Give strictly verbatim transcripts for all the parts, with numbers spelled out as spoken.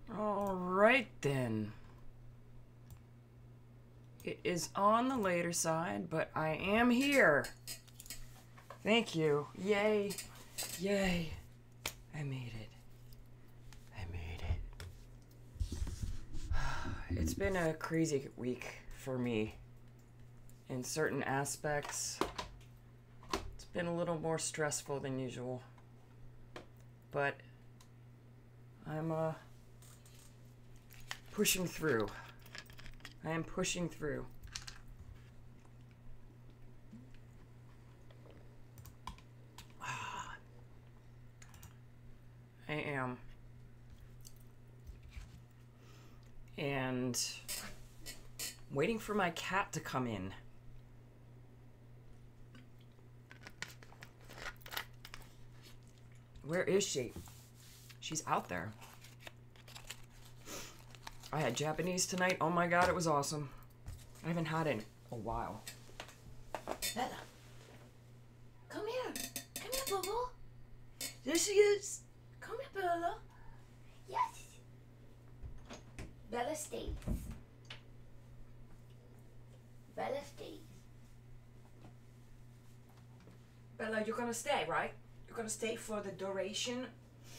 All right then. It is on the later side, but I am here. Thank you. Yay. Yay. I made it. I made it. It's been a crazy week for me in certain aspects. It's been a little more stressful than usual. But I'm uh pushing through. I am pushing through. I am. And waiting for my cat to come in. Where is she? She's out there. I had Japanese tonight. Oh my god, it was awesome. I haven't had it in a while. Bella, come here. Come here, Bubble. There she is. Come here, Bella. Yes. Bella stays. Bella stays. Bella, you're gonna stay, right? You're gonna stay for the duration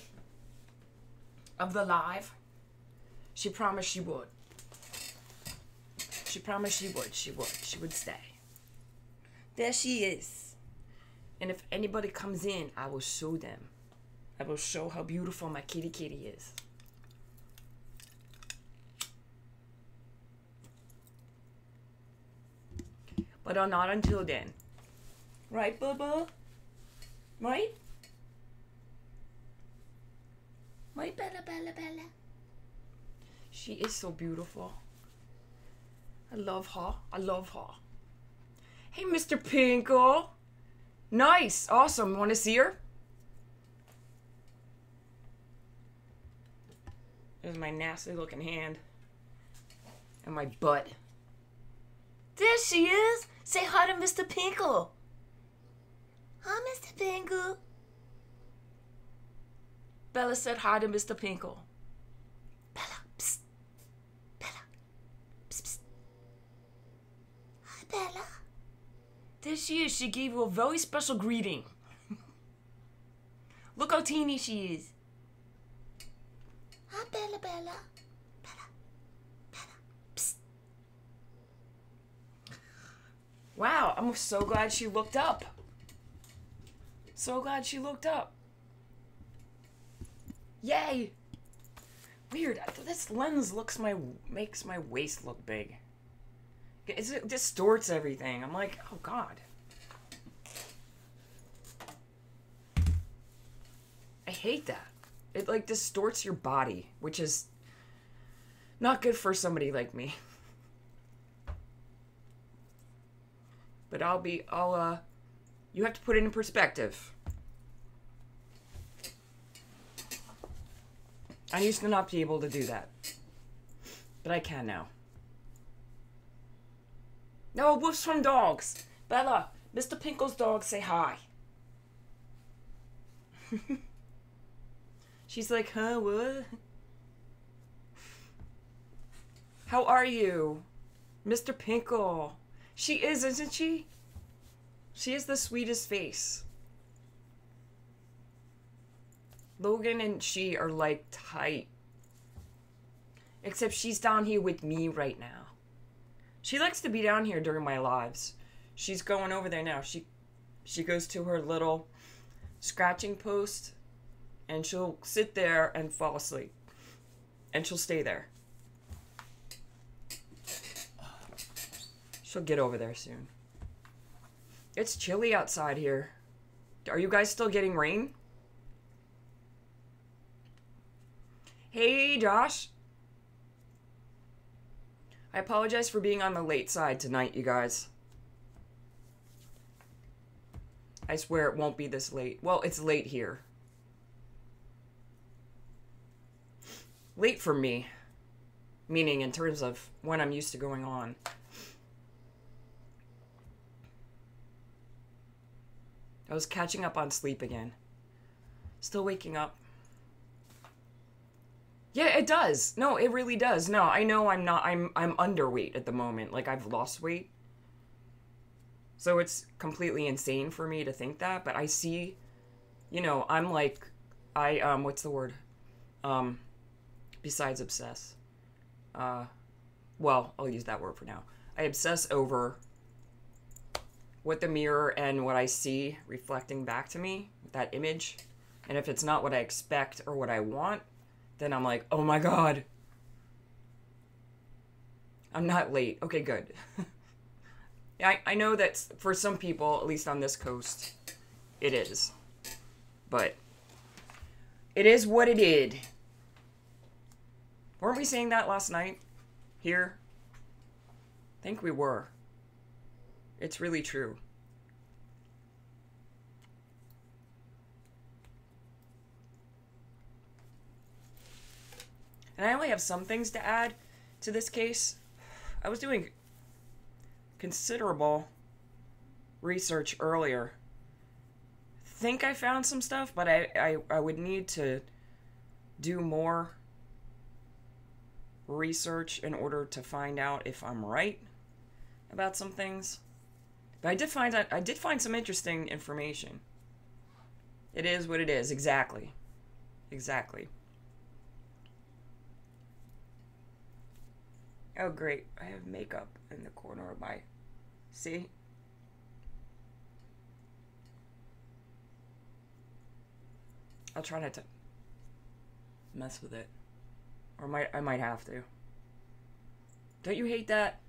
of the live? She promised she would. She promised she would. She would. She would stay. There she is. And if anybody comes in, I will show them. I will show how beautiful my kitty kitty is. But uh, not until then. Right, Bubba? Right? Right, Bella, Bella, Bella? She is so beautiful. I love her. I love her. Hey, Mister Pinkle. Nice. Awesome. Want to see her? There's my nasty looking hand. And my butt. There she is. Say hi to Mister Pinkle. Hi, Mister Pinkle. Bella said hi to Mister Pinkle. Bella, psst. Bella, psst, psst. Hi, Bella. There she is. She gave you a very special greeting. Look how teeny she is. Hi, Bella, Bella. Bella, Bella, psst. Wow, I'm so glad she looked up. So glad she looked up. Yay! Weird. This lens looks my makes my waist look big. It's, it distorts everything. I'm like, oh god. I hate that. It like distorts your body, which is not good for somebody like me. But I'll be, I'll, uh, you have to put it in perspective. I used to not be able to do that. But I can now. No, woofs from dogs. Bella, Mister Pinkle's dog, say hi. She's like, huh, what? How are you? Mister Pinkle. She is, isn't she? She has the sweetest face. Logan and she are like tight. Except she's down here with me right now. She likes to be down here during my lives. She's going over there now. She she goes to her little scratching post and she'll sit there and fall asleep. And she'll stay there. She'll get over there soon. It's chilly outside here. Are you guys still getting rain? Hey, Josh. I apologize for being on the late side tonight, you guys. I swear it won't be this late. Well, it's late here. Late for me. Meaning in terms of when I'm used to going on. I was catching up on sleep again. Still waking up. Yeah, it does. No, it really does. No, I know I'm not, I'm, I'm underweight at the moment. Like, I've lost weight. So it's completely insane for me to think that, but I see, you know, I'm like, I, um, what's the word? Um, besides obsess. Uh, well, I'll use that word for now. I obsess over what the mirror and what I see reflecting back to me, that image. And if it's not what I expect or what I want, then I'm like, oh my God. I'm not late. Okay, good. Yeah, I, I know that for some people, at least on this coast, it is. But it is what it is. Weren't we saying that last night? Here? I think we were. It's really true. And I only have some things to add to this case. I was doing considerable research earlier. Think I found some stuff, but I, I, I would need to do more research in order to find out if I'm right about some things. But I did find out, I did find some interesting information. It is what it is, exactly. Exactly. Oh great, I have makeup in the corner of my, see? I'll try not to mess with it. Or might I might have to. Don't you hate that?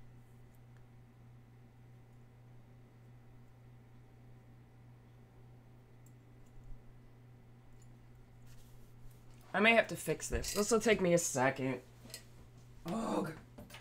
I may have to fix this. This will take me a second. Ugh.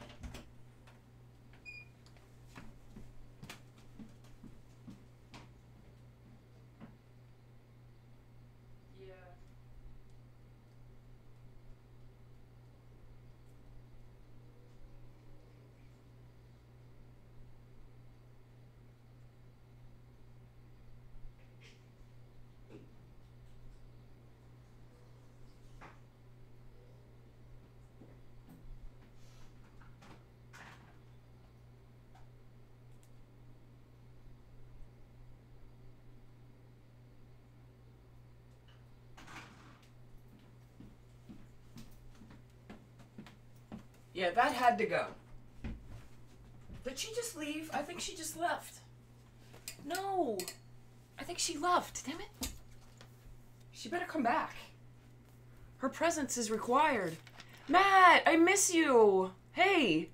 Yeah, that had to go. Did she just leave? I think she just left. No. I think she left. Damn it. She better come back. Her presence is required. Matt, I miss you. Hey.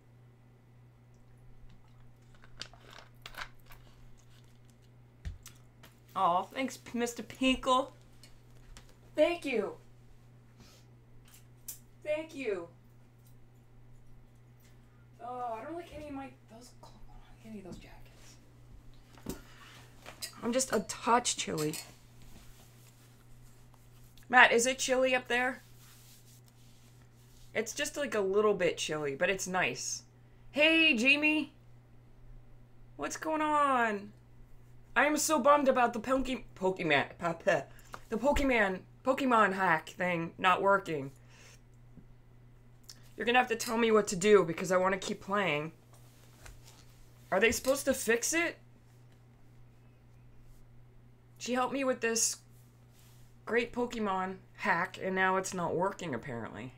Aw, thanks, Mister Pinkle. Thank you. Thank you. Oh, I don't like any of my those. I don't like any of those jackets. I'm just a touch chilly. Matt, is it chilly up there? It's just like a little bit chilly, but it's nice. Hey, Jamie. What's going on? I am so bummed about the Poke Pokemon the Pokemon Pokemon hack thing not working. You're gonna have to tell me what to do because I want to keep playing. Are they supposed to fix it? She helped me with this great Pokemon hack and now it's not working apparently.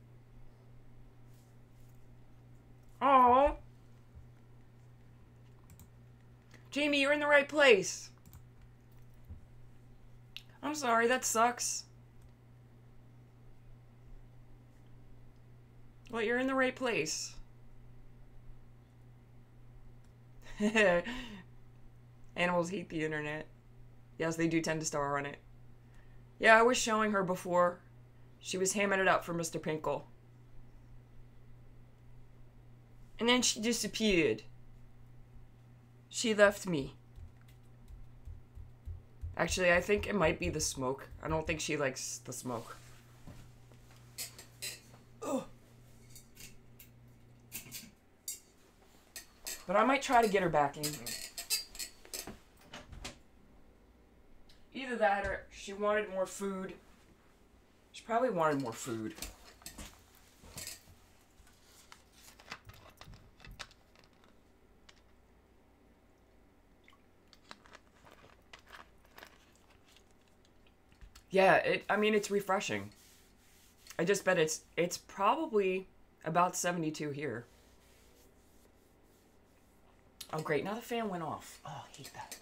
Oh, Jamie, you're in the right place. I'm sorry, that sucks. Well, you're in the right place. Animals hate the internet. Yes, they do tend to star on it. Yeah, I was showing her before. She was hamming it up for Mister Pinkle. And then she disappeared. She left me. Actually, I think it might be the smoke. I don't think she likes the smoke. Ugh. But I might try to get her back in here. Either that or she wanted more food. She probably wanted more food. Yeah, it. I mean, it's refreshing. I just bet it's it's probably about seventy-two here. Oh, great. Now the fan went off. Oh, I hate that.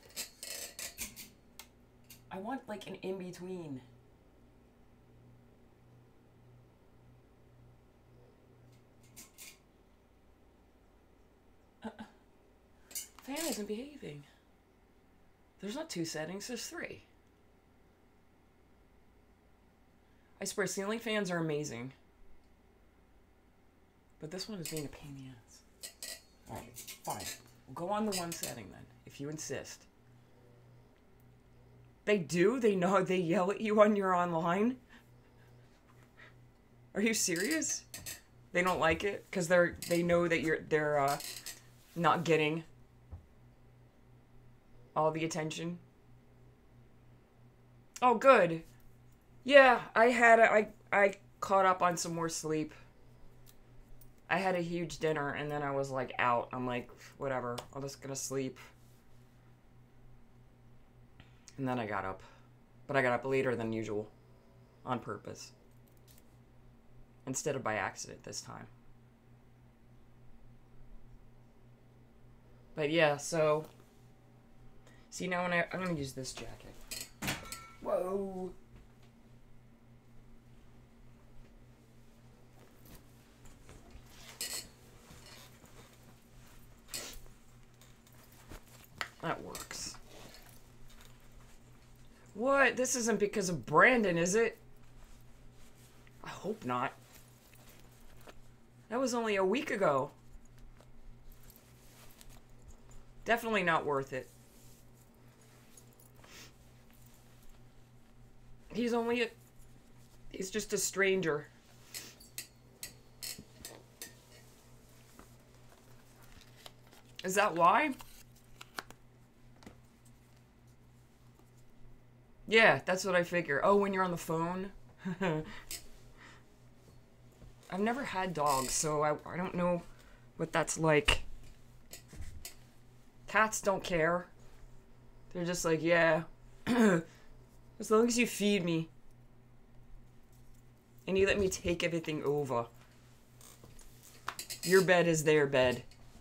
I want, like, an in-between. Uh, fan isn't behaving. There's not two settings, there's three. I swear, ceiling fans are amazing. But this one is being a pain in the ass. Alright, fine. We'll go on the one setting then, if you insist. They do? They know they yell at you when you're online? Are you serious? They don't like it? Because they're they know that you're they're uh not getting all the attention. Oh, good. Yeah, I had a, I I caught up on some more sleep. I had a huge dinner and then I was like out. I'm like, whatever. I'm just gonna sleep. And then I got up. But I got up later than usual. On purpose. Instead of by accident this time. But yeah, so... See, now when I... I'm gonna use this jacket. Whoa! That works. What? This isn't because of Brandon, is it? I hope not. That was only a week ago. Definitely not worth it. He's only a... He's just a stranger. Is that why? Yeah, that's what I figure. Oh, when you're on the phone? I've never had dogs, so I, I don't know what that's like. Cats don't care. They're just like, yeah. As long as you feed me. And you let me take everything over. Your bed is their bed.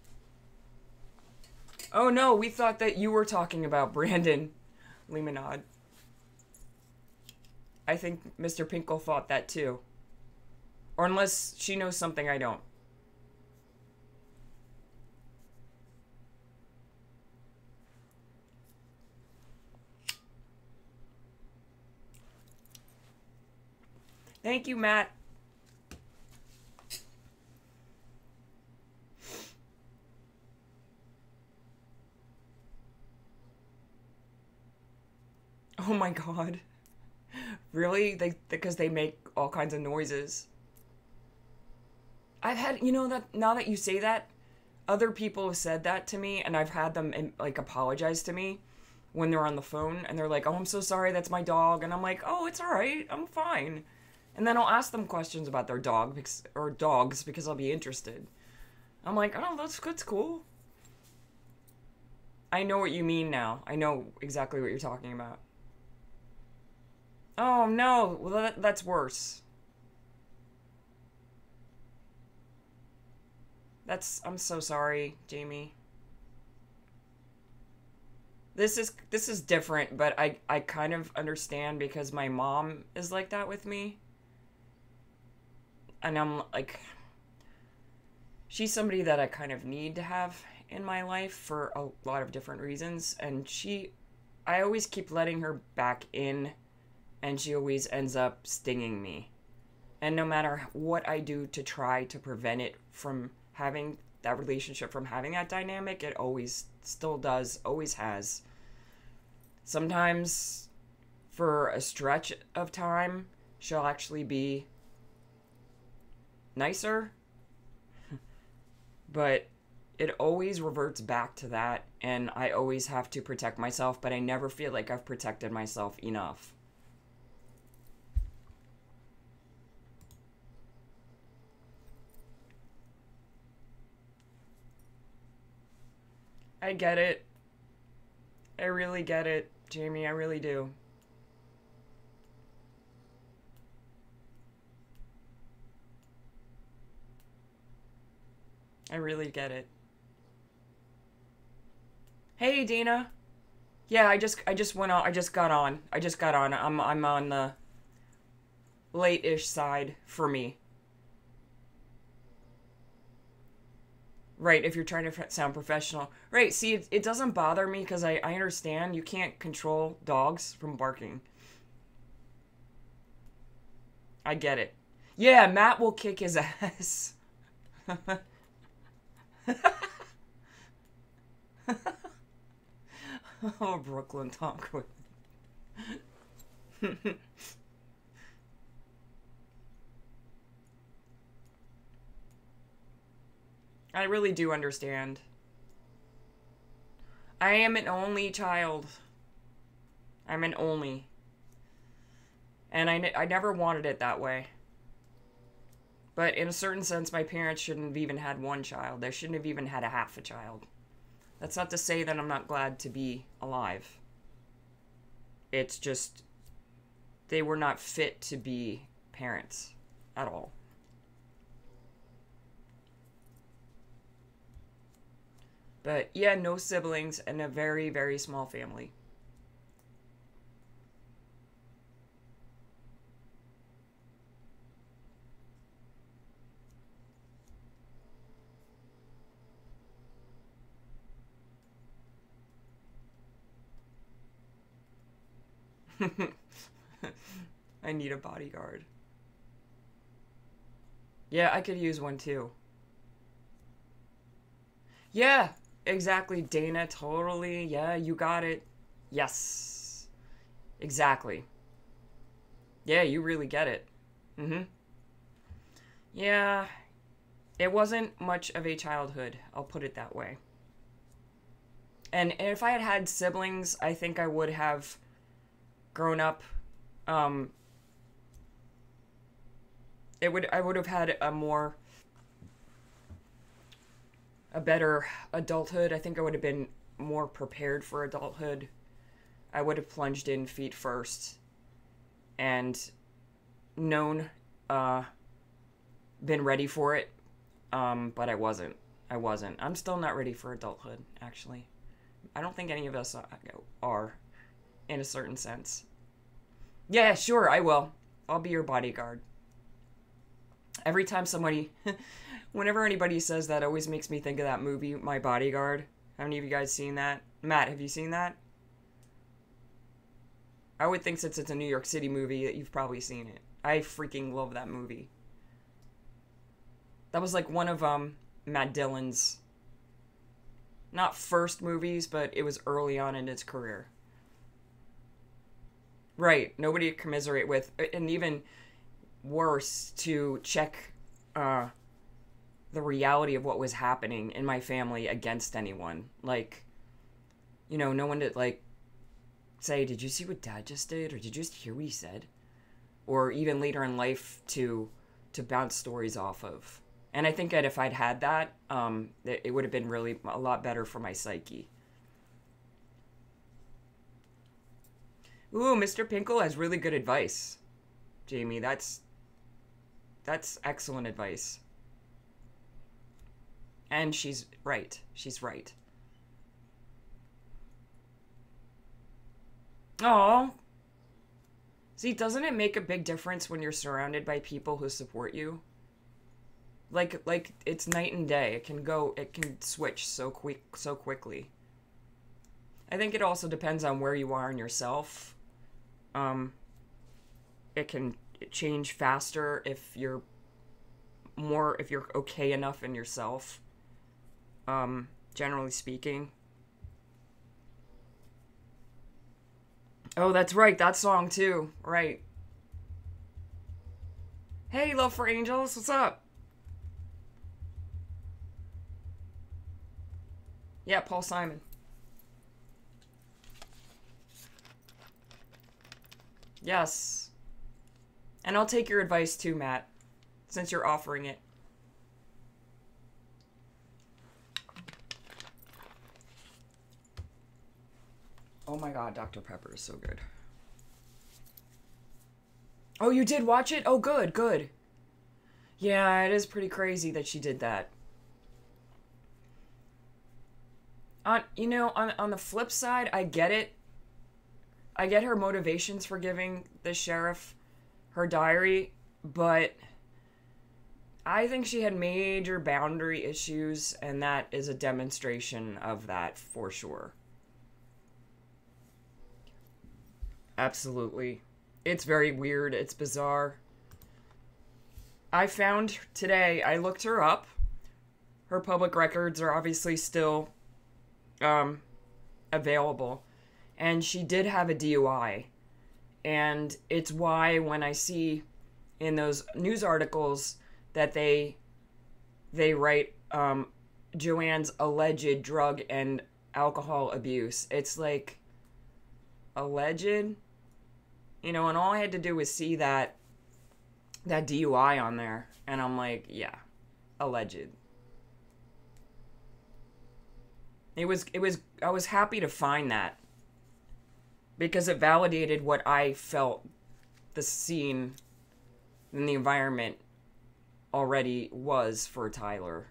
Oh no, we thought that you were talking about Brandon. Limonade. I think Mister Pinkle thought that too. Or unless she knows something I don't. Thank you, Matt. Oh my god. Really? They because they make all kinds of noises. I've had, you know, that now that you say that, other people have said that to me, and I've had them like apologize to me when they're on the phone, and they're like, "Oh, I'm so sorry, that's my dog," and I'm like, "Oh, it's all right, I'm fine." And then I'll ask them questions about their dog because, or dogs because I'll be interested. I'm like, "Oh, that's that's cool." I know what you mean now. I know exactly what you're talking about. Oh no, well that, that's worse. That's, I'm so sorry, Jamie. This is, this is different, but I, I kind of understand because my mom is like that with me. And I'm like, she's somebody that I kind of need to have in my life for a lot of different reasons. And she, I always keep letting her back in, and she always ends up stinging me. And no matter what I do to try to prevent it from having that relationship, from having that dynamic, it always still does, always has. Sometimes for a stretch of time, she'll actually be nicer, but it always reverts back to that, and I always have to protect myself, but I never feel like I've protected myself enough. I get it. I really get it, Jamie. I really do. I really get it. Hey, Dana. Yeah, I just I just went on. I just got on. I just got on. I'm I'm on the late-ish side for me. Right, if you're trying to sound professional. Right, see, it, it doesn't bother me because I, I understand you can't control dogs from barking. I get it. Yeah, Matt will kick his ass. Oh, Brooklyn Tonquin. I really do understand. I am an only child. I'm an only. And I, I never wanted it that way. But in a certain sense, my parents shouldn't have even had one child. They shouldn't have even had a half a child. That's not to say that I'm not glad to be alive. It's just, they were not fit to be parents at all. But yeah, no siblings and a very, very small family. I need a bodyguard. Yeah, I could use one too. Yeah, exactly, Dana, totally. Yeah, you got it. Yes. Exactly. Yeah, you really get it. Mm-hmm. Yeah, it wasn't much of a childhood, I'll put it that way. And, and if I had had siblings, I think I would have grown up, um, it would, I would have had a more, a better adulthood. I think I would have been more prepared for adulthood. I would have plunged in feet first and known, uh, been ready for it. Um, but I wasn't. I wasn't. I'm still not ready for adulthood, actually. I don't think any of us are, in a certain sense. Yeah, sure, I will. I'll be your bodyguard. Every time somebody, whenever anybody says that, it always makes me think of that movie, My Bodyguard. Have any of you guys seen that? Matt, have you seen that? I would think since it's a New York City movie that you've probably seen it. I freaking love that movie. That was like one of um Matt Dillon's, not first movies, but it was early on in his career. Right, nobody to commiserate with, and even worse, to check uh, the reality of what was happening in my family against anyone. Like, you know, no one to, like, say, did you see what Dad just did? Or did you just hear what he said? Or even later in life to to bounce stories off of. And I think that if I'd had that, um, it, it would have been really a lot better for my psyche. Ooh, Mister Pinkle has really good advice. Jamie, that's that's excellent advice. And she's right. She's right. Oh. See, doesn't it make a big difference when you're surrounded by people who support you? Like like it's night and day. It can go it can switch so quick so quickly. I think it also depends on where you are in yourself. Um, it can change faster if you're more, if you're okay enough in yourself, um, generally speaking. Oh, that's right, that song too, right. Hey, Love for Angels, what's up? Yeah, Paul Simon. Yes. And I'll take your advice too, Matt, since you're offering it. Oh my god, Doctor Pepper is so good. Oh, you did watch it? Oh, good, good. Yeah, it is pretty crazy that she did that. On you know, on on the flip side, I get it. I get her motivations for giving the sheriff her diary, but I think she had major boundary issues, and that is a demonstration of that for sure. Absolutely. It's very weird. It's bizarre. I found today, I looked her up. Her public records are obviously still um, available. And she did have a D U I. And it's why when I see in those news articles that they they write um, Joanne's alleged drug and alcohol abuse, it's like, alleged? You know, and all I had to do was see that that D U I on there, and I'm like, yeah, alleged. It was, it was, I was happy to find that because it validated what I felt the scene and the environment already was for Tyler.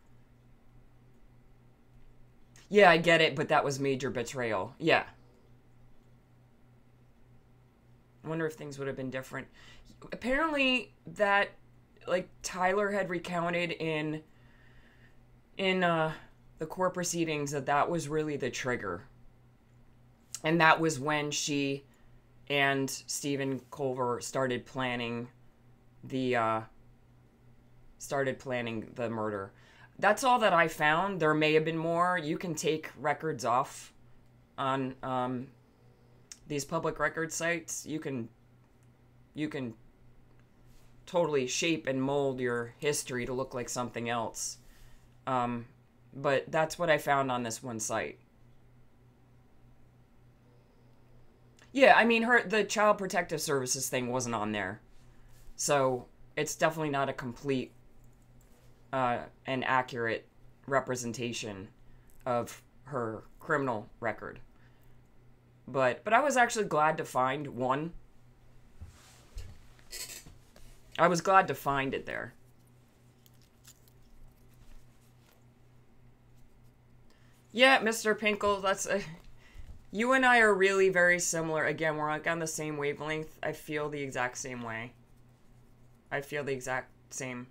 Yeah, I get it, but that was major betrayal. Yeah. I wonder if things would have been different. Apparently that, like, Tyler had recounted in in uh the court proceedings that that was really the trigger. And that was when she and Stephen Culver started planning the uh started planning the murder. That's all that I found. There may have been more. You can take records off on um these public record sites. You can you can totally shape and mold your history to look like something else. Um, but that's what I found on this one site. Yeah, I mean, her the Child Protective Services thing wasn't on there. So it's definitely not a complete uh, and accurate representation of her criminal record. But but I was actually glad to find one. I was glad to find it there. Yeah, Mister Pinkle, that's a, you and I are really very similar. Again, we're like on the same wavelength. I feel the exact same way. I feel the exact same.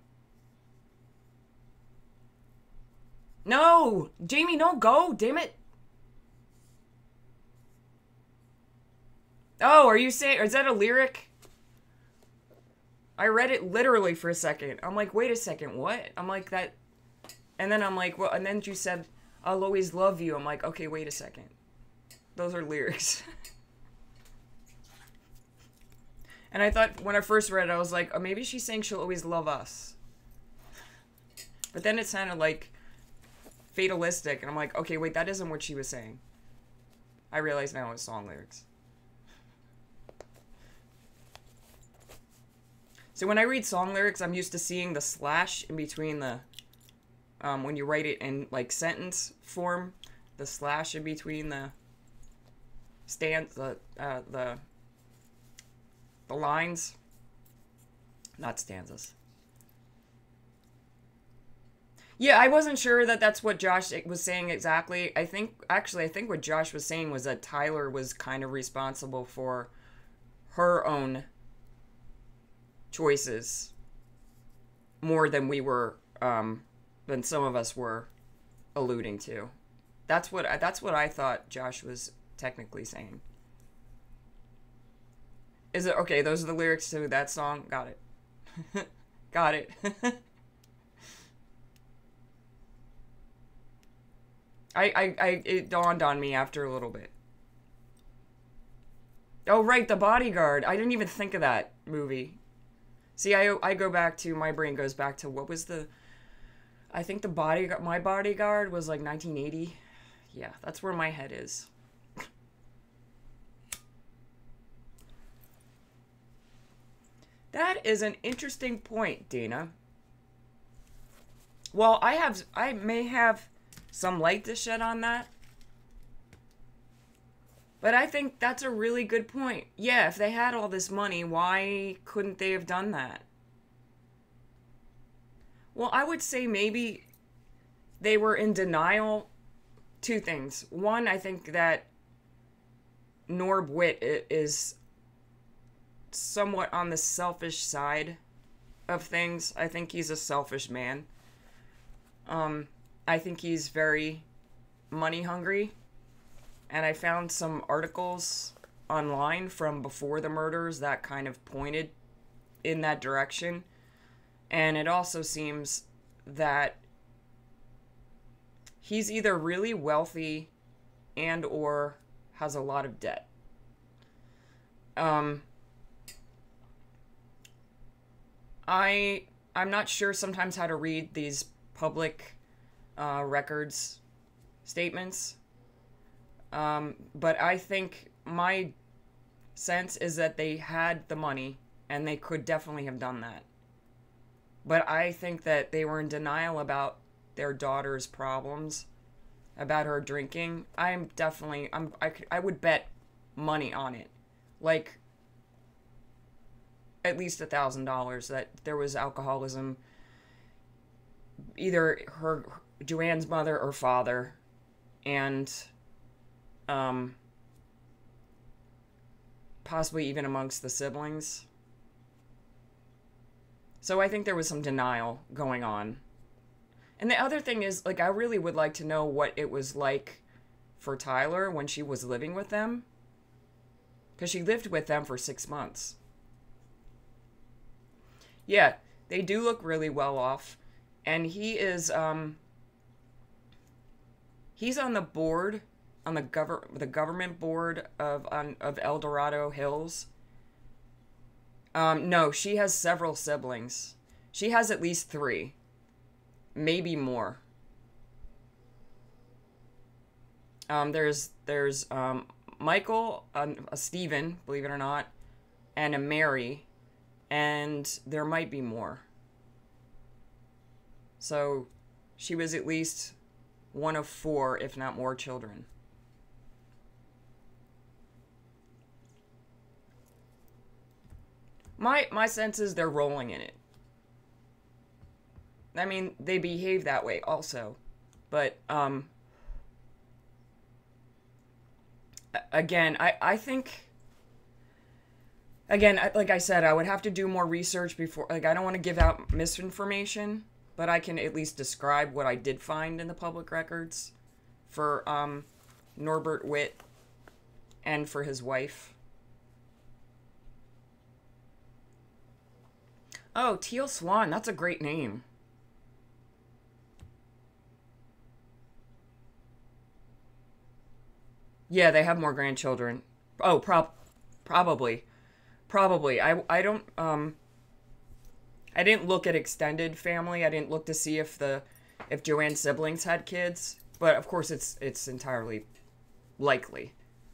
No! Jamie, don't go! Damn it! Oh, are you saying... Is that a lyric? I read it literally for a second. I'm like, wait a second, what? I'm like, that... And then I'm like, well, and then you said, I'll always love you. I'm like, okay, wait a second. Those are lyrics. And I thought, when I first read it, I was like, oh, maybe she's saying she'll always love us. But then it sounded like fatalistic, and I'm like, okay, wait, that isn't what she was saying. I realize now it's song lyrics. So when I read song lyrics, I'm used to seeing the slash in between the, um, when you write it in, like, sentence form, the slash in between the stand, the, uh, the, the lines, not stanzas. Yeah, I wasn't sure that that's what Josh was saying exactly. I think, actually, I think what Josh was saying was that Tyler was kind of responsible for her own choices more than we were, um, than some of us were alluding to. That's what I, that's what I thought Josh was technically saying. Is it okay? Those are the lyrics to that song. Got it. Got it. I, I, I, it dawned on me after a little bit. Oh, right, The Bodyguard. I didn't even think of that movie. See, I, I go back to, my brain goes back to, what was the, I think the bodyguard, My Bodyguard was like nineteen eighty. Yeah, that's where my head is. That is an interesting point, Dana. Well, I have, I may have some light to shed on that. But I think that's a really good point. Yeah, if they had all this money, why couldn't they have done that? Well, I would say maybe they were in denial two things. One, I think that Norb Witt is somewhat on the selfish side of things. I think he's a selfish man. Um, I think he's very money hungry. And I found some articles online from before the murders that kind of pointed in that direction. And it also seems that he's either really wealthy and or has a lot of debt. Um, I, I'm not sure sometimes how to read these public uh, records statements. Um, but I think my sense is that they had the money and they could definitely have done that. But I think that they were in denial about their daughter's problems, about her drinking. I'm definitely, I'm, I, I would bet money on it. Like, at least a thousand dollars that there was alcoholism. Either her, Joanne's mother or father. And, um, possibly even amongst the siblings. So I think there was some denial going on. And the other thing is, like, I really would like to know what it was like for Tyler when she was living with them. Because she lived with them for six months. Yeah, they do look really well off. And he is, um... he's on the board, on the gov- the government board of, on, of El Dorado Hills. Um, no, she has several siblings. She has at least three. Maybe more. Um, there's, there's, um, Michael, um, a Stephen, believe it or not, and a Mary, and there might be more. So, she was at least one of four, if not more, children. My my sense is they're rolling in it. I mean, they behave that way also. But, um... again, I, I think... Again, like I said, I would have to do more research before... Like, I don't want to give out misinformation, but I can at least describe what I did find in the public records for, um, Norbert Witt and for his wife. Oh, Teal Swan. That's a great name. Yeah, they have more grandchildren. Oh, prob probably. Probably. I, I don't, um... I didn't look at extended family. I didn't look to see if the... if Joanne's siblings had kids. But, of course, it's, it's entirely likely.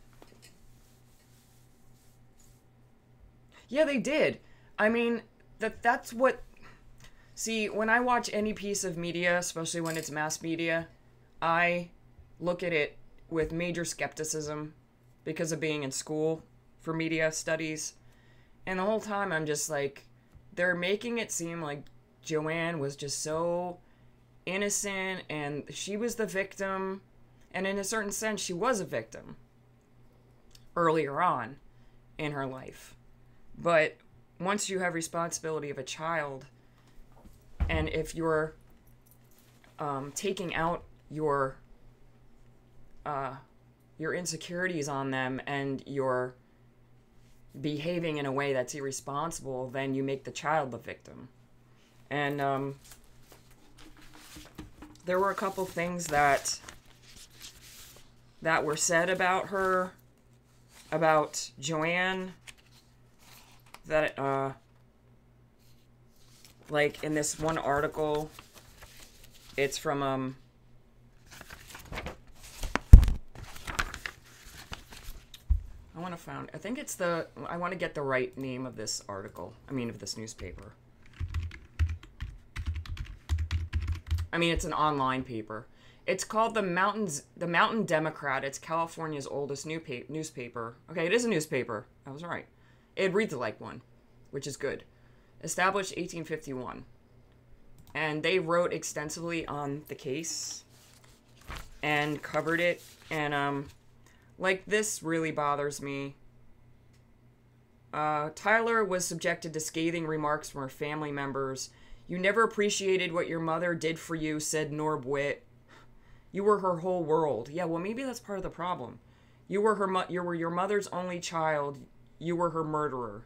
Yeah, they did. I mean... That that's what... See, when I watch any piece of media, especially when it's mass media, I look at it with major skepticism because of being in school for media studies. And the whole time I'm just like, they're making it seem like Joanne was just so innocent and she was the victim. And in a certain sense, she was a victim earlier on in her life. But... once you have responsibility of a child, and if you're um, taking out your uh, your insecurities on them and you're behaving in a way that's irresponsible, then you make the child the victim. And um, there were a couple things that that were said about her, about Joanne, that, uh, like, in this one article, it's from, um, I want to find, I think it's the, I want to get the right name of this article, I mean, of this newspaper. I mean, it's an online paper. It's called the Mountains, the Mountain Democrat. It's California's oldest new pa- newspaper. Okay, it is a newspaper. I was right. It reads like one, which is good. Established eighteen fifty-one. And they wrote extensively on the case. and covered it. And, um, like, this really bothers me. Uh, Tyler was subjected to scathing remarks from her family members. You never appreciated what your mother did for you, said Norb Witt. You were her whole world. Yeah, well, maybe that's part of the problem. You were her mo- you were your mother's only child. You were her murderer.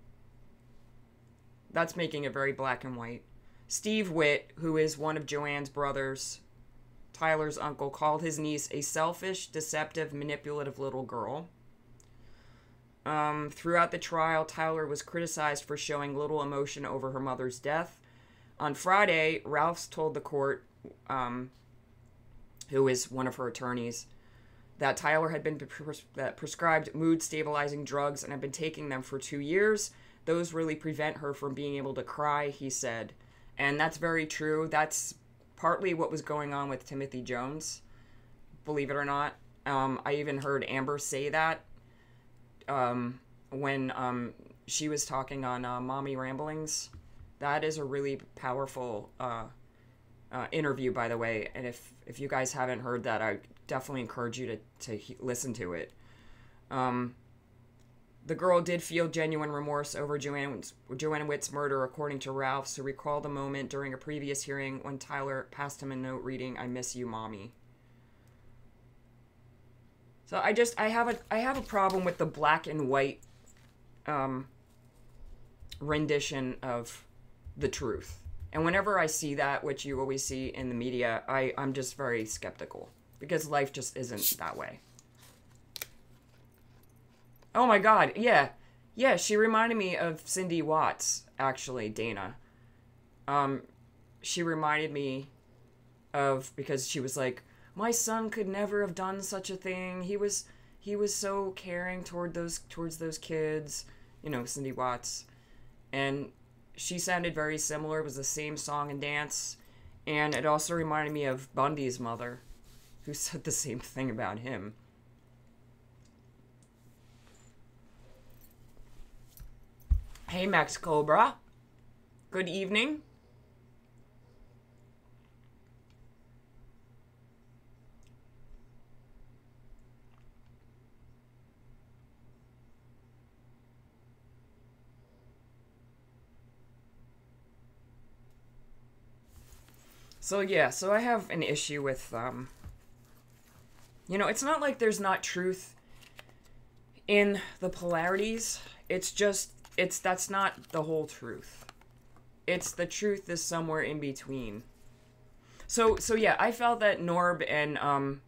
That's making it very black and white. Steve Witt, who is one of Joanne's brothers, Tyler's uncle, called his niece a selfish, deceptive, manipulative little girl. Um, throughout the trial, Tyler was criticized for showing little emotion over her mother's death. On Friday, Ralphs told the court, um, who is one of her attorneys, that Tyler had been pres- that prescribed mood-stabilizing drugs and had been taking them for two years. Those really prevent her from being able to cry, he said. And that's very true. That's partly what was going on with Timothy Jones, believe it or not. Um, I even heard Amber say that um, when um, she was talking on uh, Mommy Ramblings. That is a really powerful uh, uh, interview, by the way. And if, if you guys haven't heard that, I definitely encourage you to, to he- listen to it. Um, the girl did feel genuine remorse over Joanne, Joanne Witt's murder, according to Ralphs, who recalled a moment during a previous hearing when Tyler passed him a note reading, "I miss you, Mommy." So I just, I have a, I have a problem with the black and white um, rendition of the truth. And whenever I see that, which you always see in the media, I, I'm just very skeptical. Because life just isn't that way. Oh my god, yeah. Yeah, she reminded me of Cindy Watts, actually, Dana. Um, she reminded me of, because she was like, my son could never have done such a thing. He was, he was so caring toward those, towards those kids. You know, Cindy Watts. And she sounded very similar. It was the same song and dance. And it also reminded me of Bundy's mother, who said the same thing about him. Hey, Max Cobra. Good evening. So, yeah, so I have an issue with, um... you know, it's not like there's not truth in the polarities. It's just, it's, that's not the whole truth. It's the truth is somewhere in between. So, so yeah, I felt that Norb and, um...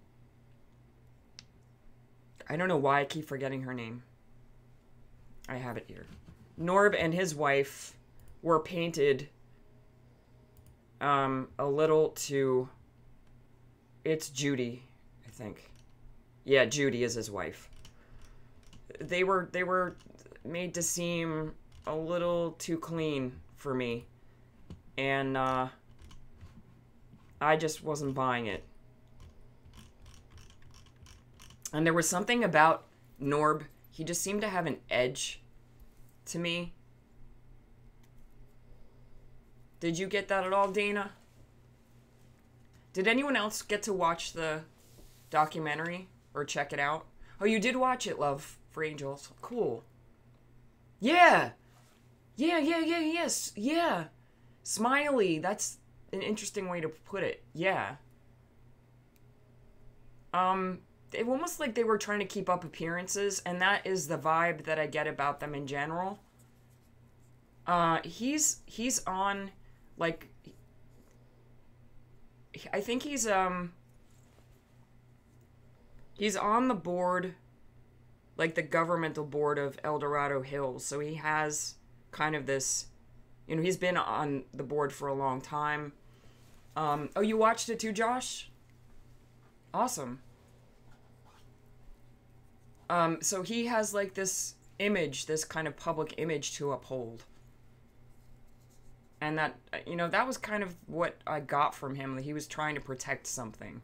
I don't know why I keep forgetting her name. I have it here. Norb and his wife were painted um, a little too... It's Judy, I think. Yeah, Judy is his wife. They were they were made to seem a little too clean for me. And uh, I just wasn't buying it. And there was something about Norb. He just seemed to have an edge to me. Did you get that at all, Dana? Did anyone else get to watch the documentary or check it out? Oh, you did watch it, Love for Angels. Cool. Yeah. Yeah, yeah, yeah, yes. Yeah. Smiley. That's an interesting way to put it. Yeah. Um, it almost like they were trying to keep up appearances, and that is the vibe that I get about them in general. Uh, he's, he's on, like, I think he's, um, he's on the board, like the governmental board of El Dorado Hills, so he has kind of this, you know, he's been on the board for a long time. Um, oh, you watched it too, Josh? Awesome. Um, so he has, like, this image, this kind of public image to uphold. And that, you know, that was kind of what I got from him, that he was trying to protect something.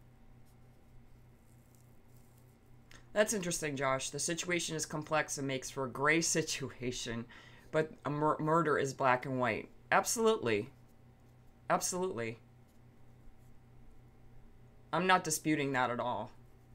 That's interesting, Josh. The situation is complex and makes for a gray situation, but a mur- murder is black and white. Absolutely. Absolutely. I'm not disputing that at all.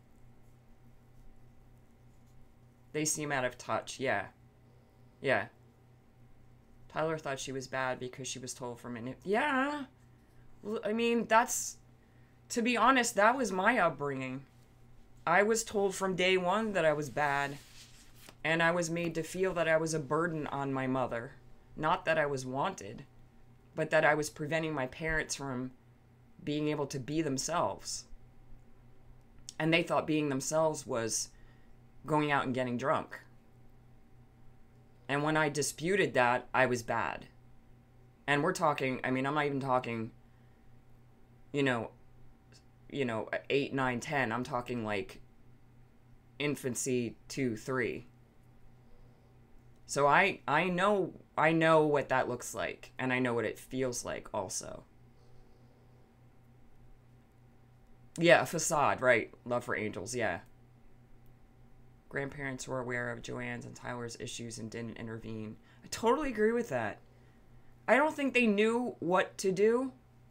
They seem out of touch, yeah. Yeah. Tyler thought she was bad because she was told from it. Yeah. Well, I mean, that's... To be honest, that was my upbringing. I was told from day one that I was bad. And I was made to feel that I was a burden on my mother. Not that I was wanted, but that I was preventing my parents from being able to be themselves. And they thought being themselves was going out and getting drunk. And when I disputed that, I was bad. And we're talking, I mean, I'm not even talking, you know, you know, eight, nine, ten. I'm talking like infancy, two, three. So I, I know, I know what that looks like. And I know what it feels like also. Yeah, a facade, right. Love for angels, yeah. Grandparents were aware of Joanne's and Tyler's issues and didn't intervene. I totally agree with that. I don't think they knew what to do.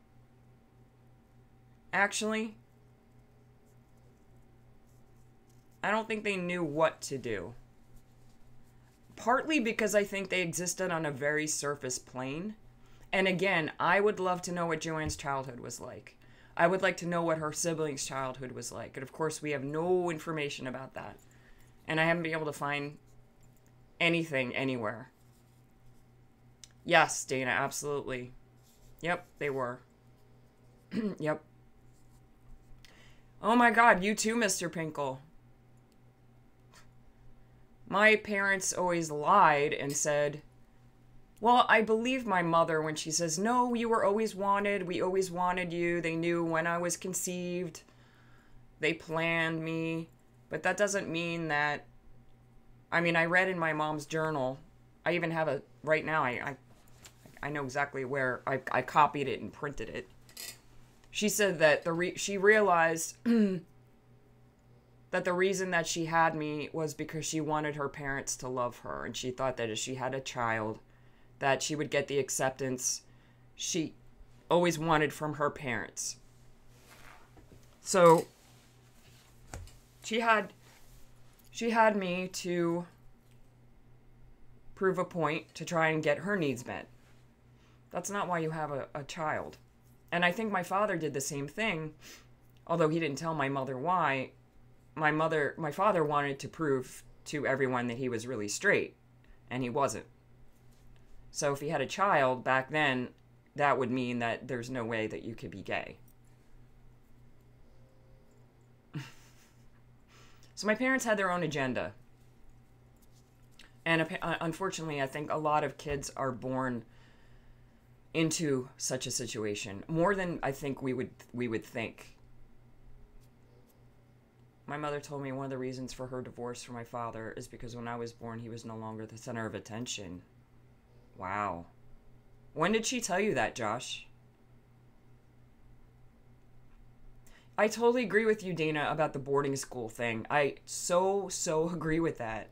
Actually. I don't think they knew what to do. Partly because I think they existed on a very surface plane. And again, I would love to know what Joanne's childhood was like. I would like to know what her siblings' childhood was like. And of course, we have no information about that. And I haven't been able to find anything anywhere. Yes, Dana, absolutely. Yep, they were. Yep. Oh my god, you too, Mister Pinkle. My parents always lied and said, well, I believe my mother when she says, no, you were always wanted. We always wanted you. They knew when I was conceived. They planned me. But that doesn't mean that... I mean, I read in my mom's journal. I even have a... Right now, I I, I know exactly where. I, I copied it and printed it. She said that the re- she realized that the reason that she had me was because she wanted her parents to love her. And she thought that if she had a child, that she would get the acceptance she always wanted from her parents. So... She had, she had me to prove a point to try and get her needs met. That's not why you have a, a child. And I think my father did the same thing, although he didn't tell my mother why. My mother, my father wanted to prove to everyone that he was really straight, and he wasn't. So if he had a child back then, that would mean that there's no way that you could be gay. So my parents had their own agenda. And uh, unfortunately, I think a lot of kids are born into such a situation. More than I think we would we would think. My mother told me one of the reasons for her divorce from my father is because when I was born, he was no longer the center of attention. Wow. When did she tell you that, Josh? I totally agree with you, Dana, about the boarding school thing. I so, so agree with that.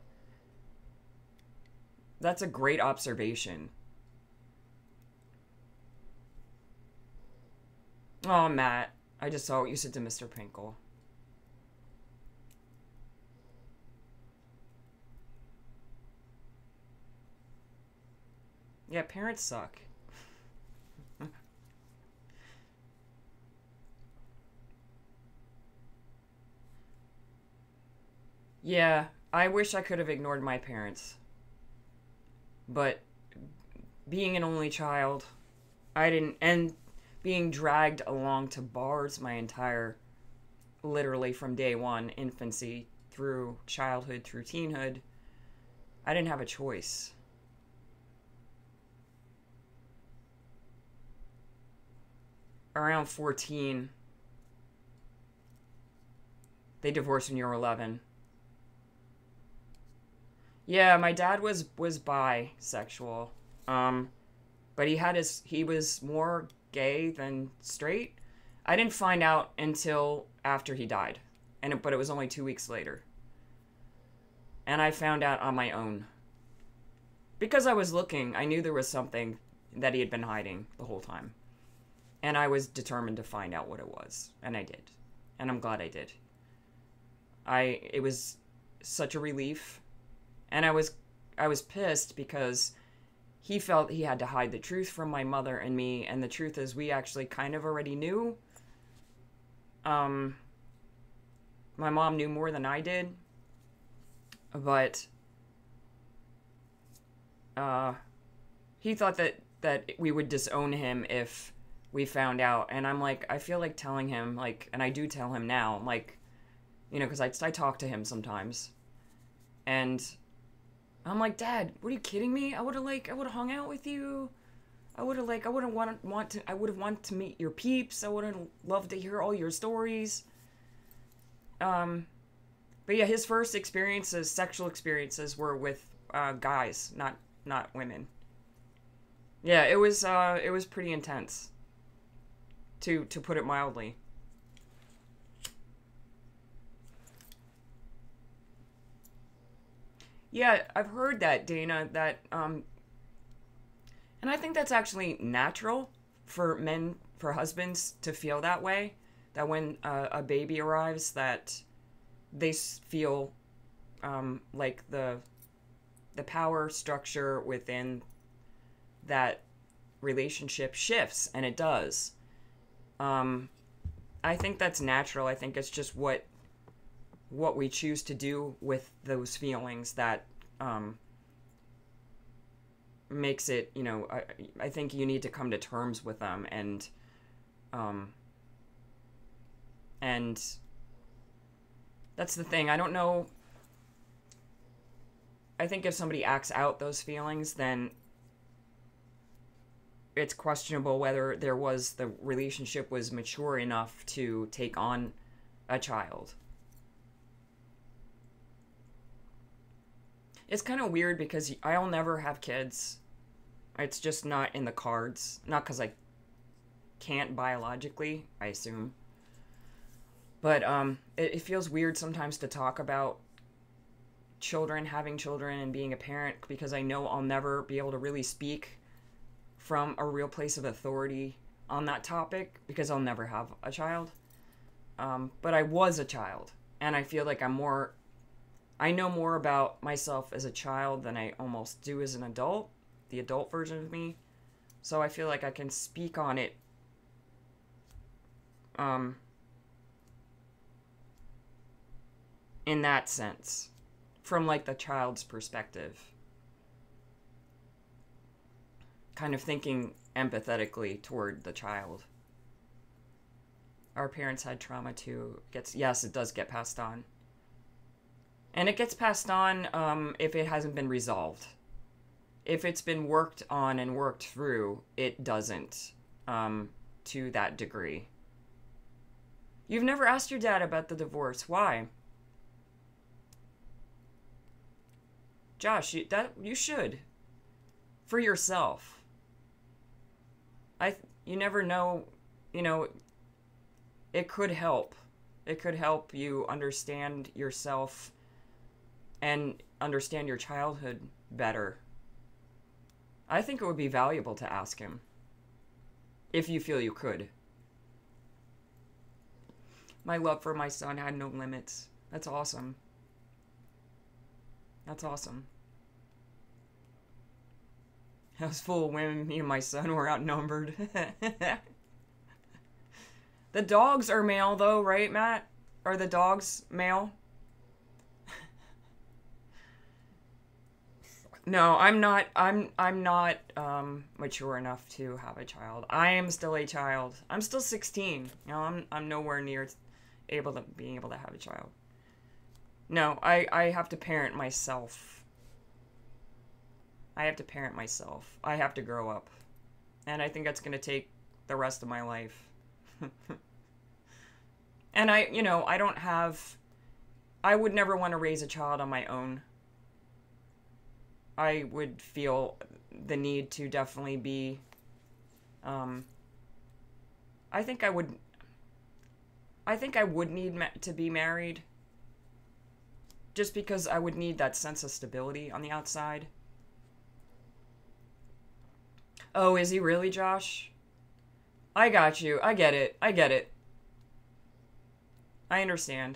That's a great observation. Oh, Matt. I just saw what you said to Mister Pinkle. Yeah, parents suck. Yeah, I wish I could have ignored my parents. But being an only child, I didn't, and being dragged along to bars my entire, literally from day one, infancy through childhood, through teenhood, I didn't have a choice. Around fourteen, they divorced when you were eleven. Yeah, my dad was was bisexual, um, but he had his he was more gay than straight. I didn't find out until after he died, and it, but it was only two weeks later. And I found out on my own because I was looking. I knew there was something that he had been hiding the whole time, and I was determined to find out what it was, and I did. and I'm glad I did. I it was such a relief, and I was I was pissed because he felt he had to hide the truth from my mother and me, and the truth is we actually kind of already knew. Um, my mom knew more than I did, but uh, he thought that, that we would disown him if we found out, and I'm like, I feel like telling him, like, and I do tell him now, like, you know, because I, I talk to him sometimes, and I'm like, Dad, what are you kidding me? I would have, like, I would have hung out with you. I would have, like, I would have want, want to, I would have wanted to meet your peeps. I would have loved to hear all your stories. Um, but yeah, his first experiences, sexual experiences, were with uh, guys, not not women. Yeah, it was, uh, it was pretty intense, to to put it mildly. Yeah, I've heard that, Dana, that, um, and I think that's actually natural for men, for husbands to feel that way, that when uh, a baby arrives, that they feel um, like the the power structure within that relationship shifts, and it does. Um, I think that's natural. I think it's just what what we choose to do with those feelings that um, makes it, you know, I, I think you need to come to terms with them, and um, and that's the thing. I don't know. I think if somebody acts out those feelings, then it's questionable whether there was, the relationship was mature enough to take on a child. It's kind of weird because I'll never have kids. It's just not in the cards. Not because I can't biologically, I assume. But um, it, it feels weird sometimes to talk about children, having children, and being a parent, because I know I'll never be able to really speak from a real place of authority on that topic, because I'll never have a child. Um, but I was a child, and I feel like I'm more... I know more about myself as a child than I almost do as an adult, the adult version of me. So I feel like I can speak on it um, in that sense, from like the child's perspective. Kind of thinking empathetically toward the child. Our parents had trauma too. Gets yes, it does get passed on. And it gets passed on um, if it hasn't been resolved. If it's been worked on and worked through, it doesn't um, to that degree. You've never asked your dad about the divorce. Why? Josh, you, that you should. For yourself. I you never know, you know, it could help. It could help you understand yourself and understand your childhood better. I think it would be valuable to ask him, if you feel you could. My love for my son had no limits. That's awesome. That's awesome. I was full of women. Me and my son were outnumbered. The dogs are male, though, right, Matt? Are the dogs male? No, I'm not. I'm. I'm not um, mature enough to have a child. I am still a child. I'm still sixteen. You know, I'm. I'm nowhere near able to being able to have a child. No, I. I have to parent myself. I have to parent myself. I have to grow up, and I think that's gonna take the rest of my life. And I, you know, I don't have. I would never want to raise a child on my own. I would feel the need to definitely be, um, I think I would, I think I would need ma- to be married, just because I would need that sense of stability on the outside. Oh, is he really, Josh? I got you. I get it. I get it. I understand.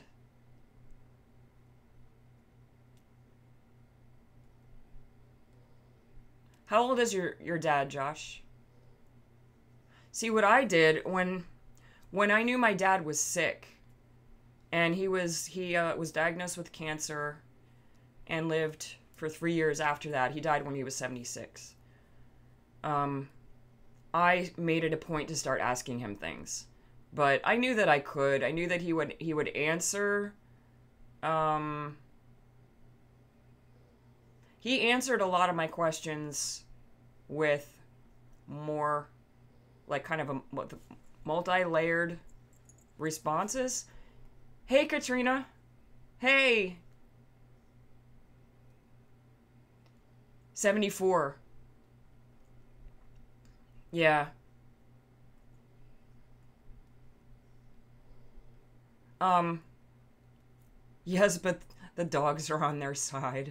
How old is your, your dad, Josh? See, what I did when when I knew my dad was sick, and he was he uh, was diagnosed with cancer and lived for three years after that. He died when he was seventy-six. Um, I made it a point to start asking him things, but I knew that I could. I knew that he would he would answer. Um, he answered a lot of my questions with more, like, kind of a multi-layered responses. Hey, Katrina. Hey. seventy-four. Yeah. Um. Yes, but the dogs are on their side.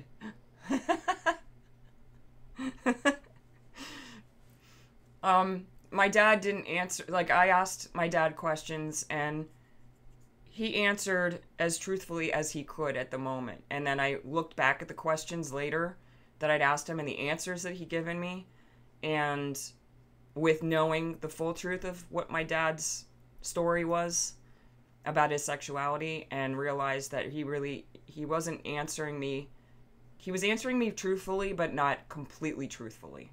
um, my dad didn't answer. Like, I asked my dad questions, and he answered as truthfully as he could at the moment. And then I looked back at the questions later that I'd asked him and the answers that he'd given me, and with knowing the full truth of what my dad's story was about his sexuality, and realized that he really, he wasn't answering me. He was answering me truthfully, but not completely truthfully.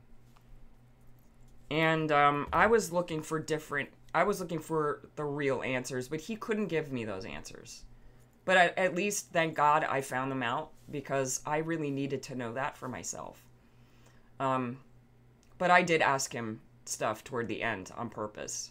And um, I was looking for different, I was looking for the real answers, but he couldn't give me those answers. But at, at least, thank God, I found them out, because I really needed to know that for myself. Um, but I did ask him stuff toward the end on purpose.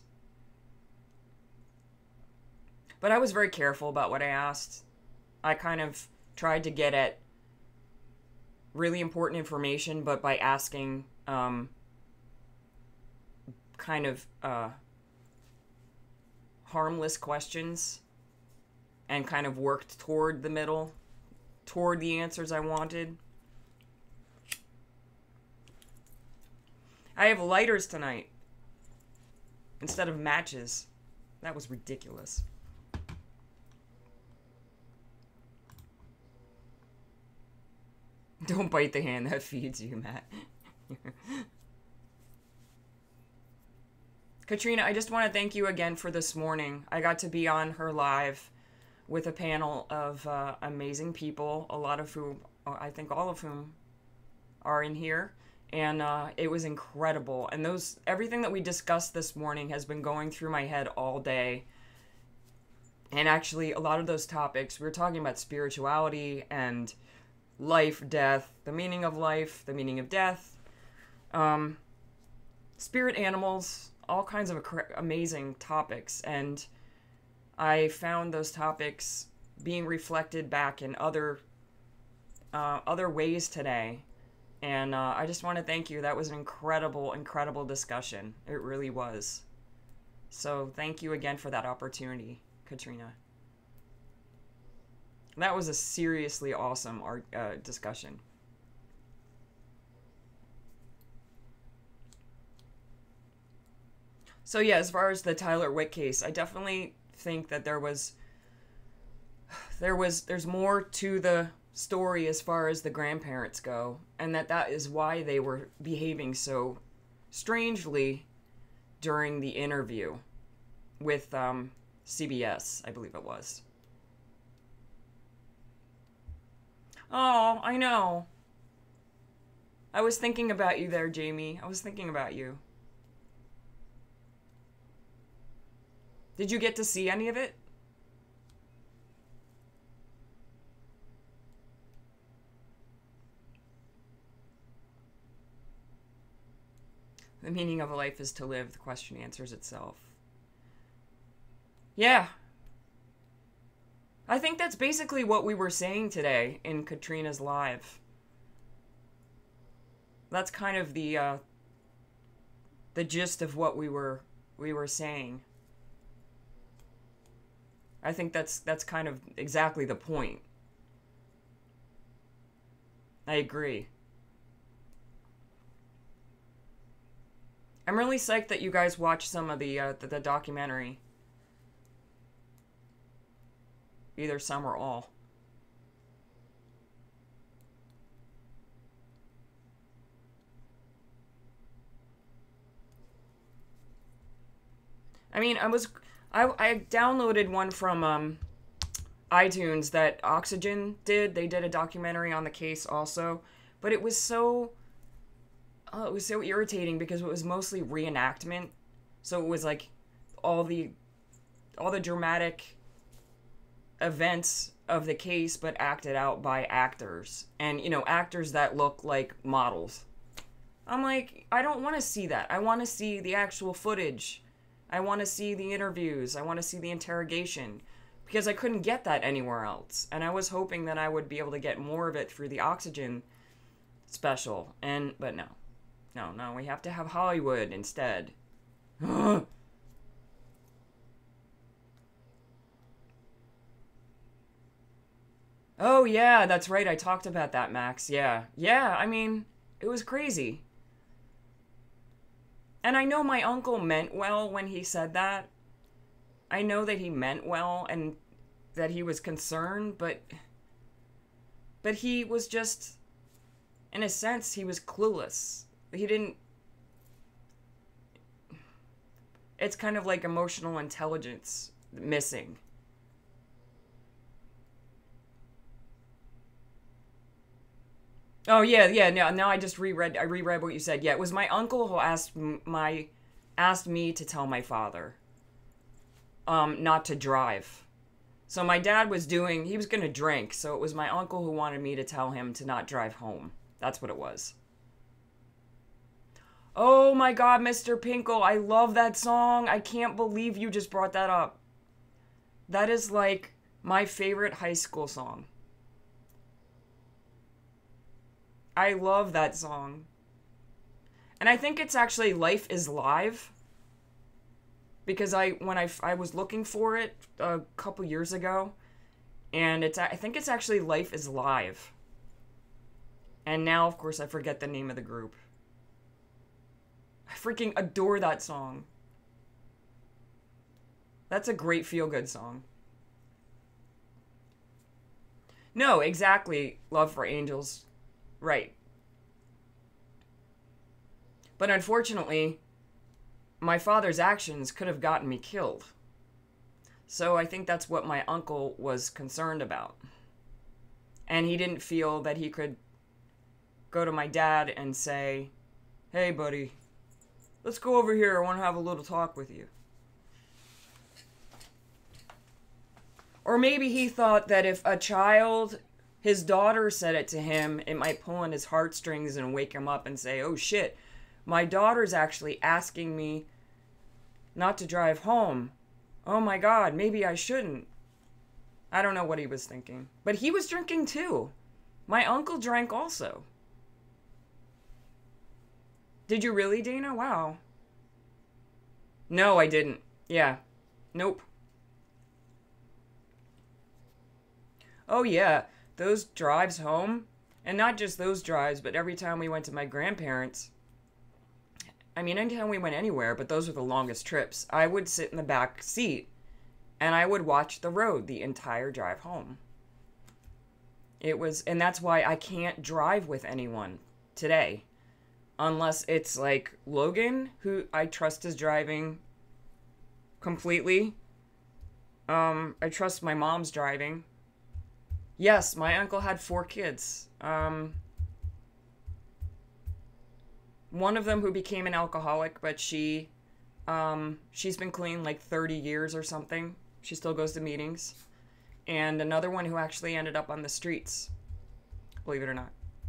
But I was very careful about what I asked. I kind of tried to get at really important information, but by asking um, kind of uh, harmless questions, and kind of worked toward the middle, toward the answers I wanted. I have lighters tonight instead of matches. That was ridiculous. Don't bite the hand that feeds you, Matt. Katrina, I just want to thank you again for this morning. I got to be on her live with a panel of uh, amazing people, a lot of whom, I think all of whom, are in here. And uh, it was incredible. And those everything that we discussed this morning has been going through my head all day. And actually, a lot of those topics, we were talking about spirituality and life, death, the meaning of life, the meaning of death, um, spirit animals, all kinds of amazing topics. And I found those topics being reflected back in other uh, other ways today. And uh, I just want to thank you. That was an incredible, incredible discussion. It really was. So thank you again for that opportunity, Katrina. That was a seriously awesome art, uh, discussion. So yeah, as far as the Tyler Witt case, I definitely think that there was, there was, there's more to the story as far as the grandparents go, and that that is why they were behaving so strangely during the interview with um, C B S, I believe it was. Oh, I know. I was thinking about you there, Jamie. I was thinking about you. Did you get to see any of it? The meaning of a life is to live. The question answers itself. Yeah. I think that's basically what we were saying today in Katrina's live. That's kind of the uh, the gist of what we were we were saying. I think that's that's kind of exactly the point. I agree. I'm really psyched that you guys watched some of the uh, the, the documentary. either some or all. I mean, I was I I downloaded one from um iTunes that Oxygen did. They did a documentary on the case also, but it was so oh, it was so irritating because it was mostly reenactment. So it was like all the all the dramatic events of the case but acted out by actors, and you know, actors that look like models. I'm like, I don't want to see that. I want to see the actual footage. I want to see the interviews. I want to see the interrogation, because I couldn't get that anywhere else. And I was hoping that I would be able to get more of it through the Oxygen special. And but no. No, no, we have to have Hollywood instead. Oh yeah, that's right. I talked about that, Max. Yeah. Yeah, I mean, it was crazy. And I know my uncle meant well when he said that. I know that he meant well and that he was concerned, but but he was just, in a sense, he was clueless. He didn't It's kind of like emotional intelligence missing. Oh yeah, yeah. Now, now I just reread. I reread what you said. Yeah, it was my uncle who asked my asked me to tell my father, um, not to drive. So my dad was doing. He was gonna drink. So it was my uncle who wanted me to tell him to not drive home. That's what it was. Oh my God, Mister Pinkle, I love that song. I can't believe you just brought that up. That is like my favorite high school song. I love that song. And I think it's actually Life is Live. Because I when I, I was looking for it a couple years ago, and it's I think it's actually Life is Live. And now, of course, I forget the name of the group. I freaking adore that song. That's a great feel-good song. No, exactly. Love for Angels. Right. But unfortunately, my father's actions could have gotten me killed. So I think that's what my uncle was concerned about. And he didn't feel that he could go to my dad and say, "Hey, buddy, let's go over here. I want to have a little talk with you." Or maybe he thought that if a child, his daughter, said it to him, it might pull on his heartstrings and wake him up and say, "Oh shit, my daughter's actually asking me not to drive home. Oh my God, maybe I shouldn't." I don't know what he was thinking. But he was drinking too. My uncle drank also. Did you really, Dana? Wow. No, I didn't. Yeah. Nope. Oh yeah, those drives home, and not just those drives, but every time we went to my grandparents', I mean, anytime we went anywhere, but those were the longest trips, I would sit in the back seat, and I would watch the road the entire drive home. It was, and that's why I can't drive with anyone today, unless it's like Logan, who I trust is driving completely. Um, I trust my mom's driving. Yes, my uncle had four kids. Um, one of them who became an alcoholic, but she, um, she's been clean like thirty years or something. She still goes to meetings. And another one who actually ended up on the streets, believe it or not.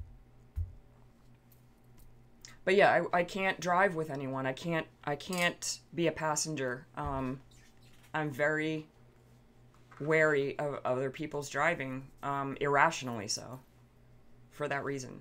But yeah, I, I can't drive with anyone. I can't, I can't be a passenger. Um, I'm very wary of other people's driving, um, irrationally so, for that reason.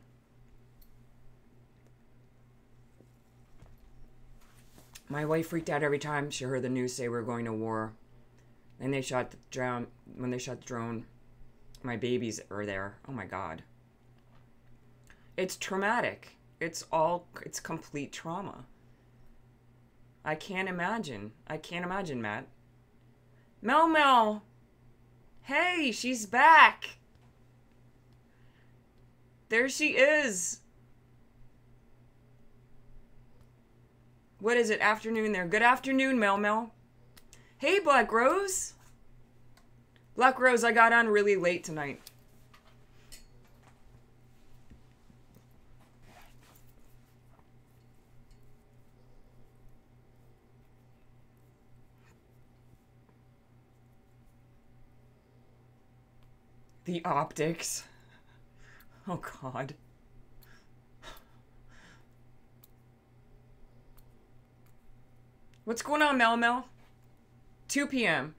My wife freaked out every time she heard the news say we were going to war. And they shot the drone, when they shot the drone, my babies are there. Oh my God. It's traumatic. It's all, it's complete trauma. I can't imagine. I can't imagine, Matt. Mel Mel! Hey, she's back. There she is. What is it? Afternoon there. Good afternoon, Mel Mel. Hey, Black Rose. Black Rose, I got on really late tonight. The optics. Oh, God. What's going on, Mel Mel? two p m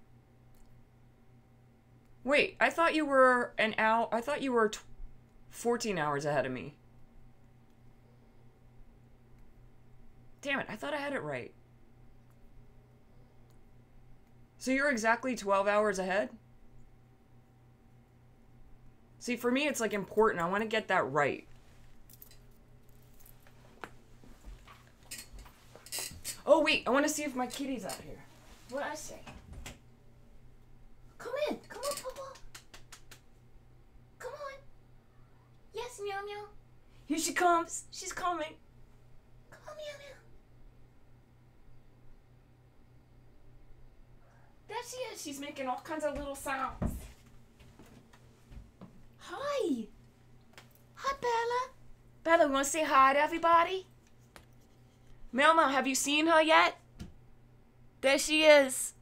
Wait, I thought you were an hour. I thought you were t fourteen hours ahead of me. Damn it, I thought I had it right. So you're exactly twelve hours ahead? See, for me, it's like important. I want to get that right. Oh, wait, I want to see if my kitty's out here. What I say? Come in. Come on, Papa. Come on. Yes, meow meow. Here she comes. She's coming. Come on, meow meow. There she is. She's making all kinds of little sounds. Hi. Hi, Bella. Bella, you want to say hi to everybody? Melma, have you seen her yet? There she is.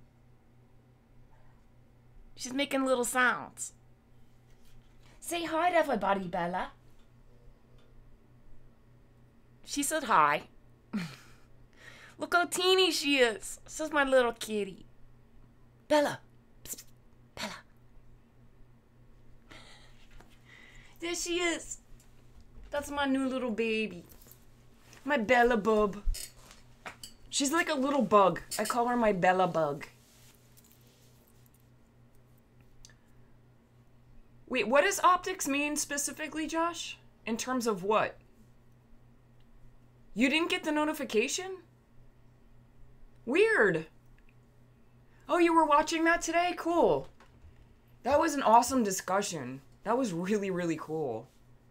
She's making little sounds. Say hi to everybody, Bella. She said hi. Look how teeny she is. This is my little kitty. Bella. Psst, Bella. There she is. That's my new little baby. My Bella bub. She's like a little bug. I call her my Bella bug. Wait, what does optics mean specifically, Josh? In terms of what? You didn't get the notification? Weird. Oh, you were watching that today? Cool. That was an awesome discussion. That was really, really cool.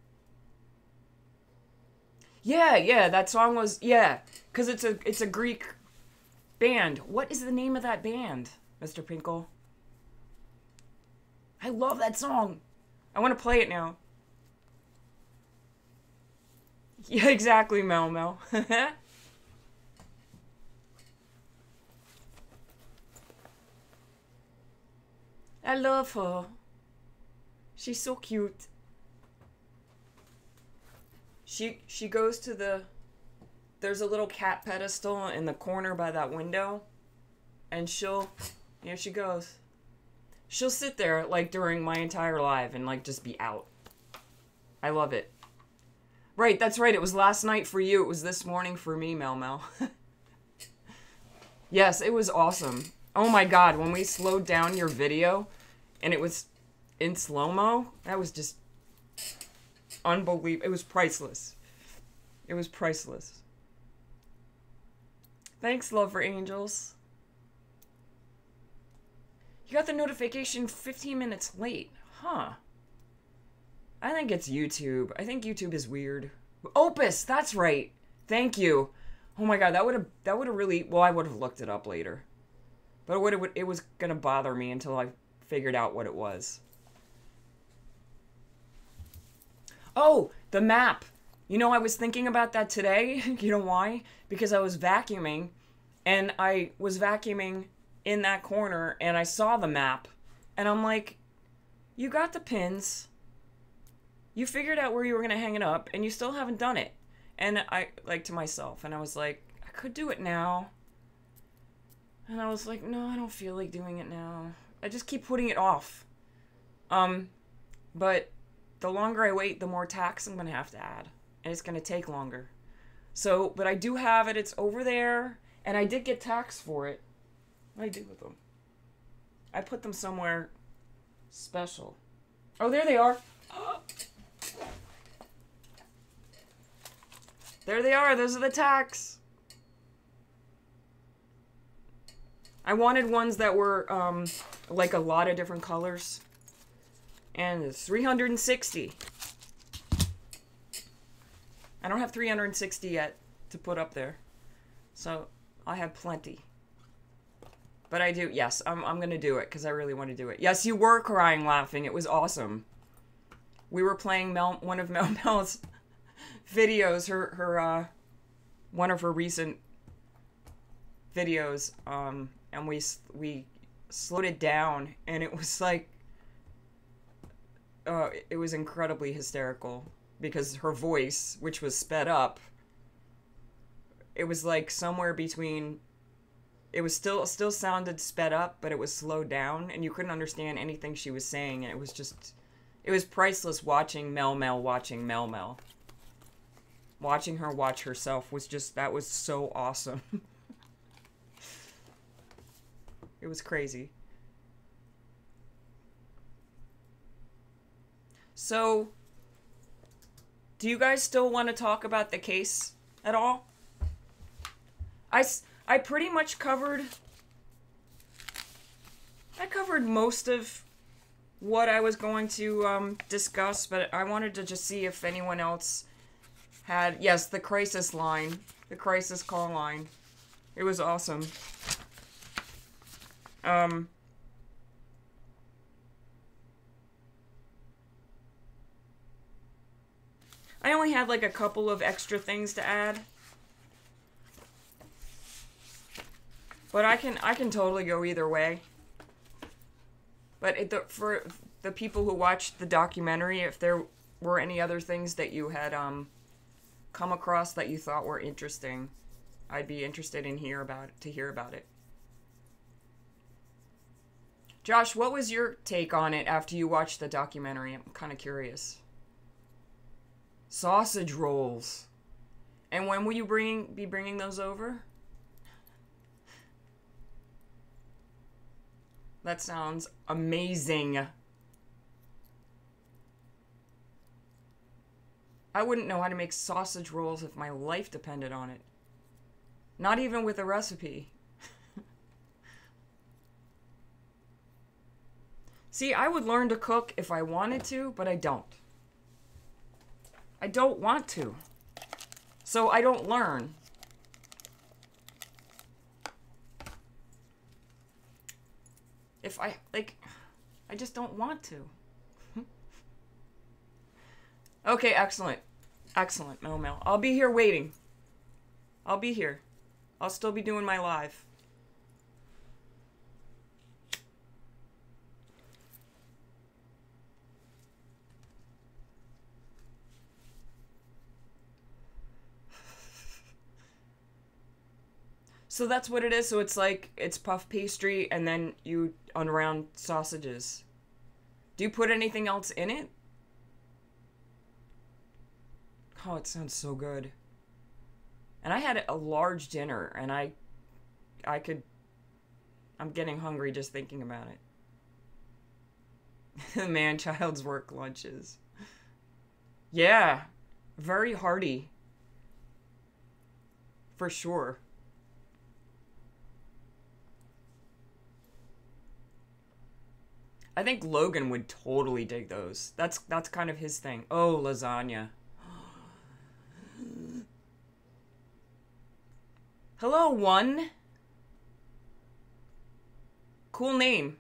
Yeah, yeah, that song was, yeah, because it's a, it's a Greek band. What is the name of that band, Mister Pinkle? I love that song. I want to play it now. Yeah, exactly, Mel Mel. I love her. She's so cute. She she goes to the, there's a little cat pedestal in the corner by that window, and she'll, here she goes. She'll sit there like during my entire life and like just be out. I love it. Right, that's right. It was last night for you. It was this morning for me, Mel Mel. Yes, it was awesome. Oh my God, when we slowed down your video and it was in slow-mo, that was just unbelievable. It was priceless. It was priceless. Thanks, Love for Angels. You got the notification fifteen minutes late. Huh. I think it's YouTube. I think YouTube is weird. Opus, that's right. Thank you. Oh my God, that would have that would have really, well, I would have looked it up later. But it would have, it was going to bother me until I figured out what it was. Oh, the map. You know, I was thinking about that today. You know why? Because I was vacuuming, and I was vacuuming in that corner, and I saw the map, and I'm like, you got the pins. You figured out where you were going to hang it up, and you still haven't done it. And I, like, to myself, and I was like, I could do it now. And I was like, no, I don't feel like doing it now. I just keep putting it off. Um, but the longer I wait, the more tax I'm going to have to add. And it's going to take longer. So, but I do have it. It's over there. And I did get tax for it. What did I do with them? I put them somewhere special. Oh, there they are. There they are. Those are the tax. I wanted ones that were um, like a lot of different colors. And it's three hundred sixty. I don't have three hundred sixty yet to put up there. So I have plenty. But I do, yes, I'm, I'm going to do it because I really want to do it. Yes, you were crying laughing. It was awesome. We were playing Mel, one of Mel Mel's videos, her, her, uh, one of her recent videos, um, and we, we slowed it down, and it was like, uh, it was incredibly hysterical, because her voice, which was sped up, it was like somewhere between, it was still, still sounded sped up, but it was slowed down, and you couldn't understand anything she was saying, and it was just, it was priceless watching Mel Mel watching Mel Mel. Watching her watch herself was just, that was so awesome. It was crazy. So, do you guys still want to talk about the case at all? I, I pretty much covered, I covered most of what I was going to um, discuss, but I wanted to just see if anyone else had, yes, the crisis line, the crisis call line. It was awesome. Um, I only had like a couple of extra things to add. But I can I can totally go either way. But it, the, for the people who watched the documentary, if there were any other things that you had um come across that you thought were interesting, I'd be interested in hear about to hear about it. Josh, what was your take on it after you watched the documentary? I'm kind of curious. Sausage rolls. And when will you bring be bringing those over? That sounds amazing. I wouldn't know how to make sausage rolls if my life depended on it. Not even with a recipe. See, I would learn to cook if I wanted to, but I don't. I don't want to. So I don't learn. If I, like, I just don't want to. Okay, excellent. Excellent, Mel Mel. I'll be here waiting. I'll be here. I'll still be doing my live. So that's what it is. So it's like, it's puff pastry and then you unround sausages. Do you put anything else in it? Oh, it sounds so good. And I had a large dinner and I, I could, I'm getting hungry just thinking about it. Man, child's work lunches. Yeah, very hearty. For sure. I think Logan would totally dig those. That's that's kind of his thing. Oh, lasagna. Hello, one. Cool name.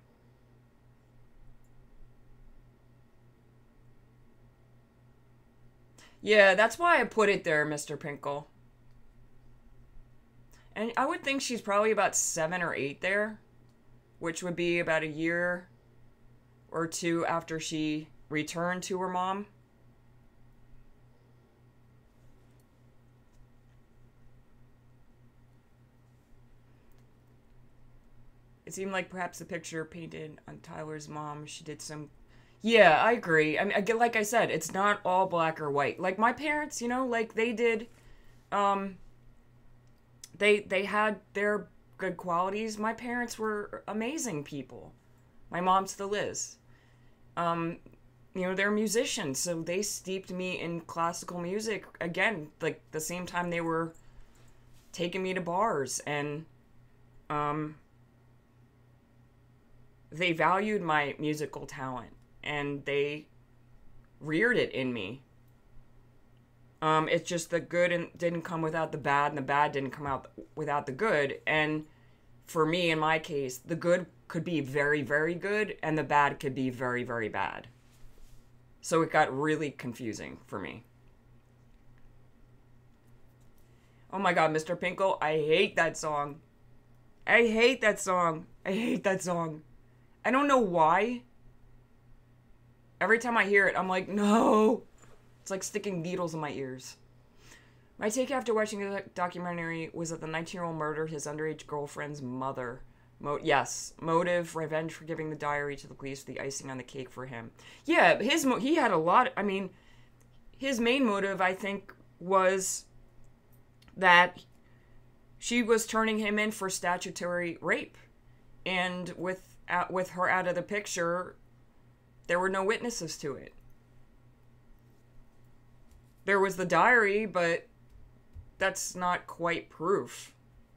Yeah, that's why I put it there, Mister Pinkle. And I would think she's probably about seven or eight there, which would be about a year or two after she returned to her mom. It seemed like perhaps the picture painted on Tyler's mom, she did some... Yeah, I agree. I mean, again, like I said, it's not all black or white. Like my parents, you know, like they did, um, they, they had their good qualities. My parents were amazing people. My mom still is. Um, you know, they're musicians, so they steeped me in classical music, again, like the same time they were taking me to bars, and, um, they valued my musical talent and they reared it in me. Um, it's just the good and didn't come without the bad, and the bad didn't come out without the good. And for me, in my case, the good could be very, very good, and the bad could be very, very bad. So it got really confusing for me. Oh my god, Mister Pinkle, I hate that song. I hate that song. I hate that song. I don't know why. Every time I hear it, I'm like, no. It's like sticking needles in my ears. My take after watching the documentary was that the nineteen-year-old murdered his underage girlfriend's mother. Mo- yes, motive, revenge for giving the diary to the police, the icing on the cake for him. Yeah, his mo- he had a lot. I mean, his main motive, I think, was that she was turning him in for statutory rape, and with uh, with her out of the picture, there were no witnesses to it. There was the diary, but that's not quite proof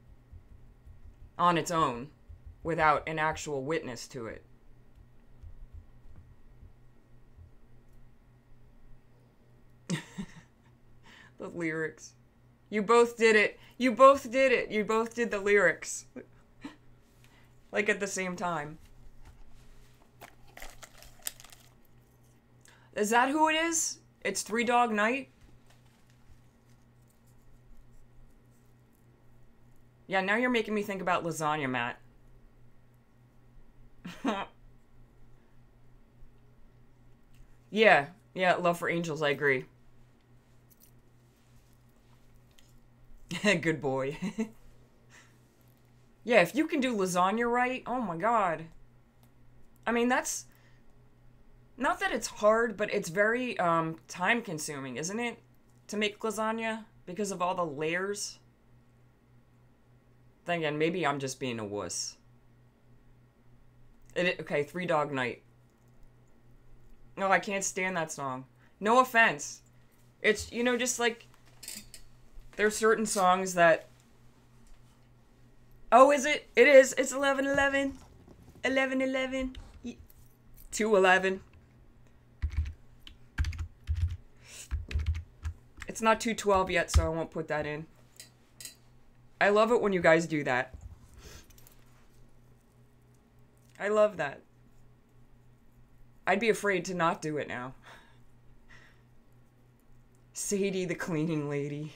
on its own without an actual witness to it. The lyrics. You both did it. You both did it. You both did the lyrics. Like at the same time. Is that who it is? It's Three Dog Night? Yeah, now you're making me think about lasagna, Matt. Yeah, yeah, Love for Angels, I agree. Good boy. Yeah, if you can do lasagna right, oh my god. I mean, that's... Not that it's hard, but it's very um, time-consuming, isn't it? To make lasagna, because of all the layers. Then again, maybe I'm just being a wuss. It, okay, Three Dog Night. No, I can't stand that song. No offense. It's, you know, just like... There's certain songs that... Oh, is it? It is. It's eleven eleven. eleven eleven. two eleven. It's not two twelve yet, so I won't put that in. I love it when you guys do that. I love that. I'd be afraid to not do it now. Sadie the cleaning lady.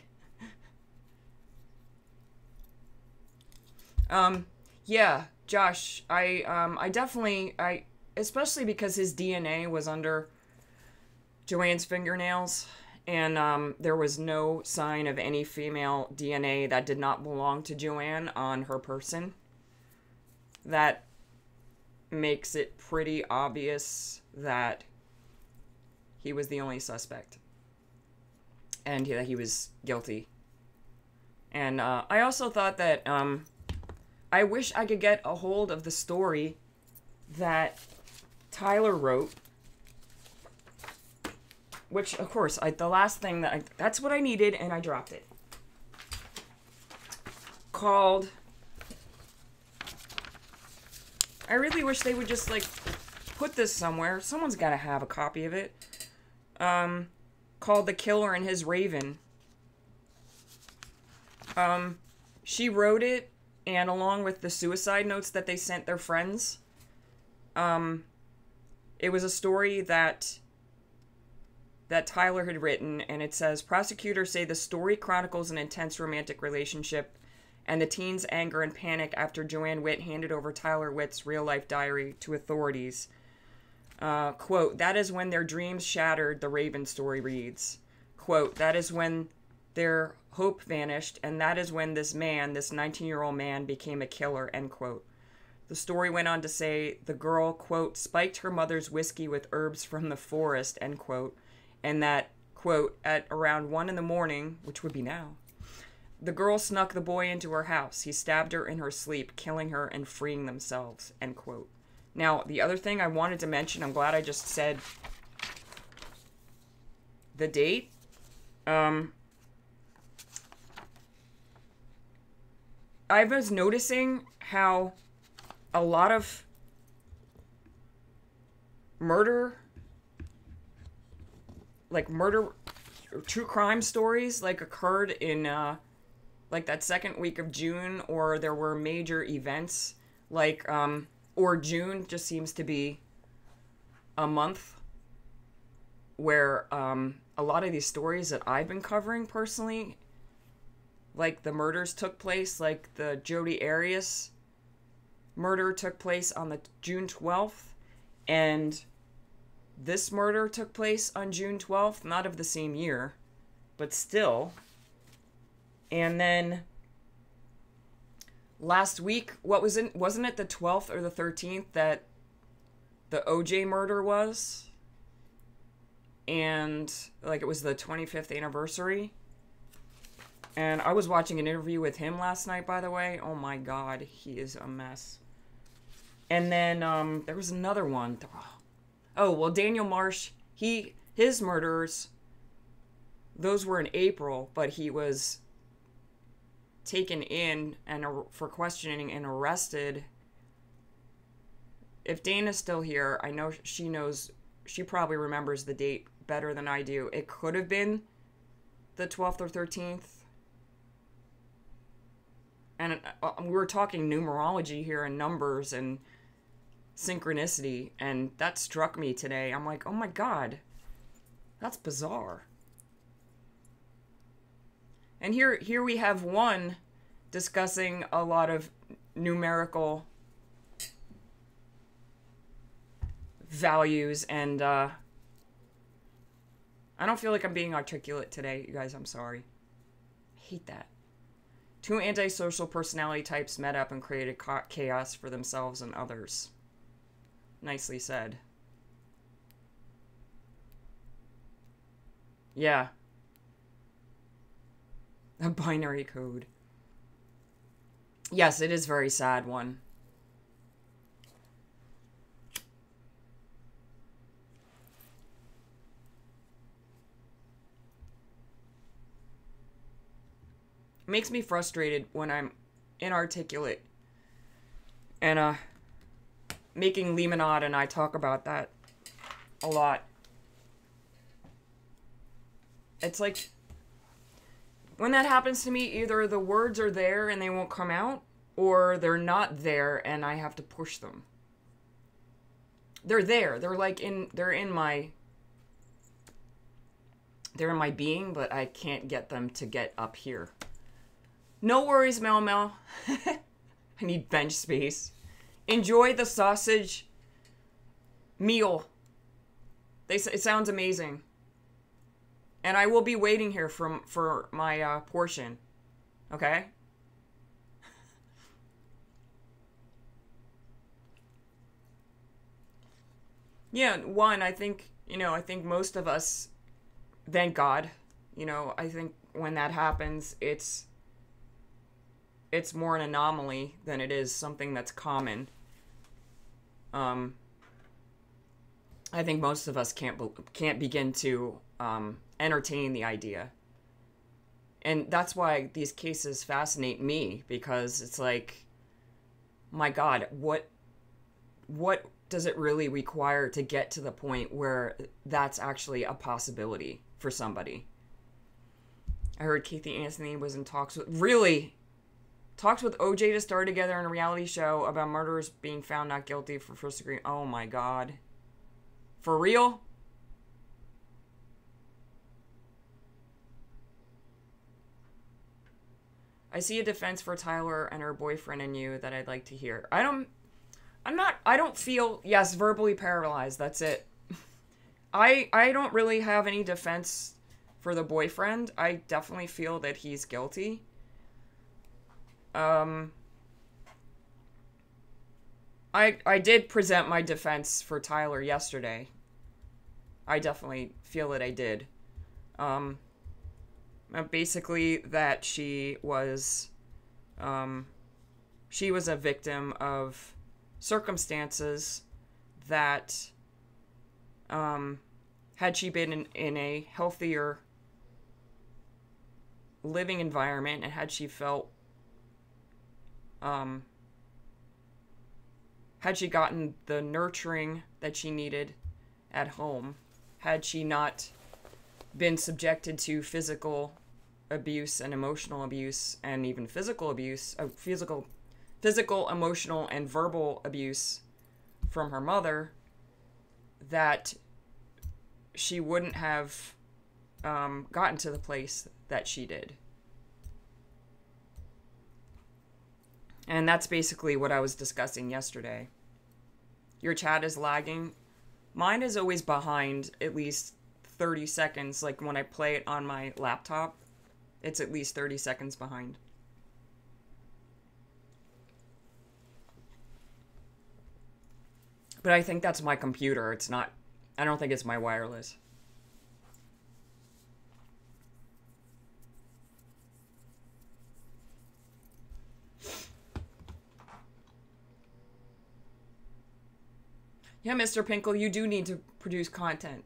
Um, yeah, Josh, I, um, I definitely, I, especially because his D N A was under Joanne's fingernails, and, um, there was no sign of any female D N A that did not belong to Joanne on her person. That makes it pretty obvious that he was the only suspect. And that he was guilty. And, uh, I also thought that, um... I wish I could get a hold of the story that Tyler wrote. Which, of course, I, the last thing that I... That's what I needed, and I dropped it. Called... I really wish they would just, like, put this somewhere. Someone's got to have a copy of it. Um, called The Killer and His Raven. Um, she wrote it. And along with the suicide notes that they sent their friends, um, it was a story that that Tyler had written, and it says, prosecutors say the story chronicles an intense romantic relationship and the teen's anger and panic after Joanne Witt handed over Tyler Witt's real-life diary to authorities. Uh, quote, that is when their dreams shattered, the Raven story reads. Quote, that is when their hope vanished, and that is when this man, this nineteen-year-old man, became a killer, end quote. The story went on to say the girl, quote, spiked her mother's whiskey with herbs from the forest, end quote, and that, quote, at around one in the morning, which would be now, the girl snuck the boy into her house. He stabbed her in her sleep, killing her and freeing themselves, end quote. Now, the other thing I wanted to mention, I'm glad I just said the date. Um... I was noticing how a lot of murder, like murder, true crime stories, like occurred in, uh, like that second week of June, or there were major events, like, um, or June just seems to be a month where, um, a lot of these stories that I've been covering personally, like the murders took place, like the Jodi Arias murder took place on the June twelfth, and this murder took place on June twelfth, not of the same year, but still. And then last week, what was it? Wasn't it the twelfth or the thirteenth that the O J murder was? And like it was the twenty-fifth anniversary. And I was watching an interview with him last night, by the way. Oh my God, he is a mess. And then um, there was another one. Oh, well, Daniel Marsh, he his murders, those were in April, but he was taken in and for questioning and arrested. If Dana's still here, I know she knows, she probably remembers the date better than I do. It could have been the twelfth or thirteenth. And uh, we were talking numerology here and numbers and synchronicity, and that struck me today. I'm like, oh my God, that's bizarre. And here, here we have one discussing a lot of numerical values, and uh, I don't feel like I'm being articulate today, you guys. I'm sorry. I hate that. Two antisocial personality types met up and created chaos for themselves and others. Nicely said. Yeah. A binary code. Yes, it is a very sad one. It makes me frustrated when I'm inarticulate. And, uh, making Lemonade and I talk about that a lot. It's like, when that happens to me, either the words are there and they won't come out, or they're not there and I have to push them. They're there. They're like in, they're in my, they're in my being, but I can't get them to get up here. No worries, Mel Mel. I need bench space. Enjoy the sausage meal. They, it sounds amazing. And I will be waiting here for, for my uh, portion. Okay? Yeah, one, I think, you know, I think most of us, thank God, you know, I think when that happens, it's, it's more an anomaly than it is something that's common. Um, I think most of us can't, can't begin to, um, entertain the idea. And that's why these cases fascinate me, because it's like, my God, what, what does it really require to get to the point where that's actually a possibility for somebody? I heard Kathy Anthony was in talks with, really, talks with O J to star together in a reality show about murderers being found not guilty for first degree. Oh my God. For real? I see a defense for Tyler and her boyfriend and you that I'd like to hear. I don't, I'm not, I don't feel, yes, verbally paralyzed. That's it. I, I don't really have any defense for the boyfriend. I definitely feel that he's guilty. Um, I, I did present my defense for Tyler yesterday. I definitely feel that I did. Um, basically that she was, um, she was a victim of circumstances that, um, had she been in, in a healthier living environment, and had she felt, um, had she gotten the nurturing that she needed at home had she not been subjected to physical abuse and emotional abuse and even physical abuse, uh, physical, physical, emotional, and verbal abuse from her mother, that she wouldn't have um, gotten to the place that she did. And that's basically what I was discussing yesterday. Your chat is lagging. Mine is always behind at least thirty seconds. Like when I play it on my laptop, it's at least thirty seconds behind. But I think that's my computer. It's not, I don't think it's my wireless. Yeah, Mister Pinkle, you do need to produce content.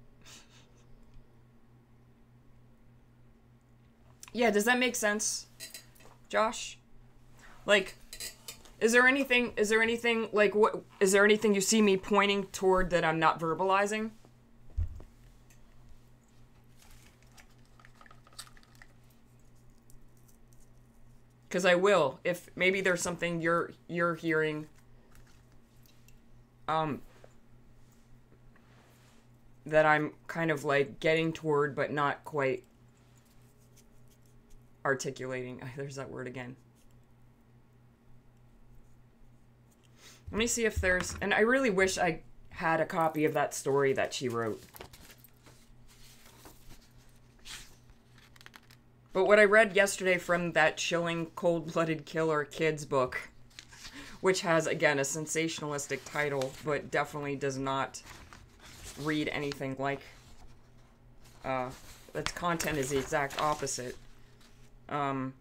Yeah, does that make sense, Josh? Like, is there anything, is there anything, like, what, is there anything you see me pointing toward that I'm not verbalizing? Because I will, if maybe there's something you're, you're hearing, um, that I'm kind of, like, getting toward, but not quite articulating. There's that word again. Let me see if there's, and I really wish I had a copy of that story that she wrote. But what I read yesterday from that chilling, cold-blooded killer kids book, which has, again, a sensationalistic title, but definitely does not read anything like, uh, its content is the exact opposite. Um,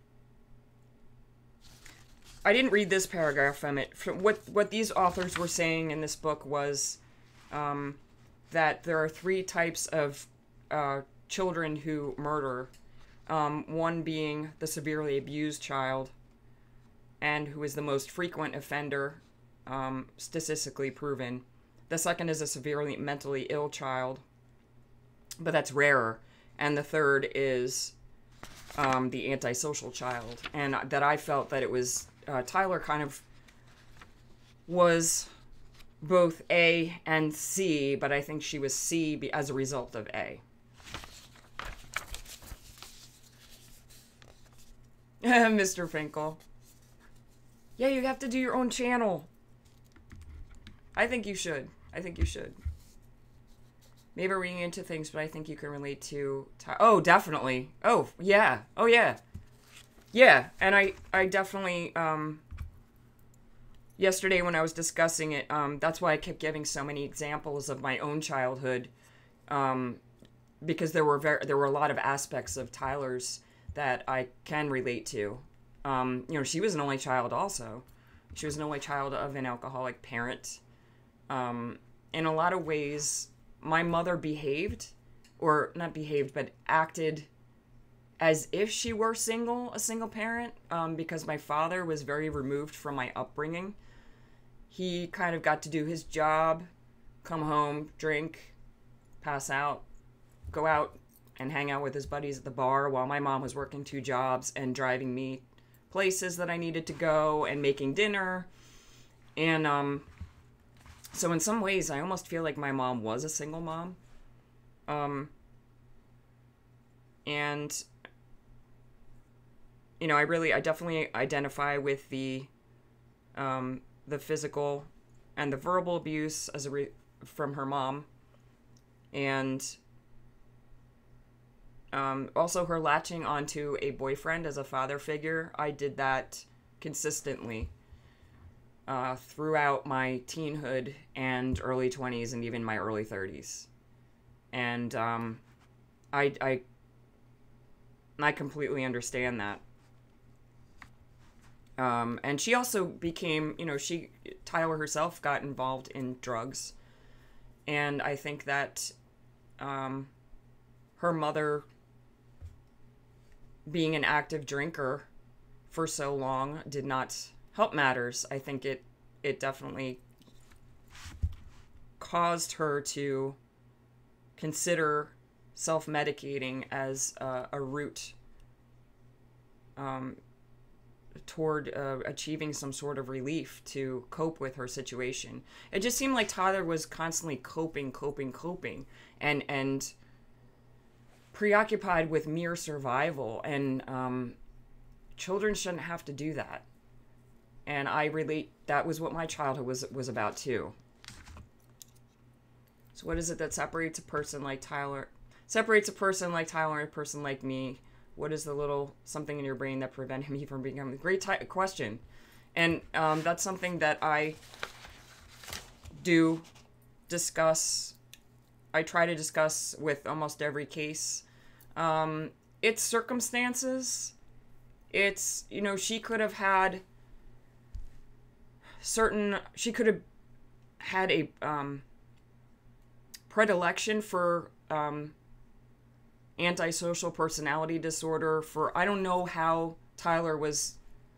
I didn't read this paragraph from it. From what, what these authors were saying in this book was um, that there are three types of uh, children who murder. Um, one being the severely abused child, and who is the most frequent offender, um, statistically proven. The second is a severely mentally ill child, but that's rarer. And the third is Um, the antisocial child, and that I felt that it was, uh, Tyler kind of was both A and C, but I think she was C be- as a result of A. Mister Finkel. Yeah, you have to do your own channel. I think you should. I think you should. Maybe reading into things, but I think you can relate to... Ty- oh, definitely. Oh, yeah. Oh, yeah. Yeah, and I, I definitely, um... yesterday when I was discussing it, um, that's why I kept giving so many examples of my own childhood, um, because there were very, there were a lot of aspects of Tyler's that I can relate to. Um, you know, she was an only child also. She was an only child of an alcoholic parent. Um, in a lot of ways... my mother behaved, or not behaved, but acted as if she were single, a single parent, um, because my father was very removed from my upbringing. He kind of got to do his job, come home, drink, pass out, go out and hang out with his buddies at the bar while my mom was working two jobs and driving me places that I needed to go and making dinner. And, um... so in some ways, I almost feel like my mom was a single mom. Um, and, you know, I really, I definitely identify with the, um, the physical and the verbal abuse as a re- from her mom. And, um, also her latching onto a boyfriend as a father figure. I did that consistently. Uh, throughout my teenhood and early twenties and even my early thirties. And um, I, I, I completely understand that. Um, and she also became, you know, she, Tyler herself got involved in drugs. And I think that um, her mother being an active drinker for so long did not help matters. I think it it definitely caused her to consider self-medicating as uh, a route um, toward uh, achieving some sort of relief to cope with her situation. It just seemed like Tyler was constantly coping, coping, coping, and and preoccupied with mere survival. And um, children shouldn't have to do that. And I relate. That was what my childhood was was about too. So what is it that separates a person like Tyler? Separates a person like Tyler and a person like me? What is the little something in your brain that prevented me from becoming a great ty- question? And um, that's something that I do discuss. I try to discuss with almost every case. Um, it's circumstances. It's, you know, she could have had certain, she could have had a um, predilection for um, antisocial personality disorder. For, I don't know how Tyler was,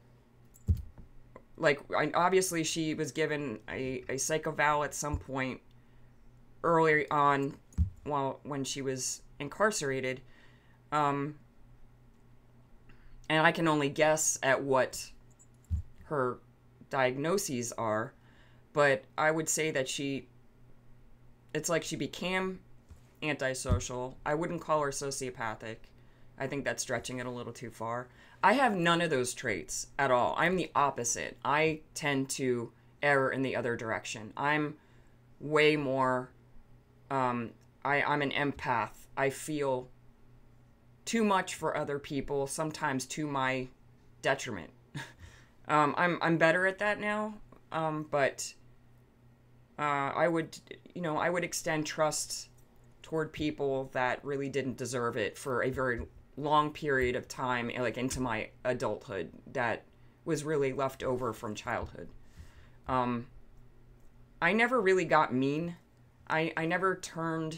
like, I, obviously she was given a, a psych eval at some point early on, well, when she was incarcerated. Um, and I can only guess at what her diagnoses are, but I would say that she, it's like she became antisocial. I wouldn't call her sociopathic. I think that's stretching it a little too far. I have none of those traits at all. I'm the opposite. I tend to err in the other direction. I'm way more, um, I, I'm an empath. I feel too much for other people, sometimes to my detriment. um, I'm I'm better at that now, um, but uh, I would, you know, I would extend trust toward people that really didn't deserve it for a very long period of time, like into my adulthood, that was really left over from childhood. Um, I never really got mean. I, I never turned...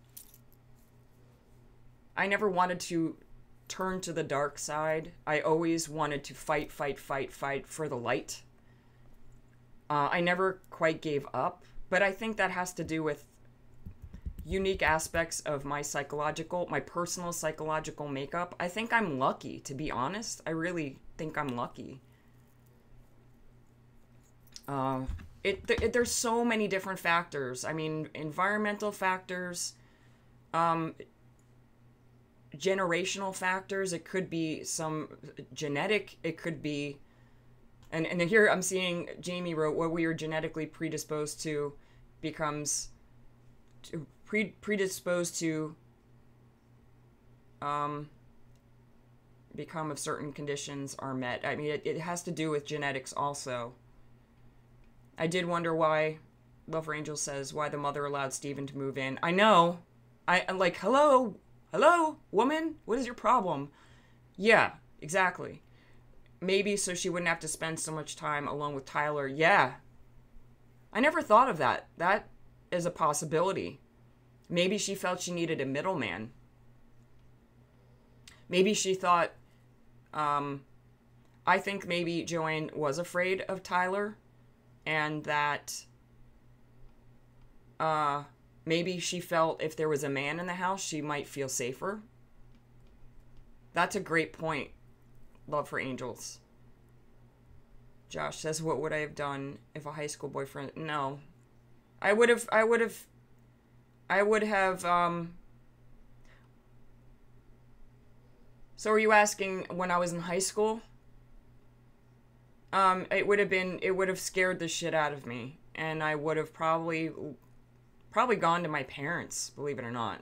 I never wanted to turn to the dark side. I always wanted to fight, fight, fight, fight for the light. Uh, I never quite gave up, but I think that has to do with unique aspects of my psychological, my personal psychological makeup. I think I'm lucky, to be honest. I really think I'm lucky. Uh, it, it there's so many different factors. I mean, environmental factors, um, generational factors. It could be some genetic. It could be, and and here I'm seeing Jamie wrote, what we are genetically predisposed to becomes to, pre, predisposed to um, become if certain conditions are met. I mean, it, it has to do with genetics also. I did wonder why, Love for Angels says, why the mother allowed Steven to move in. I know. I, I'm like, hello, hello, woman, what is your problem? Yeah, exactly. Maybe so she wouldn't have to spend so much time alone with Tyler. Yeah. I never thought of that. That is a possibility. Maybe she felt she needed a middleman. Maybe she thought, um, I think maybe Joanne was afraid of Tyler, and that uh, maybe she felt if there was a man in the house, she might feel safer. That's a great point. Love for Angels. Josh says, what would I have done if a high school boyfriend... No. I would have... I would have... I would have, um... So are you asking when I was in high school? Um, it would have been... It would have scared the shit out of me. And I would have probably... Probably gone to my parents, believe it or not.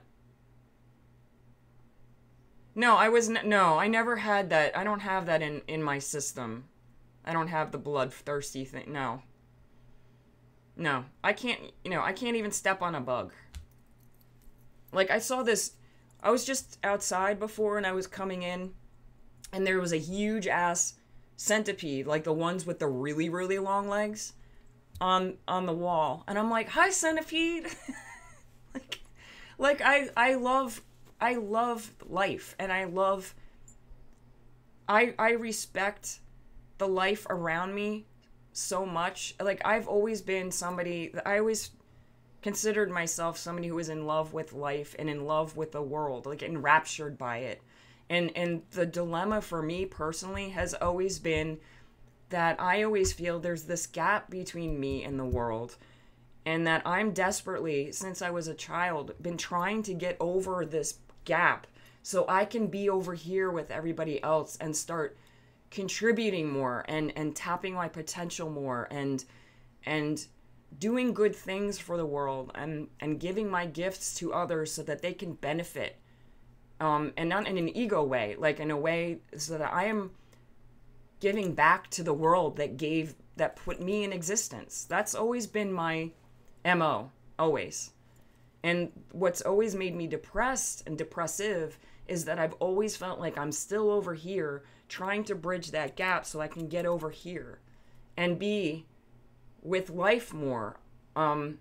No, I was... N- no, I never had that. I don't have that in, in my system. I don't have the bloodthirsty thing. No. No. I can't, you know, I can't even step on a bug. Like, I saw this, I was just outside before and I was coming in, and there was a huge ass centipede, like the ones with the really, really long legs, on on the wall. And I'm like, hi, centipede. like, like I, I love, I love life, and I love, I, I respect the life around me so much. Like, I've always been somebody that I always considered myself somebody who was in love with life and in love with the world, like enraptured by it. And and the dilemma for me personally has always been that I always feel there's this gap between me and the world, and that I'm desperately, since I was a child, been trying to get over this gap so I can be over here with everybody else and start contributing more and and tapping my potential more and and doing good things for the world and and giving my gifts to others so that they can benefit, um and not in an ego way, like in a way so that I am giving back to the world that gave that put me in existence. That's always been my M O, always. And what's always made me depressed and depressive is that I've always felt like I'm still over here trying to bridge that gap so I can get over here and be with life more. Um,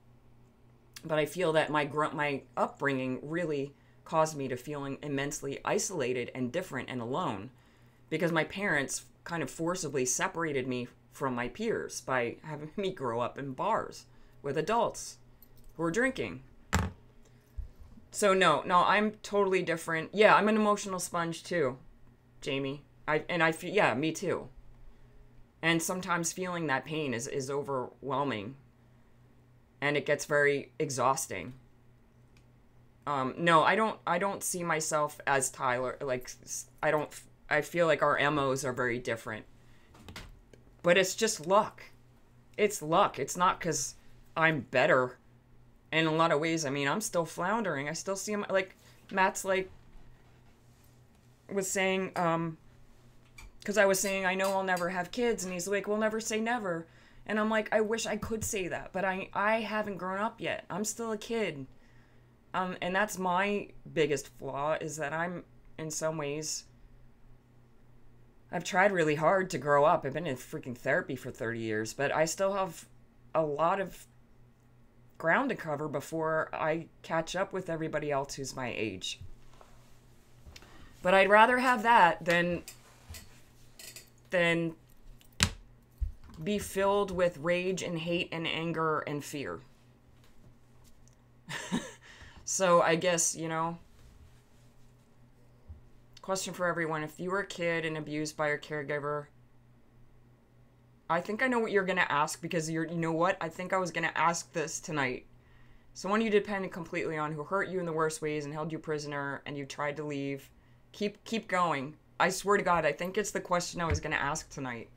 but I feel that my gr- my upbringing really caused me to feeling immensely isolated and different and alone, because my parents kind of forcibly separated me from my peers by having me grow up in bars with adults who were drinking. So no, no, I'm totally different. Yeah, I'm an emotional sponge too, Jamie. I and I feel, yeah, me too. And sometimes feeling that pain is, is overwhelming, and it gets very exhausting. Um, no, I don't. I don't see myself as Tyler. Like, I don't. I feel like our M Os are very different. But it's just luck. It's luck. It's not because I'm better. In a lot of ways, I mean, I'm still floundering. I still see him, like, Matt's, like, was saying, um, because I was saying, I know I'll never have kids, and he's like, we'll never say never. And I'm like, I wish I could say that, but I, I haven't grown up yet. I'm still a kid. Um, and that's my biggest flaw, is that I'm, in some ways, I've tried really hard to grow up. I've been in freaking therapy for thirty years, but I still have a lot of ground to cover before I catch up with everybody else who's my age. But I'd rather have that than than be filled with rage and hate and anger and fear. So I guess, you know, question for everyone: if you were a kid and abused by your caregiver, I think I know what you're going to ask, because you're, you know what? I think I was going to ask this tonight. Someone you depended completely on, who hurt you in the worst ways and held you prisoner, and you tried to leave. Keep, keep going. I swear to God, I think it's the question I was going to ask tonight.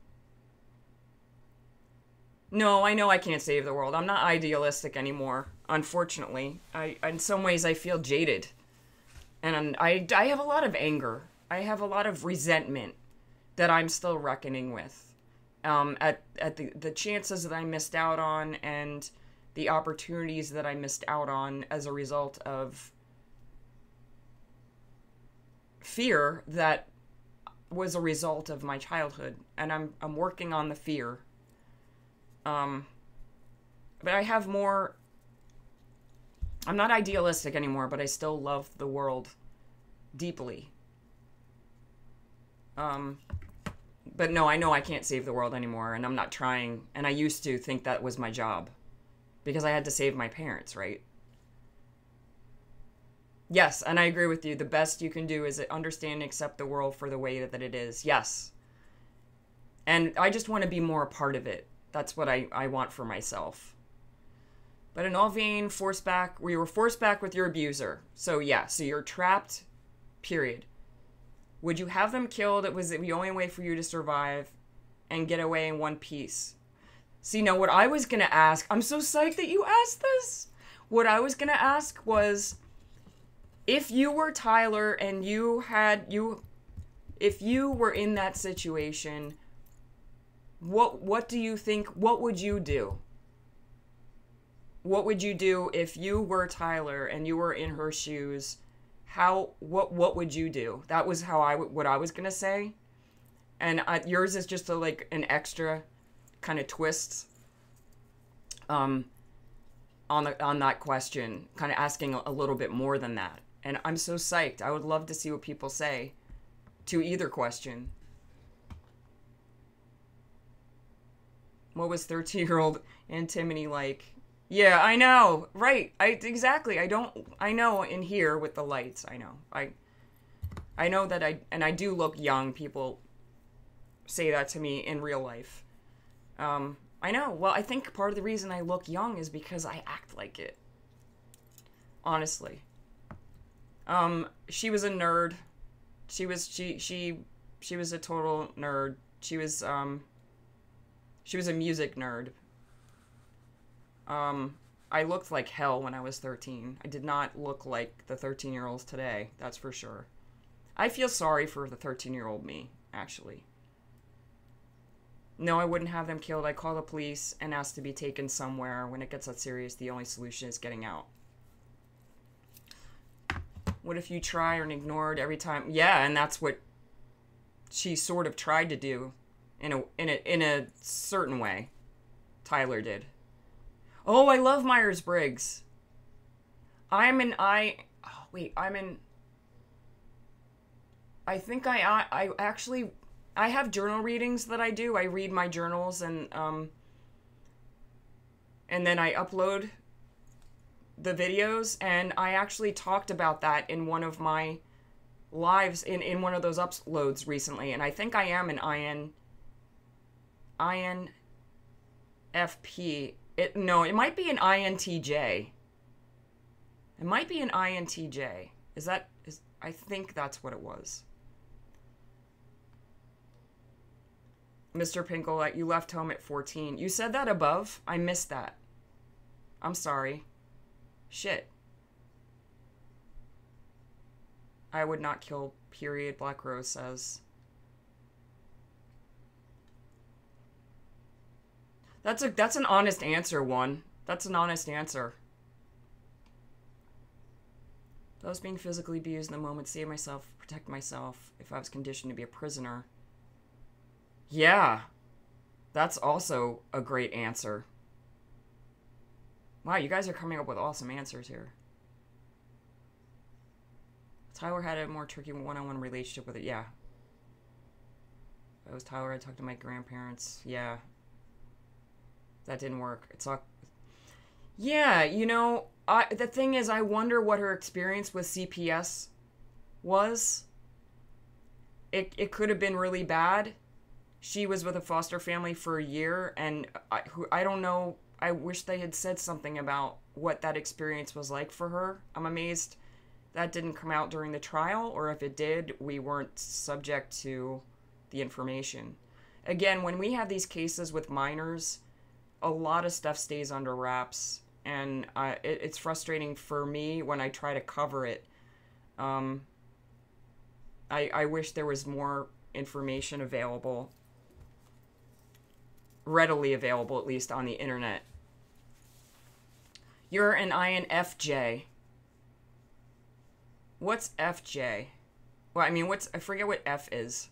No, I know I can't save the world. I'm not idealistic anymore, unfortunately. I, in some ways, I feel jaded. And I, I have a lot of anger. I have a lot of resentment that I'm still reckoning with. Um, at at the, the chances that I missed out on and the opportunities that I missed out on as a result of fear that was a result of my childhood. And I'm I'm working on the fear. Um, but I have more... I'm not idealistic anymore, but I still love the world deeply. Um... But no, I know I can't save the world anymore, and I'm not trying. And I used to think that was my job, because I had to save my parents, right? Yes, and I agree with you. The best you can do is understand and accept the world for the way that it is. Yes. And I just want to be more a part of it. That's what I, I want for myself. But in all vain, forced back, we were forced back with your abuser. So yeah, so you're trapped, period. Would you have them killed? It was the only way for you to survive and get away in one piece. See, now what I was going to ask, I'm so psyched that you asked this. What I was going to ask was, if you were Tyler and you had, you, if you were in that situation, what, what do you think, what would you do? What would you do if you were Tyler and you were in her shoes? How, what, what would you do? That was how I, what I was going to say. And uh, yours is just a, like an extra kind of twist um, on the, on that question, kind of asking a, a little bit more than that. And I'm so psyched. I would love to see what people say to either question. What was thirteen-year-old Antimony like? Yeah, I know. Right. I exactly. I don't I know in here with the lights. I know. I I know that I and I do look young. People say that to me in real life. Um I know. Well, I think part of the reason I look young is because I act like it. Honestly. Um she was a nerd. She was she she she was a total nerd. She was um she was a music nerd. Um, I looked like hell when I was thirteen. I did not look like the thirteen-year-olds today, that's for sure. I feel sorry for the thirteen-year-old me, actually. No, I wouldn't have them killed. I'd call the police and ask to be taken somewhere. When it gets that serious, the only solution is getting out. What if you try and ignored every time? Yeah, and that's what she sort of tried to do in a in a in a certain way. Tyler did. Oh, I love Myers-Briggs. I'm an I... Oh, wait, I'm in... I think I, I I actually... I have journal readings that I do. I read my journals and, um... and then I upload the videos. And I actually talked about that in one of my lives, in, in one of those uploads recently. And I think I am an I N... I N F P... It, no, it might be an I N T J. It might be an I N T J. Is that... Is, I think that's what it was. Mister Pinkle, you left home at fourteen. You said that above? I missed that. I'm sorry. Shit. I would not kill, period, Black Rose says. That's a that's an honest answer, one. That's an honest answer. If I was being physically abused in the moment, save myself, protect myself, if I was conditioned to be a prisoner. Yeah. That's also a great answer. Wow, you guys are coming up with awesome answers here. Tyler had a more tricky one-on-one relationship with it. Yeah. If I was Tyler, I'd talk to my grandparents. Yeah. That didn't work. It's all... Yeah, you know, I, the thing is, I wonder what her experience with C P S was. It, it could have been really bad. She was with a foster family for a year, and I, who, I don't know, I wish they had said something about what that experience was like for her. I'm amazed that didn't come out during the trial, or if it did, we weren't subject to the information. Again, when we have these cases with minors, a lot of stuff stays under wraps, and uh, it, it's frustrating for me when I try to cover it. Um, I, I wish there was more information available, readily available, at least on the internet. You're an I N F J. What's F J? Well, I mean, what's... I forget what F is.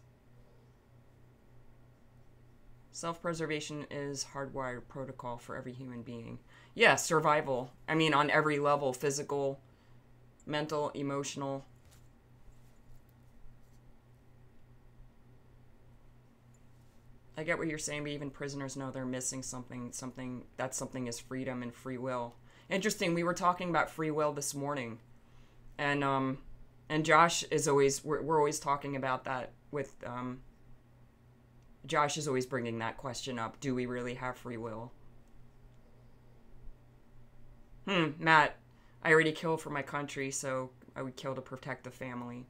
Self-preservation is hardwired protocol for every human being. Yeah, survival. I mean, on every level. Physical, mental, emotional. I get what you're saying, but even prisoners know they're missing something. Something that something is freedom and free will. Interesting, we were talking about free will this morning. And, um... And Josh is always... We're, we're always talking about that with, um... Josh is always bringing that question up. Do we really have free will? Hmm, Matt. I already killed for my country, so I would kill to protect the family.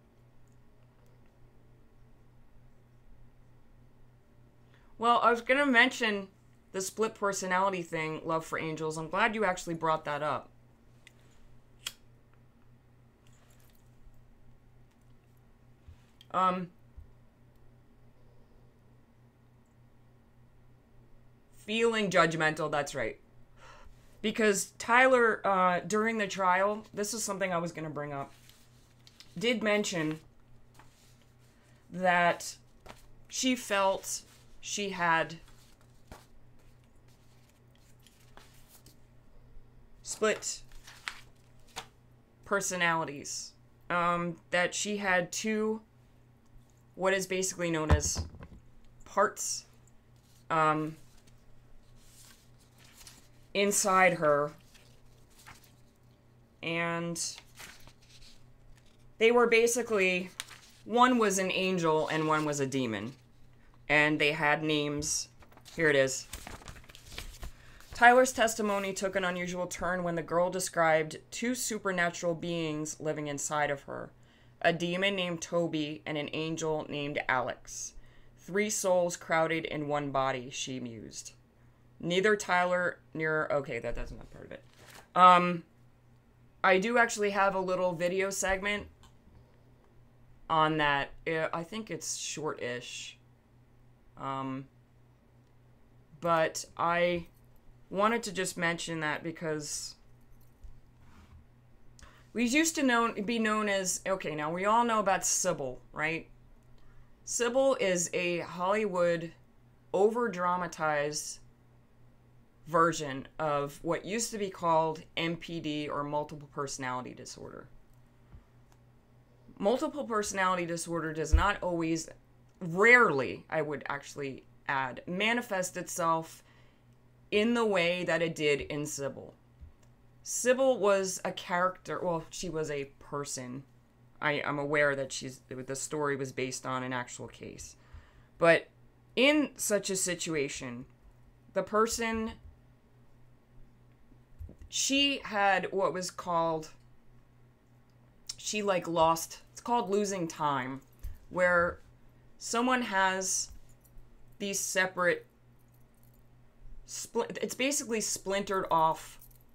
Well, I was going to mention the split personality thing, Love for Angels. I'm glad you actually brought that up. Um... Feeling judgmental, that's right. Because Tyler, uh, during the trial, this is something I was going to bring up, did mention that she felt she had split personalities. Um, that she had two, what is basically known as parts. Um... inside her. And they were basically, one was an angel and one was a demon. And they had names. Here it is. Tyler's testimony took an unusual turn when the girl described two supernatural beings living inside of her. A demon named Toby and an angel named Alex. Three souls crowded in one body, she mused. Neither Tyler nor... Okay, that doesn't have part of it. Um, I do actually have a little video segment on that. I think it's short-ish. Um, but I wanted to just mention that because we used to know, be known as... Okay, now we all know about Sybil, right? Sybil is a Hollywood over-dramatized version of what used to be called M P D, or multiple personality disorder. Multiple personality disorder does not always, rarely, I would actually add, manifest itself in the way that it did in Sybil. Sybil was a character, well, she was a person. I, I'm aware that she's the story was based on an actual case. But in such a situation, the person, she had what was called, she like lost, it's called losing time, where someone has these separate, split, it's basically splintered off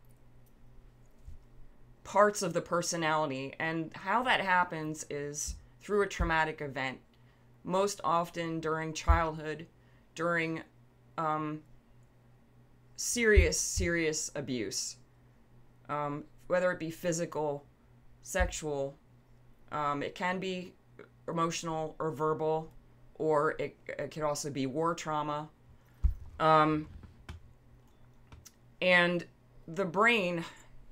parts of the personality, and how that happens is through a traumatic event, most often during childhood, during um, serious, serious abuse, um, whether it be physical, sexual, um, it can be emotional or verbal, or it, it could also be war trauma, um, and the brain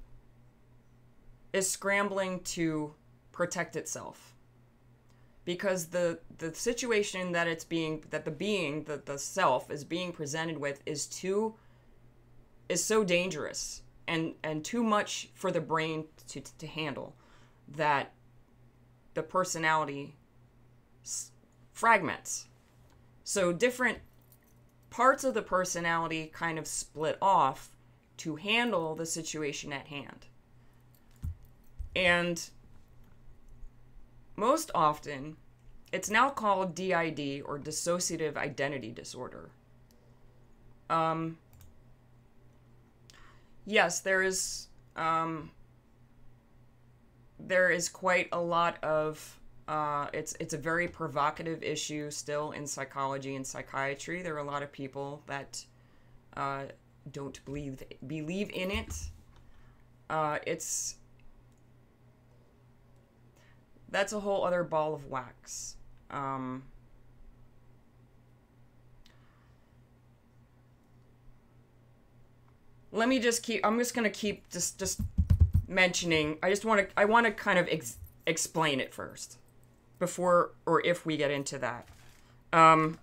is scrambling to protect itself, because the the situation that it's being, that the being, that the self is being presented with is too, is so dangerous and and too much for the brain to to handle, that the personality s- fragments. So different parts of the personality kind of split off to handle the situation at hand. And most often, it's now called D I D, or dissociative identity disorder. Um, yes, there is um, there is quite a lot of uh, it's it's a very provocative issue still in psychology and psychiatry. There are a lot of people that uh, don't believe believe in it. Uh, it's That's a whole other ball of wax. Um, let me just keep, I'm just going to keep just, just mentioning, I just want to, I want to kind of ex- explain it first before, or if we get into that. Um,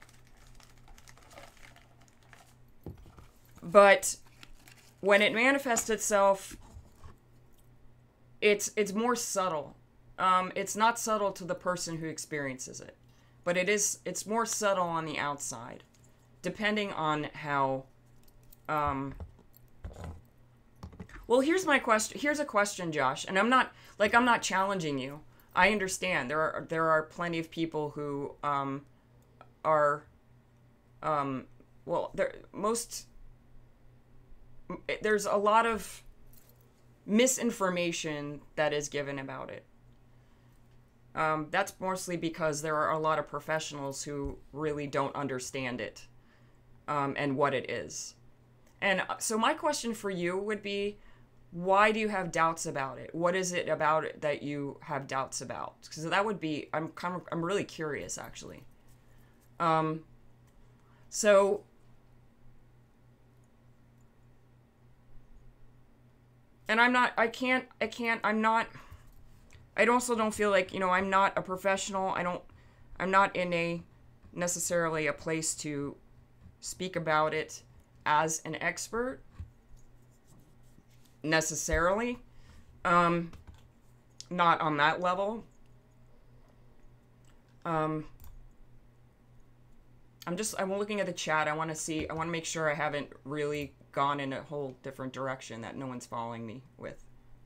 but when it manifests itself, it's, it's more subtle. Um, it's not subtle to the person who experiences it, but it is, it's more subtle on the outside, depending on how, um, well, here's my question, here's a question, Josh, and I'm not, like, I'm not challenging you. I understand, there are, there are plenty of people who, um, are, um, well, there, most, there's a lot of misinformation that is given about it. Um, that's mostly because there are a lot of professionals who really don't understand it, um, and what it is. And so my question for you would be, why do you have doubts about it? What is it about it that you have doubts about? Because that would be, I'm kind of, I'm really curious, actually. Um, so, and I'm not, I can't, I can't, I'm not... I also don't feel like, you know, I'm not a professional. I don't, I'm not in a, necessarily a place to speak about it as an expert. necessarily. Um, not on that level. Um, I'm just, I'm looking at the chat. I want to see, I want to make sure I haven't really gone in a whole different direction that no one's following me with.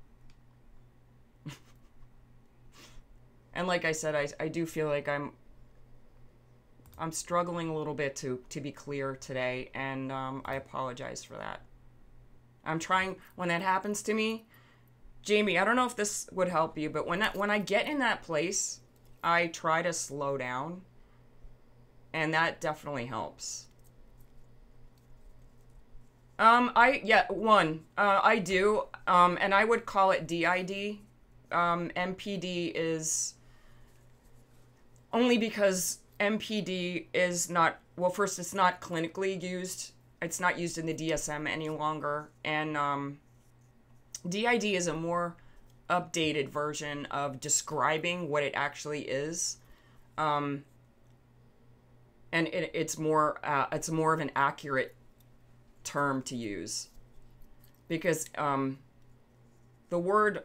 And like I said, I, I do feel like I'm, I'm struggling a little bit to, to be clear today, and um, I apologize for that. I'm trying, when that happens to me, Jamie, I don't know if this would help you, but when that, when I get in that place, I try to slow down, and that definitely helps. Um, I, yeah, one, uh, I do, um, and I would call it D I D. Um, M P D is only because M P D is not, well, first, it's not clinically used. It's not used in the D S M any longer. And um, D I D is a more updated version of describing what it actually is. Um, and it, it's more, uh, it's more of an accurate term to use. Because um, the word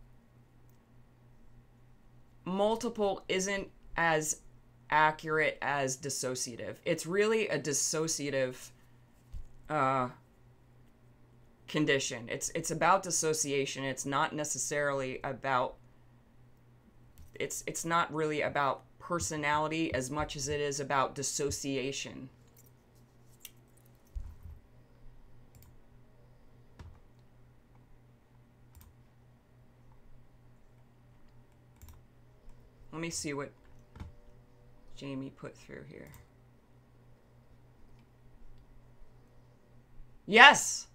multiple isn't as accurate as dissociative. It's really a dissociative uh, condition. It's it's about dissociation. It's not necessarily about, it's it's not really about personality as much as it is about dissociation. Let me see what Jamie put through here. Yes.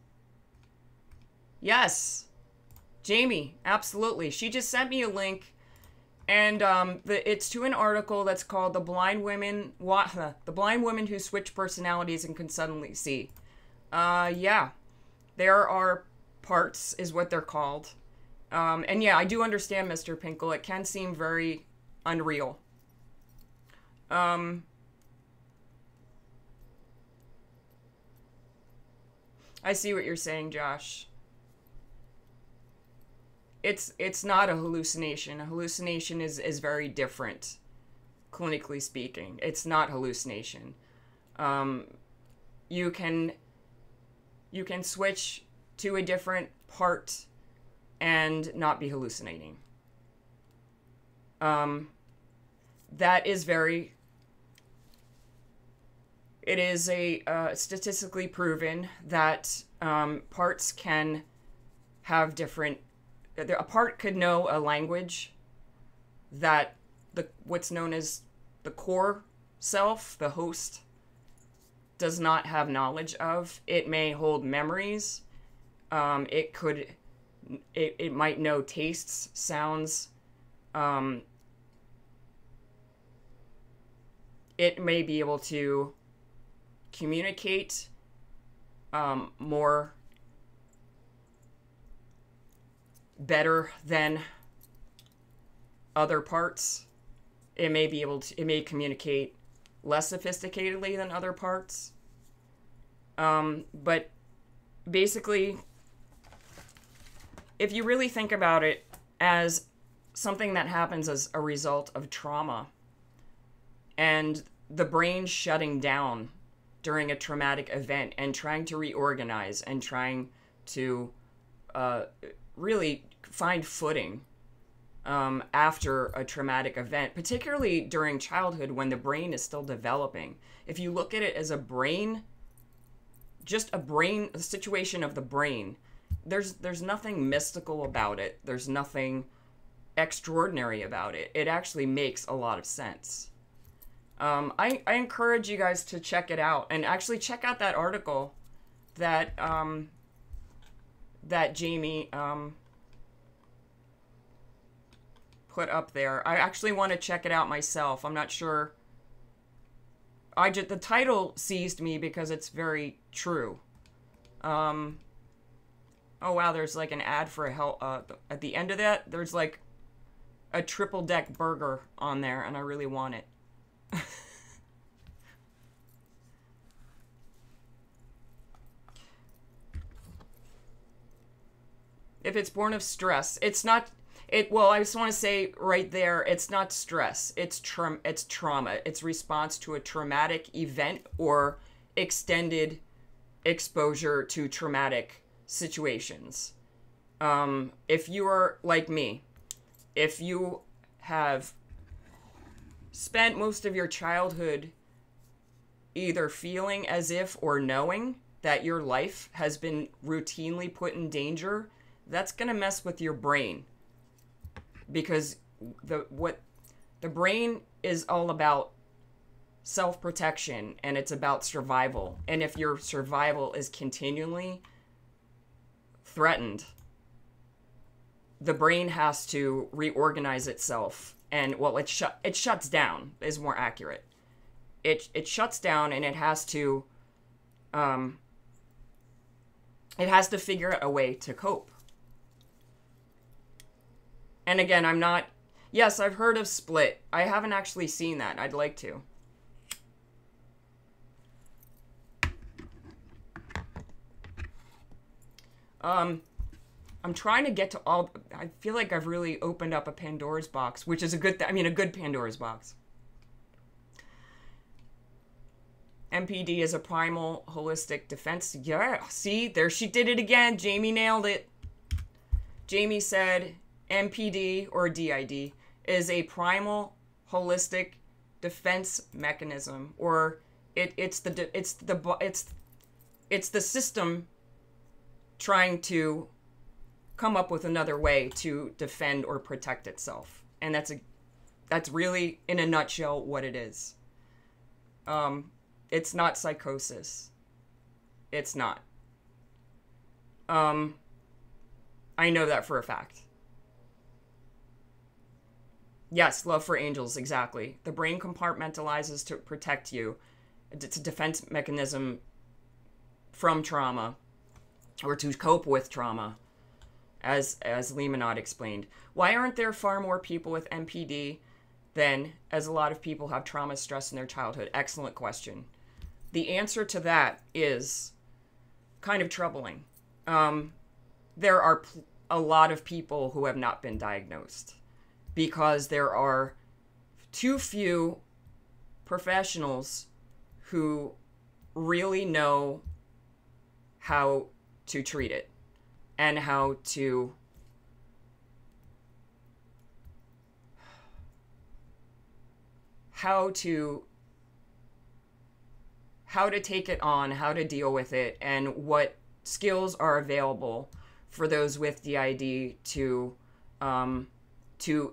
Yes. Jamie, absolutely. She just sent me a link, and um, the, it's to an article that's called "The Blind Women, what, the Blind Women Who Switch Personalities and Can Suddenly See." Uh, yeah, there are parts, is what they're called. Um, and yeah, I do understand, Mister Pinkle. It can seem very unreal. Um, I see what you're saying, Josh. It's it's not a hallucination. A hallucination is, is very different, clinically speaking. It's not hallucination. Um, you can you can switch to a different part and not be hallucinating. Um, that is very, it is a uh, statistically proven that um, parts can have different, a part could know a language that the what's known as the core self, the host, does not have knowledge of. It may hold memories. Um, it could, it, it might know tastes, sounds. Um, it may be able to communicate um, more better than other parts. It may be able to, it may communicate less sophisticatedly than other parts. Um, but basically, if you really think about it as something that happens as a result of trauma and the brain shutting down during a traumatic event and trying to reorganize and trying to uh, really find footing um, after a traumatic event, particularly during childhood when the brain is still developing. If you look at it as a brain, just a brain, a situation of the brain, there's there's nothing mystical about it. There's nothing extraordinary about it. It actually makes a lot of sense. Um, I, I encourage you guys to check it out and actually check out that article that um, that Jamie um, put up there. I actually want to check it out myself. I'm not sure. I just, the title seized me because it's very true. Um, oh wow, there's like an ad for a hell. Uh, at the end of that, there's like a triple deck burger on there, and I really want it. if it's born of stress, it's not it well, I just want to say right there, it's not stress. It's tra- it's trauma. It's response to a traumatic event or extended exposure to traumatic situations. Um, if you are like me, if you have spent most of your childhood either feeling as if or knowing that your life has been routinely put in danger, that's going to mess with your brain. Because the what the brain is all about self-protection, and it's about survival. And if your survival is continually threatened, the brain has to reorganize itself, and well, it shut it shuts down is more accurate. It it shuts down, and it has to um it has to figure out a way to cope. And again, I'm not yes, I've heard of Split. I haven't actually seen that. I'd like to. Um, I'm trying to get to all... I feel like I've really opened up a Pandora's box, which is a good... Th- I mean, a good Pandora's box. M P D is a primal holistic defense. Yeah, see? There she did it again. Jamie nailed it. Jamie said M P D, or D I D, is a primal holistic defense mechanism. Or it, it's the... It's the... It's, it's the system trying to come up with another way to defend or protect itself. And that's a that's really, in a nutshell, what it is. Um, it's not psychosis. It's not. Um, I know that for a fact. Yes, love for angels, exactly. The brain compartmentalizes to protect you. It's a defense mechanism from trauma, or to cope with trauma, as as Lemonade explained. Why aren't there far more people with M P D than, as a lot of people have trauma stress in their childhood? Excellent question. The answer to that is kind of troubling. Um, there are pl- a lot of people who have not been diagnosed because there are too few professionals who really know how to treat it and how to how to how to take it on, how to deal with it, and what skills are available for those with D I D to um, to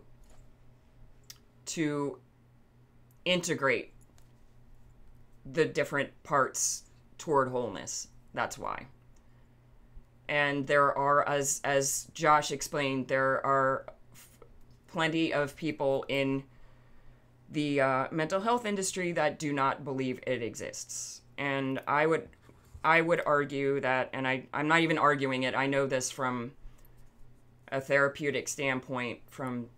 to integrate the different parts toward wholeness. That's why. And there are, as as Josh explained, there are f- plenty of people in the uh, mental health industry that do not believe it exists. And I would I would argue that, and I, I'm not even arguing it, I know this from a therapeutic standpoint, from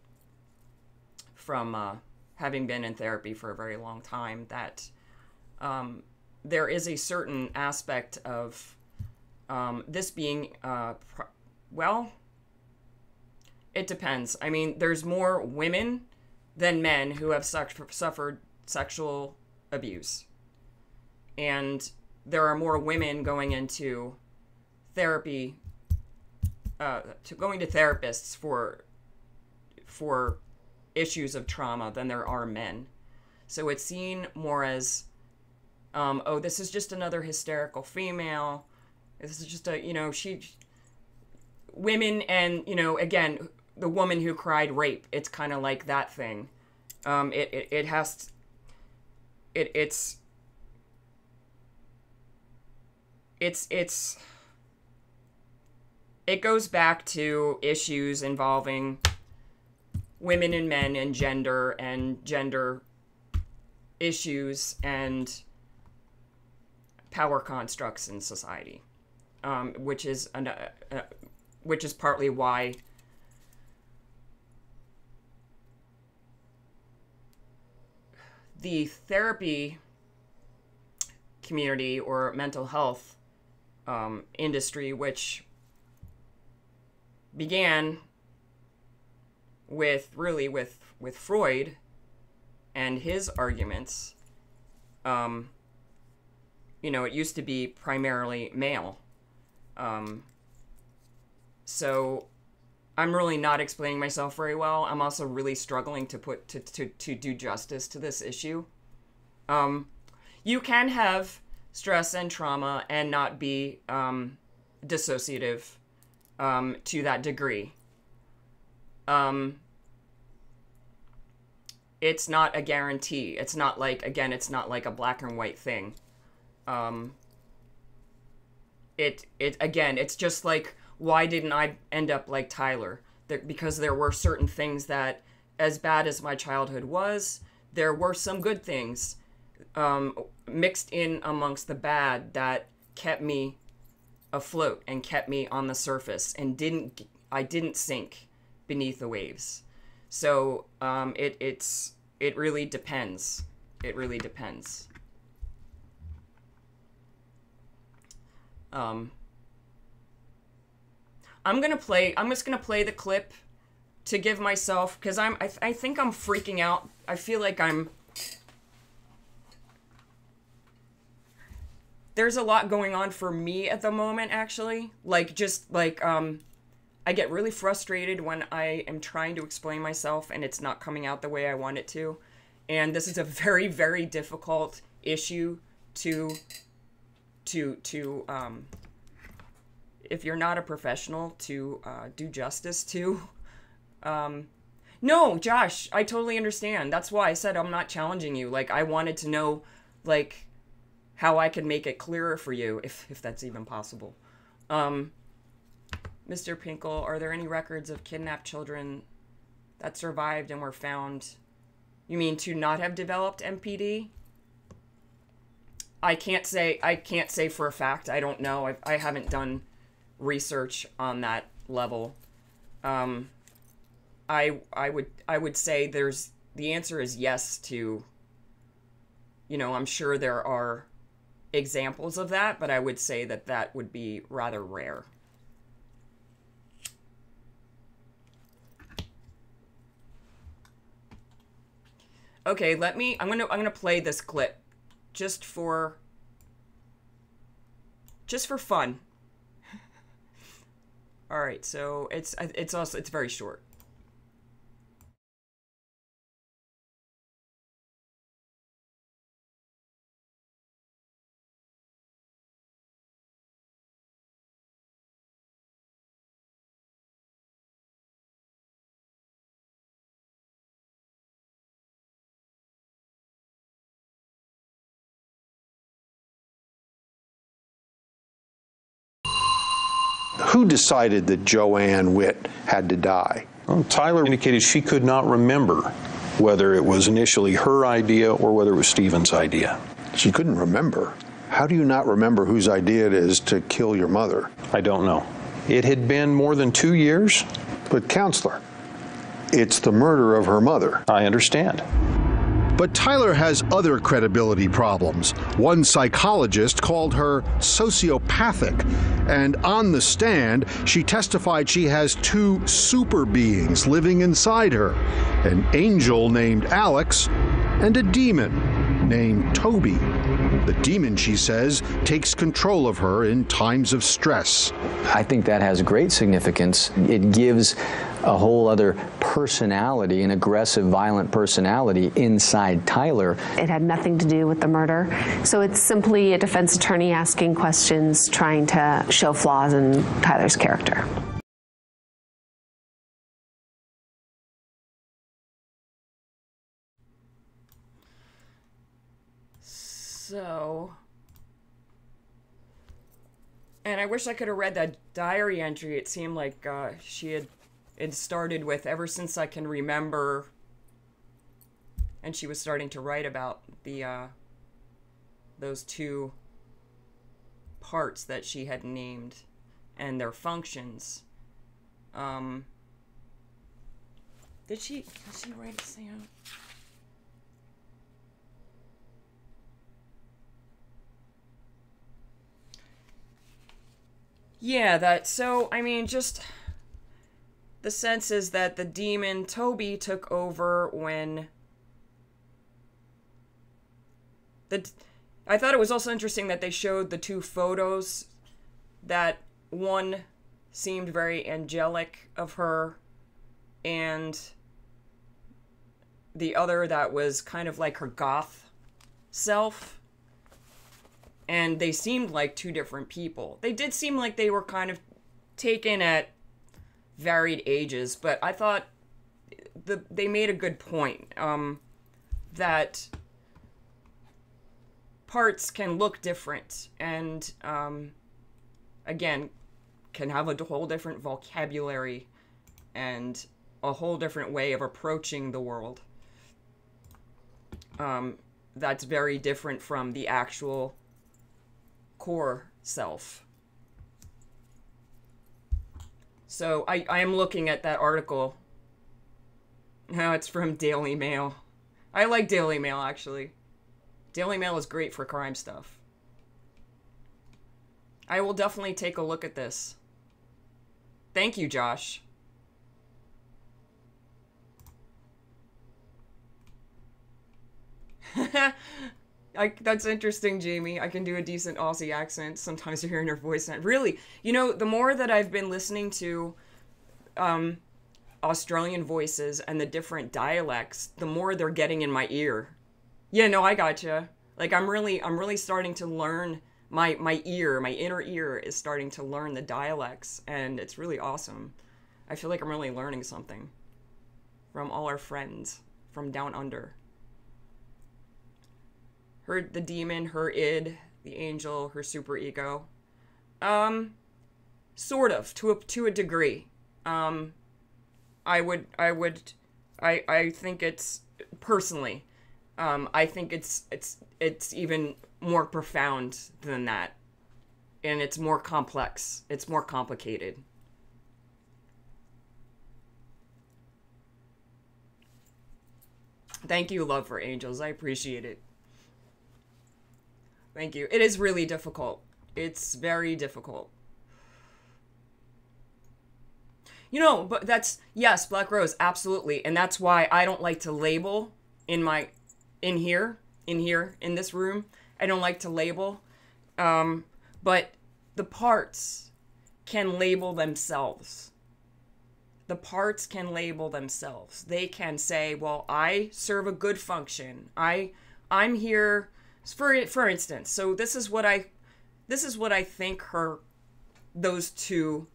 from uh, having been in therapy for a very long time, that um, there is a certain aspect of um, this being, uh, pr- well, it depends. I mean, there's more women than men who have su- suffered sexual abuse. And there are more women going into therapy, uh, to going to therapists for for issues of trauma than there are men. So it's seen more as, um, oh, this is just another hysterical female. This is just a, you know, she, women and, you know, again, the woman who cried rape. It's kind of like that thing. Um, it, it, it has, to, it, it's, it's, it's, it goes back to issues involving women and men and gender and gender issues and power constructs in society, um, which is an, uh, uh, which is partly why the therapy community or mental health um, industry, which began with, really, with, with Freud and his arguments. Um, you know, it used to be primarily male. Um, so I'm really not explaining myself very well. I'm also really struggling to put, to, to, to do justice to this issue. Um, you can have stress and trauma and not be, um, dissociative, um, to that degree. Um, it's not a guarantee. It's not like, again, it's not like a black and white thing. Um, it, it, again, it's just like, why didn't I end up like Tyler? There, because there were certain things that, as bad as my childhood was, there were some good things, um, mixed in amongst the bad that kept me afloat and kept me on the surface and didn't, I didn't sink beneath the waves. So, um, it, it's, it really depends. It really depends. Um, I'm gonna play, I'm just gonna play the clip to give myself, because I'm, I, I think I'm freaking out. I feel like I'm, there's a lot going on for me at the moment, actually. Like, just, like, um, I get really frustrated when I am trying to explain myself and it's not coming out the way I want it to. And this is a very, very difficult issue to, to, to, um, if you're not a professional, to, uh, do justice to. Um, no, Josh, I totally understand. That's why I said I'm not challenging you. Like, I wanted to know, like, how I could make it clearer for you, if, if that's even possible. Um, Mister Pinkle, are there any records of kidnapped children that survived and were found? You mean to not have developed M P D? I can't say, I can't say for a fact. I don't know. I, I haven't done research on that level. Um, I, I would, I would say there's, the answer is yes to, you know, I'm sure there are examples of that, but I would say that that would be rather rare. Okay, let me, I'm gonna, I'm gonna play this clip just for, just for fun. All right, so it's, it's also, it's very short. Who decided that Joanne Witt had to die? Well, Tyler indicated she could not remember whether it was initially her idea or whether it was Stephen's idea. She couldn't remember. How do you not remember whose idea it is to kill your mother? I don't know. It had been more than two years. But, counselor, it's the murder of her mother. I understand. But Tyler has other credibility problems. One psychologist called her sociopathic, and on the stand, she testified she has two super beings living inside her, an angel named Alex and a demon named Toby. The demon, she says, takes control of her in times of stress. I think that has great significance. It gives a whole other personality, an aggressive, violent personality inside Tyler. It had nothing to do with the murder. So it's simply a defense attorney asking questions, trying to show flaws in Tyler's character. So, and I wish I could have read that diary entry. It seemed like uh, she had, it started with, ever since I can remember, and she was starting to write about the, uh, those two parts that she had named and their functions. Um, did she, did she write it down? Yeah, that, so, I mean, just, the sense is that the demon Toby took over when the I thought it was also interesting that they showed the two photos, that one seemed very angelic of her and the other that was kind of like her goth self. And they seemed like two different people. They did seem like they were kind of taken at varied ages, but I thought the they made a good point, um, that parts can look different and, um, again, can have a whole different vocabulary and a whole different way of approaching the world. Um, that's very different from the actual core self. So I, I am looking at that article. No, it's from Daily Mail. I like Daily Mail, actually. Daily Mail is great for crime stuff. I will definitely take a look at this. Thank you, Josh. I, that's interesting, Jamie. I can do a decent Aussie accent. Sometimes you're hearing her voice. Really, you know, the more that I've been listening to um, Australian voices and the different dialects, the more they're getting in my ear. Yeah, no, I gotcha. Like, I'm really, I'm really starting to learn, my, my ear, my inner ear is starting to learn the dialects, and it's really awesome. I feel like I'm really learning something from all our friends from down under. Her, the demon, her id, the angel, her superego. Um, sort of, to a, to a degree. Um, I would, I would, I, I think it's, personally, um, I think it's, it's, it's even more profound than that. And it's more complex. It's more complicated. Thank you, Love for Angels. I appreciate it. Thank you. It is really difficult. It's very difficult. You know, but that's, yes, Black Rose, absolutely. And that's why I don't like to label in my, in here, in here, in this room. I don't like to label. Um, but the parts can label themselves. The parts can label themselves. They can say, well, I serve a good function. I, I'm here... For for instance, so this is what I, this is what I think her, those two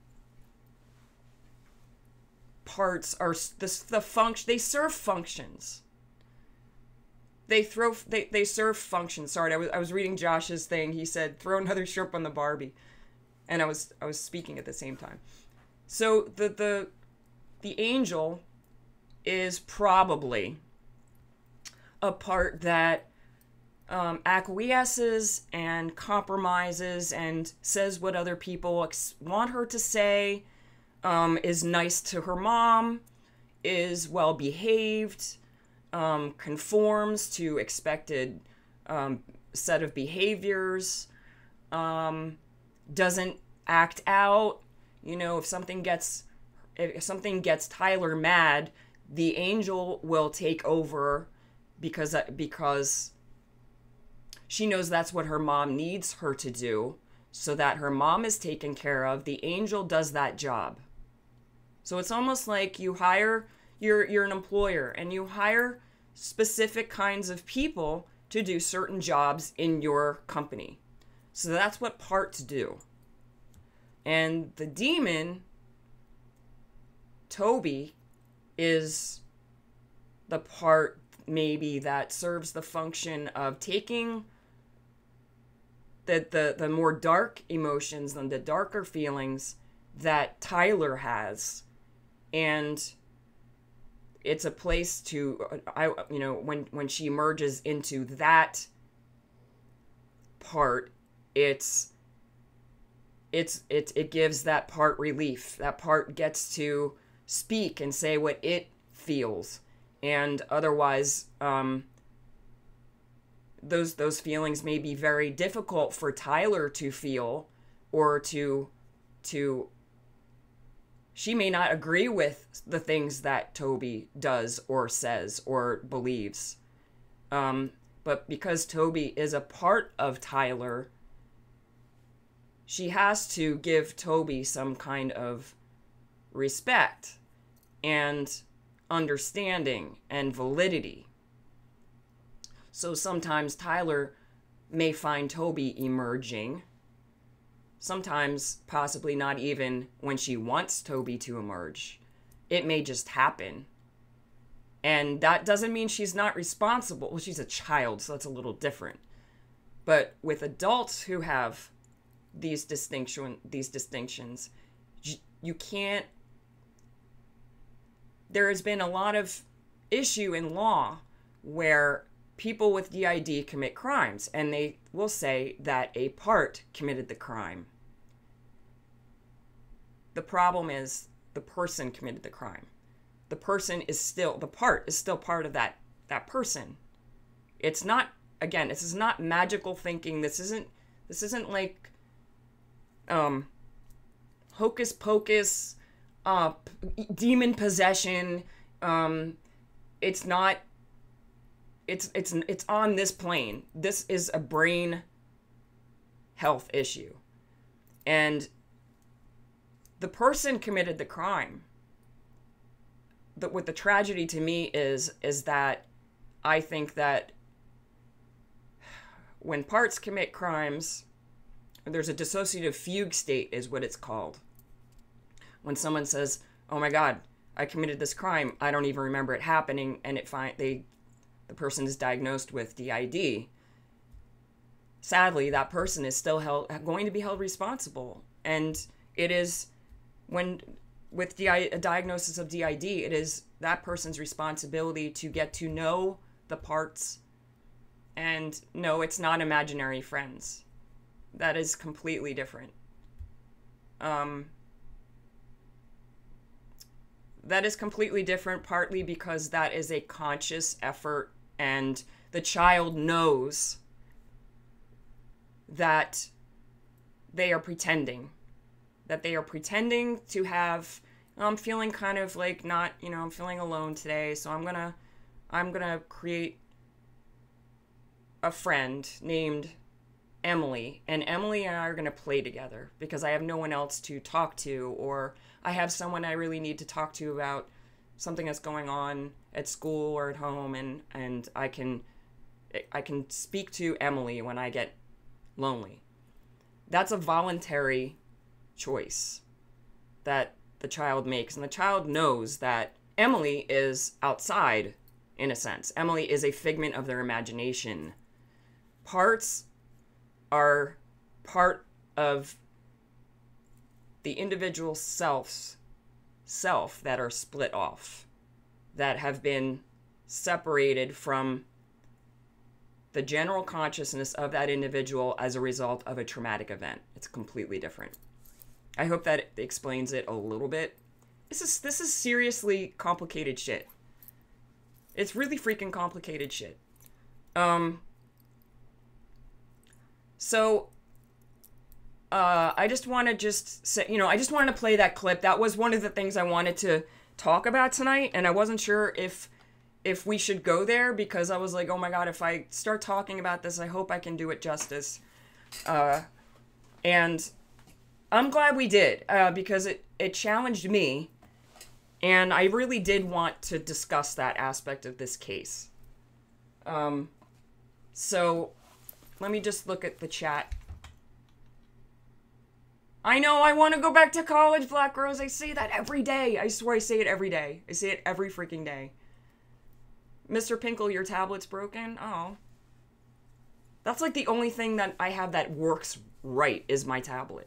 parts are. This the function they serve functions. They throw they they serve functions. Sorry, I was I was reading Josh's thing. He said throw another shrimp on the Barbie, and I was I was speaking at the same time. So the the the angel is probably a part that Um, acquiesces and compromises and says what other people ex- want her to say, um, is nice to her mom, is well behaved, um, conforms to expected um, set of behaviors, um, doesn't act out. You know, if something gets if something gets Tyler mad, the angel will take over because because. She knows that's what her mom needs her to do, so that her mom is taken care of. The angel does that job. So it's almost like you hire, you're, you're an employer, and you hire specific kinds of people to do certain jobs in your company. So that's what parts do. And the demon, Toby, is the part maybe that serves the function of taking the, the, the more dark emotions and the darker feelings that Tyler has. And it's a place to, I you know, when, when she merges into that part, it's, it's, it, it gives that part relief. That part gets to speak and say what it feels. And otherwise, um, those those feelings may be very difficult for Tyler to feel or to to She may not agree with the things that Toby does or says or believes. Um, but because Toby is a part of Tyler, she has to give Toby some kind of respect and understanding and validity. So sometimes Tyler may find Toby emerging. Sometimes possibly not even when she wants Toby to emerge. It may just happen. And that doesn't mean she's not responsible. Well, she's a child, so that's a little different. But with adults who have these distinction, these distinctions, you can't... There has been a lot of issue in law where people with D I D commit crimes, and they will say that a part committed the crime. The problem is the person committed the crime. The person is still, the part is still part of that, that person. It's not, again, this is not magical thinking. This isn't, this isn't like, um, hocus pocus, uh, p- demon possession. Um, it's not, it's, it's, it's on this plane. This is a brain health issue. And the person committed the crime. The, what the tragedy to me is, is that I think that when parts commit crimes, there's a dissociative fugue state is what it's called. When someone says, oh my God, I committed this crime, I don't even remember it happening, and it find, they, the person is diagnosed with D I D. Sadly, that person is still held, going to be held responsible. And it is... When, with D I, a diagnosis of D I D, it is that person's responsibility to get to know the parts. And no, it's not imaginary friends. That is completely different. Um, that is completely different, partly because that is a conscious effort, and the child knows that they are pretending. That they are pretending to have, I'm feeling kind of like not, you know, I'm feeling alone today, so I'm gonna, I'm gonna create a friend named Emily, and Emily and I are gonna play together because I have no one else to talk to, or I have someone I really need to talk to about something that's going on at school or at home, and, and I can, I can speak to Emily when I get lonely. That's a voluntary choice that the child makes, and the child knows that Emily is outside, in a sense. Emily is a figment of their imagination. Parts are part of the individual selves self that are split off, that have been separated from the general consciousness of that individual as a result of a traumatic event. It's completely different. I hope that explains it a little bit. This is this is seriously complicated shit. It's really freaking complicated shit. Um. So, uh, I just want to just say, you know, I just wanted to play that clip. That was one of the things I wanted to talk about tonight, and I wasn't sure if if we should go there, because I was like, oh my God, if I start talking about this, I hope I can do it justice. Uh, and I'm glad we did, uh, because it, it challenged me, and I really did want to discuss that aspect of this case. Um, so, let me just look at the chat. I know, I want to go back to college, Black Rose. I say that every day. I swear I say it every day. I say it every freaking day. Mister Pinkle, your tablet's broken? Oh. That's like the only thing that I have that works right is my tablet.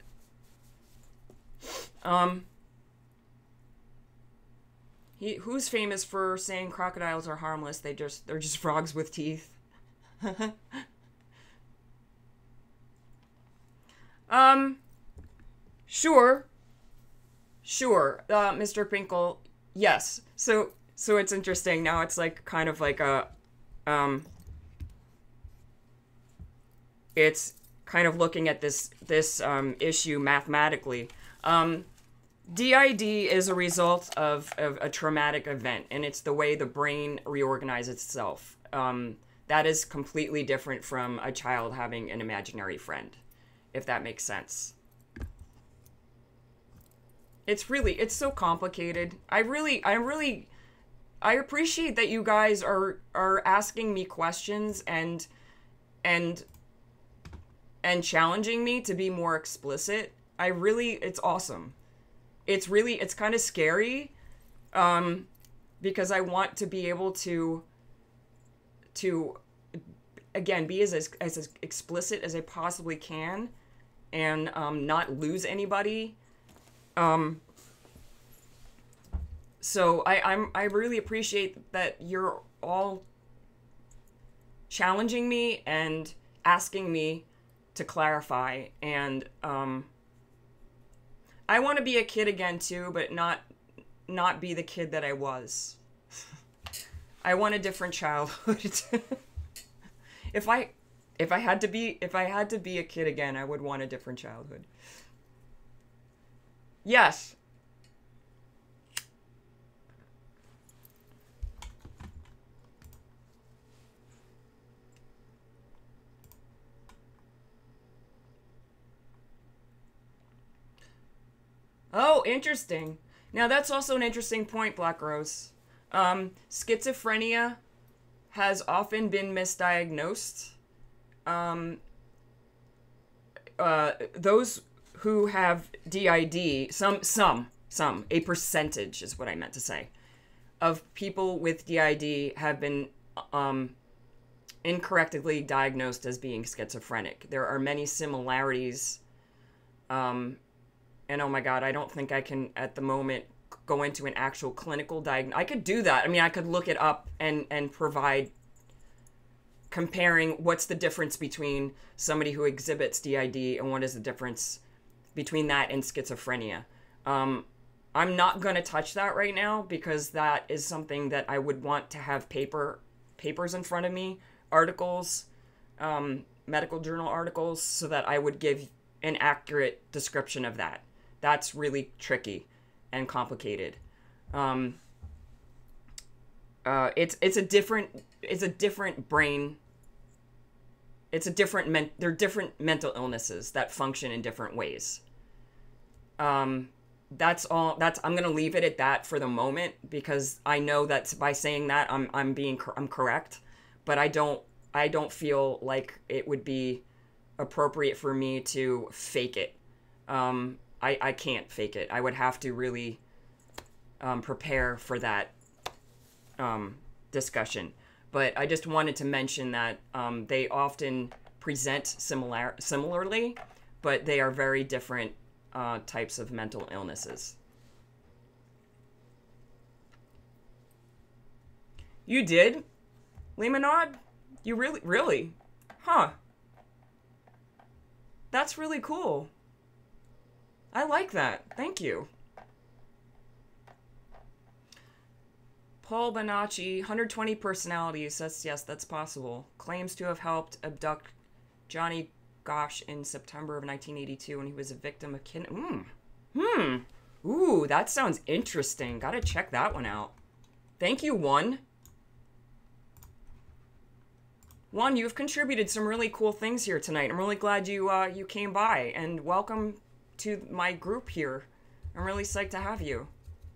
Um, he who's famous for saying crocodiles are harmless? They just they're just frogs with teeth. um, sure, sure, uh, Mister Pinkle, yes. So so it's interesting now. It's like kind of like a, um, it's kind of looking at this this um issue mathematically. Um, D I D is a result of, of a traumatic event, and it's the way the brain reorganizes itself. Um, that is completely different from a child having an imaginary friend, if that makes sense. It's really, it's so complicated. I really, I really, I appreciate that you guys are, are asking me questions and, and, and challenging me to be more explicit. I really, it's awesome. It's really, it's kind of scary, um, because I want to be able to, to, again, be as, as, as explicit as I possibly can, and, um, not lose anybody. Um, so I, I'm, I really appreciate that you're all challenging me and asking me to clarify, and, um, I want to be a kid again too, but not, not be the kid that I was. I want a different childhood. if I, if I had to be, if I had to be a kid again, I would want a different childhood. Yes. Oh, interesting. Now that's also an interesting point, Black Rose. Um, schizophrenia has often been misdiagnosed. Um, uh, those who have D I D, some, some, some, a percentage is what I meant to say, of people with D I D have been um, incorrectly diagnosed as being schizophrenic. There are many similarities, um, and oh my God, I don't think I can, at the moment, go into an actual clinical diagnosis. I could do that. I mean, I could look it up and, and provide, comparing what's the difference between somebody who exhibits D I D and what is the difference between that and schizophrenia. Um, I'm not going to touch that right now because that is something that I would want to have paper papers in front of me, articles, um, medical journal articles, so that I would give an accurate description of that. That's really tricky and complicated. Um, uh, it's it's a different it's a different brain. It's a different men- they're different mental illnesses that function in different ways. Um, that's all. That's I'm gonna leave it at that for the moment because I know that by saying that I'm I'm being I'm correct, but I don't I don't feel like it would be appropriate for me to fake it. Um, I I can't fake it. I would have to really um, prepare for that um, discussion. But I just wanted to mention that um, they often present similar similarly, but they are very different uh, types of mental illnesses. You did? Lemonade? You really, really? Huh. That's really cool. I like that. Thank you. Paul Bonacci, one hundred twenty personalities. That's, yes, that's possible. Claims to have helped abduct Johnny Gosch in September of nineteen eighty-two when he was a victim of kidnapping. Mm. Hmm. Ooh, that sounds interesting. Gotta check that one out. Thank you, One. One, you've contributed some really cool things here tonight. I'm really glad you uh, you came by, and welcome to my group here. I'm really psyched to have you.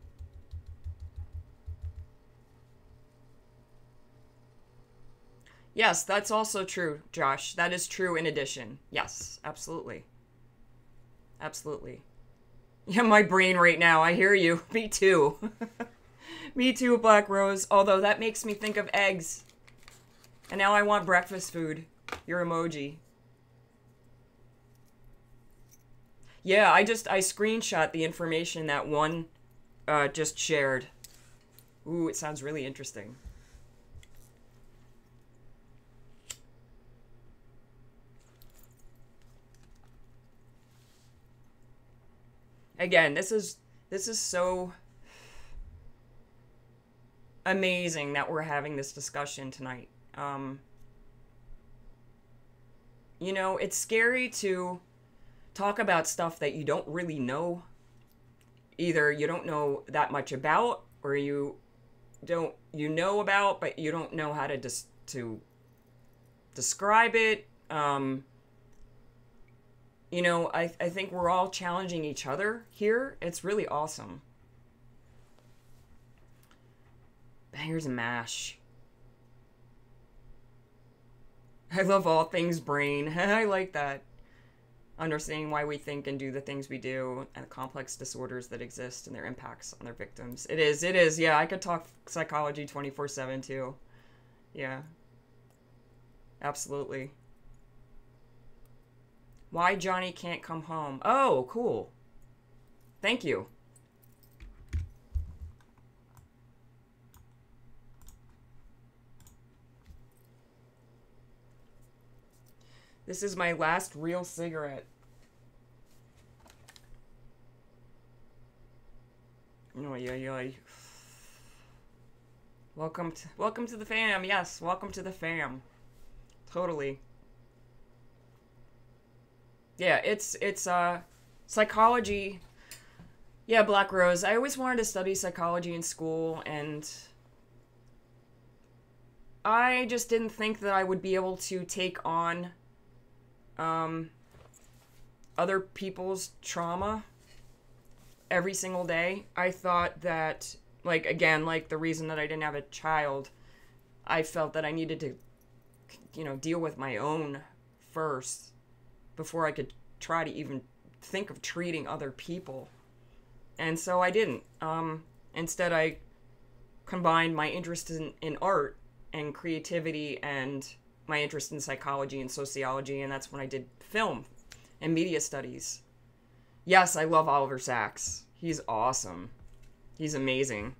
Yes, that's also true, Josh. That is true in addition. Yes, absolutely. Absolutely. Yeah, my brain right now. I hear you. Me too. Me too, Black Rose. Although that makes me think of eggs. And now I want breakfast food. Your emoji. Yeah, I just, I screenshot the information that One uh, just shared. Ooh, it sounds really interesting. Again, this is this is so amazing that we're having this discussion tonight. Um, you know, it's scary to talk about stuff that you don't really know. either you don't know that much about, or you don't you know about, but you don't know how to dis- to describe it. Um, you know, I I think we're all challenging each other here. It's really awesome. Bangers and mash. I love all things brain. I like that. Understanding why we think and do the things we do, and the complex disorders that exist and their impacts on their victims. It is, it is. Yeah, I could talk psychology twenty-four seven too. Yeah. Absolutely. Why Johnny can't come home. Oh, cool. Thank you. This is my last real cigarette. Oh, yeah, yeah. Welcome to, welcome to the fam. Yes, welcome to the fam. Totally. Yeah, it's, it's, uh, psychology. Yeah, Black Rose. I always wanted to study psychology in school, and I just didn't think that I would be able to take on Um, other people's trauma every single day. I thought that, like, again, like the reason that I didn't have a child, I felt that I needed to, you know, deal with my own first before I could try to even think of treating other people. And so I didn't. Um, instead, I combined my interest in, in art and creativity and my interest in psychology and sociology, and that's when I did film and media studies. Yes, I love Oliver Sacks. He's awesome. He's amazing.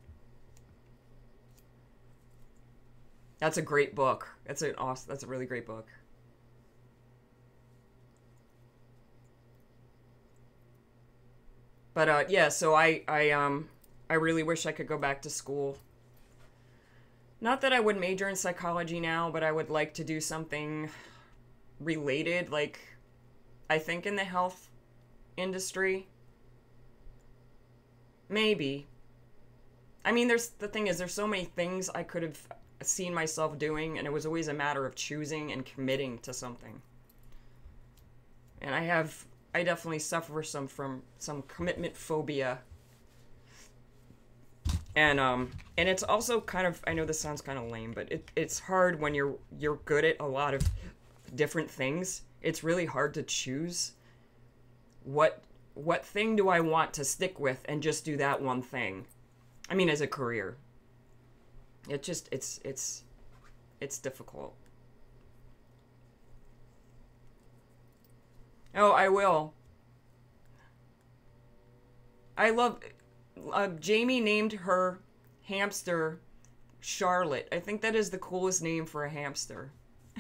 That's a great book. That's an awesome, that's a really great book. But uh yeah, so I I um I really wish I could go back to school. Not that I would major in psychology now, but I would like to do something related, like, I think in the health industry. Maybe. I mean, there's, the thing is, there's so many things I could have seen myself doing, and it was always a matter of choosing and committing to something. And I have, I definitely suffer some from some commitment phobia. And um and it's also kind of, I know this sounds kind of lame, but it, it's hard when you're you're good at a lot of different things. It's really hard to choose what what thing do I want to stick with and just do that one thing. I mean, as a career. It just it's it's it's difficult. Oh, I will. I love Uh, Jamie named her hamster Charlotte. I think that is the coolest name for a hamster.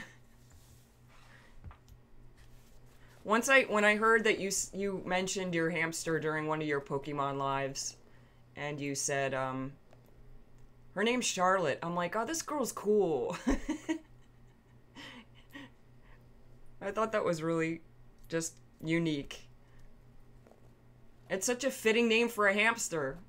Once I, when I heard that you you mentioned your hamster during one of your Pokemon lives, and you said, um, her name's Charlotte, I'm like, oh, this girl's cool. I thought that was really just unique. It's such a fitting name for a hamster.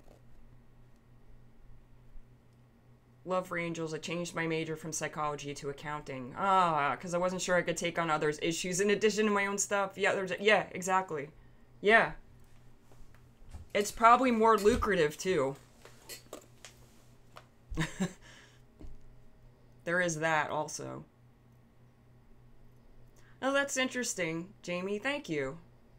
Love for Angels. I changed my major from psychology to accounting. Ah, because I wasn't sure I could take on others' issues in addition to my own stuff. Yeah, there's, yeah, exactly. Yeah. It's probably more lucrative, too. There is that, also. Oh, that's interesting, Jamie. Thank you.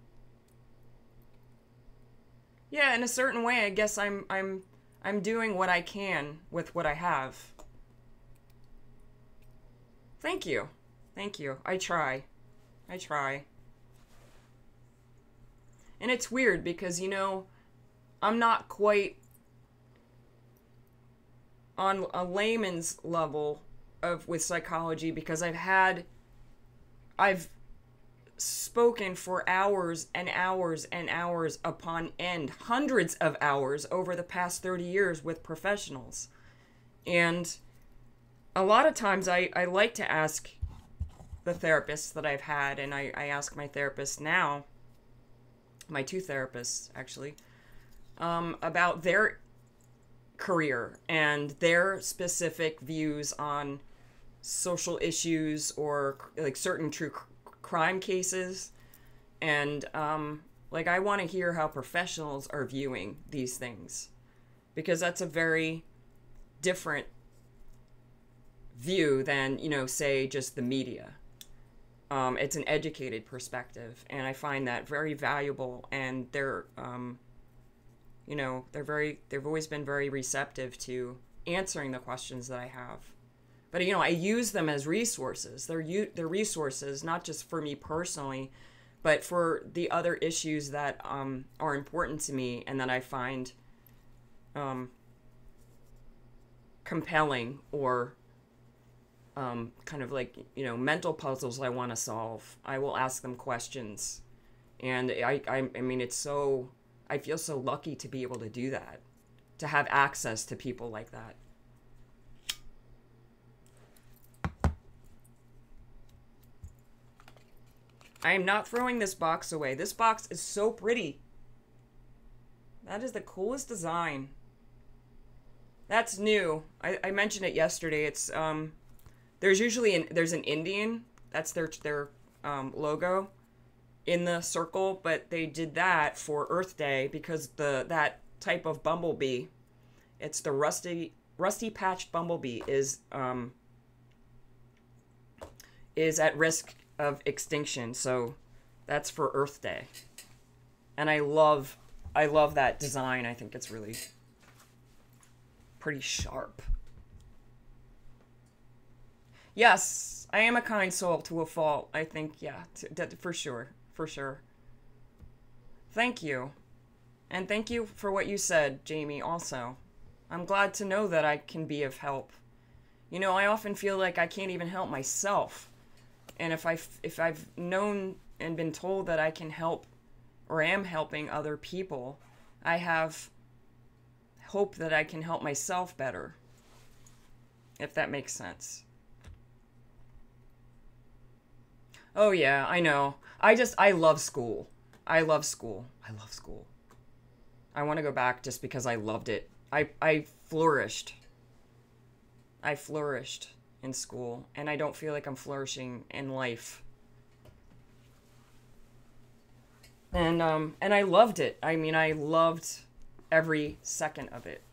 Yeah, in a certain way, I guess I'm I'm I'm doing what I can with what I have. Thank you. Thank you. I try. I try. And it's weird because, you know, I'm not quite on a layman's level of with psychology because I've had I've spoken for hours and hours and hours upon end, hundreds of hours over the past thirty years with professionals. And a lot of times I, I like to ask the therapists that I've had, and I, I ask my therapist now, my two therapists actually, um, about their career and their specific views on social issues or like certain true c- crime cases. And um, like I want to hear how professionals are viewing these things, because that's a very different view than, you know, say just the media. Um, it's an educated perspective, and I find that very valuable. And they're, um, you know, they're very, they've always been very receptive to answering the questions that I have. But, you know, I use them as resources. They're, u- they're resources, not just for me personally, but for the other issues that um, are important to me and that I find um, compelling, or um, kind of like, you know, mental puzzles I want to solve. I will ask them questions. And I, I, I mean, it's so, I feel so lucky to be able to do that, to have access to people like that. I am not throwing this box away. This box is so pretty. That is the coolest design. That's new. I, I mentioned it yesterday. It's um, there's usually an there's an Indian. That's their their um, logo in the circle, but they did that for Earth Day because the that type of bumblebee, it's the rusty rusty patched bumblebee, is um is at risk of extinction. So that's for Earth Day. And I love I love that design. I think it's really pretty sharp. Yes, I am a kind soul to a fault. I think, yeah, t- t- for sure, for sure. Thank you. And thank you for what you said, Jamie, also. I'm glad to know that I can be of help. You know, I often feel like I can't even help myself. And if, I, if I've known and been told that I can help or am helping other people, I have hope that I can help myself better, if that makes sense. Oh yeah, I know. I just, I love school. I love school. I love school. I want to go back just because I loved it. I, I flourished. I flourished in school, and I don't feel like I'm flourishing in life. And um and I loved it. I mean, I loved every second of it.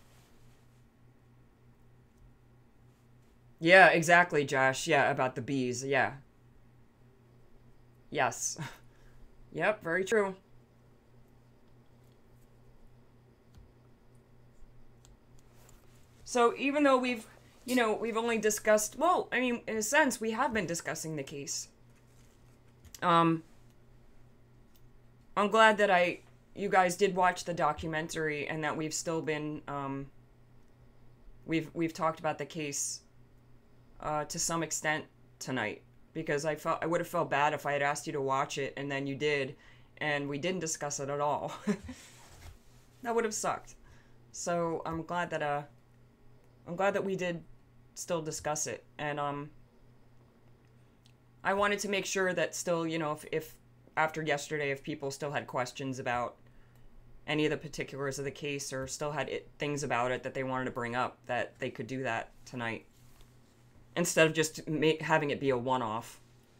Yeah, exactly, Josh. Yeah, about the bees. Yeah. Yes. Yep, very true. So even though we've, you know, we've only discussed, well, I mean, in a sense, we have been discussing the case. Um, I'm glad that I, you guys did watch the documentary, and that we've still been, um, we've we've talked about the case uh, to some extent tonight, because I felt I would have felt bad if I had asked you to watch it and then you did, and we didn't discuss it at all. That would have sucked. So I'm glad that uh, I'm glad that we did still discuss it, and um, I wanted to make sure that still, you know, if if after yesterday, if people still had questions about any of the particulars of the case, or still had it, things about it that they wanted to bring up, that they could do that tonight, instead of just ma- having it be a one-off.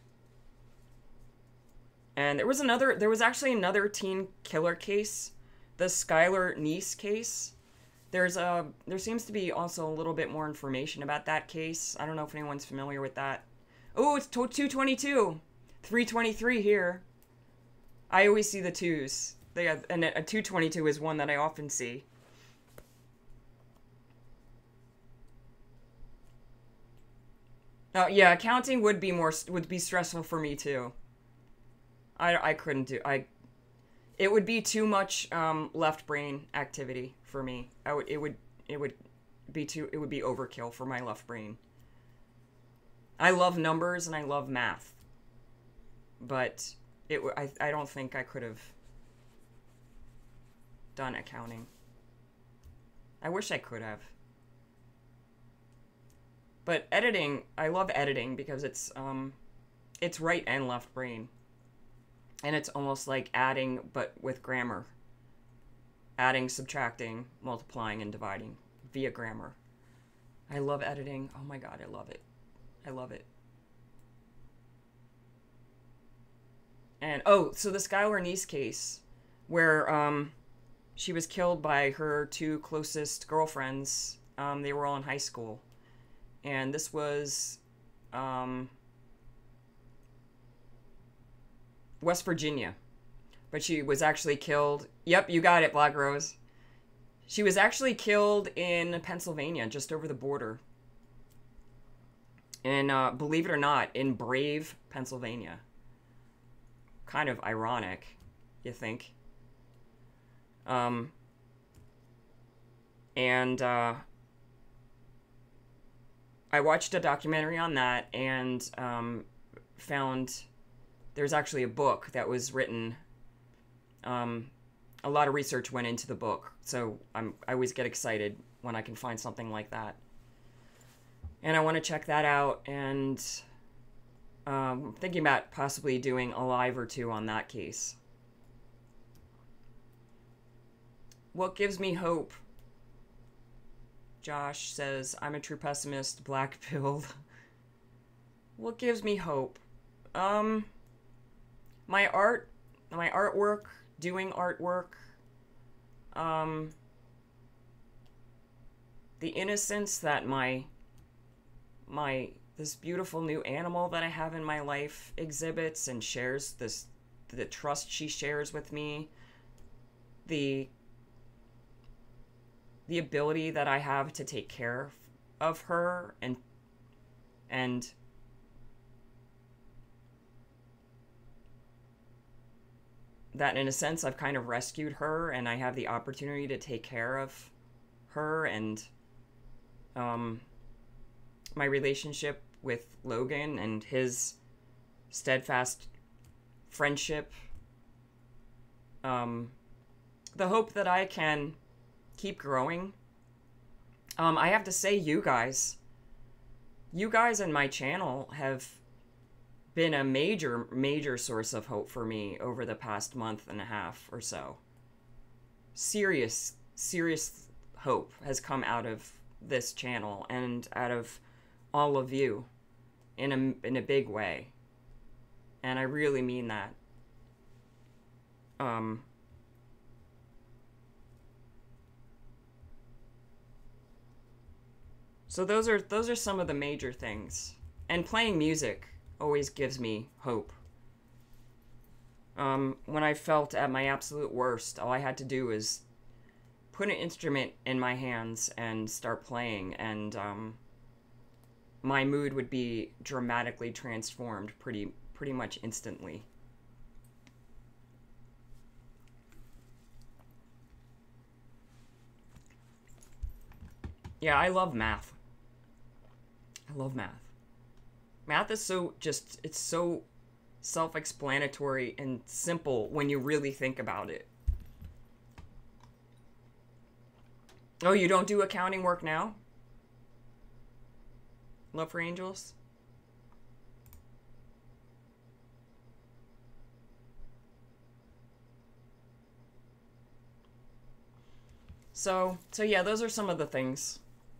And there was another, there was actually another teen killer case, the Skylar Neese case. There's a, there seems to be also a little bit more information about that case. I don't know if anyone's familiar with that. Oh, it's two twenty-two. three twenty-three here. I always see the twos. They have, and a two twenty-two is one that I often see. Oh, yeah, counting would be more, would be stressful for me too. I, I couldn't do, I, it would be too much um, left brain activity for me. I would, it would, it would be too, it would be overkill for my left brain. I love numbers and I love math, but it, I, I don't think I could have done accounting. I wish I could have. But editing, I love editing because it's um, it's right and left brain. And it's almost like adding, but with grammar. adding, subtracting, multiplying, and dividing via grammar. I love editing. Oh my god, I love it. I love it. And, oh, so the Skylar Neese case, where um, she was killed by her two closest girlfriends. Um, they were all in high school. And this was um, West Virginia. But she was actually killed. Yep, you got it, Black Rose. She was actually killed in Pennsylvania, just over the border. And uh, believe it or not, in Brave, Pennsylvania. Kind of ironic, you think. Um, and uh, I watched a documentary on that and um, found there's actually a book that was written. Um, a lot of research went into the book, so I'm, I always get excited when I can find something like that. And I want to check that out, and um, I'm thinking about possibly doing a live or two on that case. What gives me hope? Josh says, I'm a true pessimist, black pilled. What gives me hope? Um, my art, my artwork, doing artwork, um, the innocence that my, my, this beautiful new animal that I have in my life exhibits and shares, this, the trust she shares with me, the, the ability that I have to take care of her and, and that in a sense I've kind of rescued her and I have the opportunity to take care of her, and um, my relationship with Logan and his steadfast friendship, um, the hope that I can keep growing. Um, I have to say, you guys, you guys and my channel have been a major, major source of hope for me over the past month and a half or so. Serious, serious hope has come out of this channel and out of all of you in a, in a big way. And I really mean that. Um... So those are those are some of the major things. And playing music always gives me hope. Um, when I felt at my absolute worst, all I had to do was put an instrument in my hands and start playing, and um, my mood would be dramatically transformed pretty pretty much instantly. Yeah, I love math. I love math. Math is so just, it's so self-explanatory and simple when you really think about it. Oh, you don't do accounting work now? Love for Angels? So, so yeah, those are some of the things.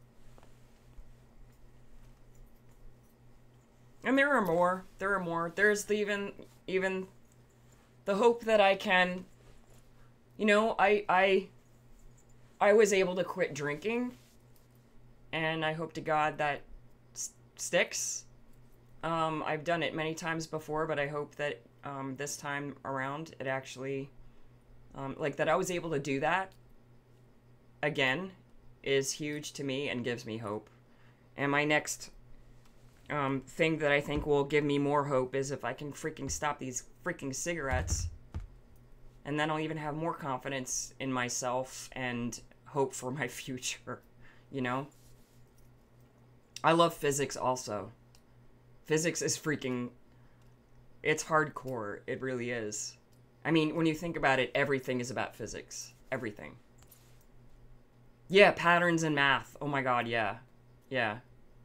And there are more. There are more. There's the even even the hope that I can, you know, I I I was able to quit drinking, and I hope to God that s sticks. Um, I've done it many times before, but I hope that um, this time around it actually, um, like that I was able to do that again is huge to me and gives me hope. And my next Um, thing that I think will give me more hope is if I can freaking stop these freaking cigarettes, and then I'll even have more confidence in myself and hope for my future, you know? I love physics also. Physics is freaking, it's hardcore, it really is. I mean, when you think about it, everything is about physics. Everything. Yeah, patterns in math. Oh my god, yeah. Yeah.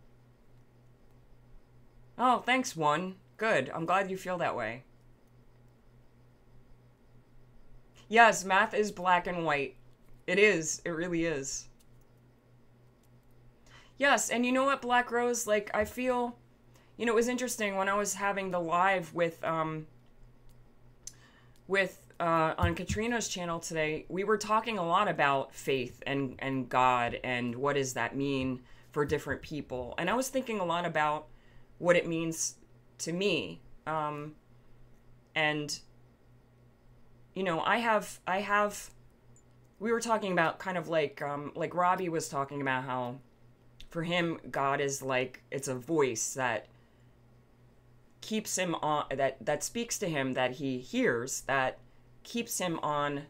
Oh, thanks, one. Good. I'm glad you feel that way. Yes, math is black and white. It is. It really is. Yes, and you know what, Black Rose? Like, I feel, you know, it was interesting when I was having the live with, um, with, uh, on Katrina's channel today, we were talking a lot about faith and, and God and what does that mean for different people. And I was thinking a lot about what it means to me. Um, and, you know, I have, I have, we were talking about kind of like, um, like Robbie was talking about how, for him, God is like, it's a voice that keeps him on, that, that speaks to him, that he hears, that keeps him on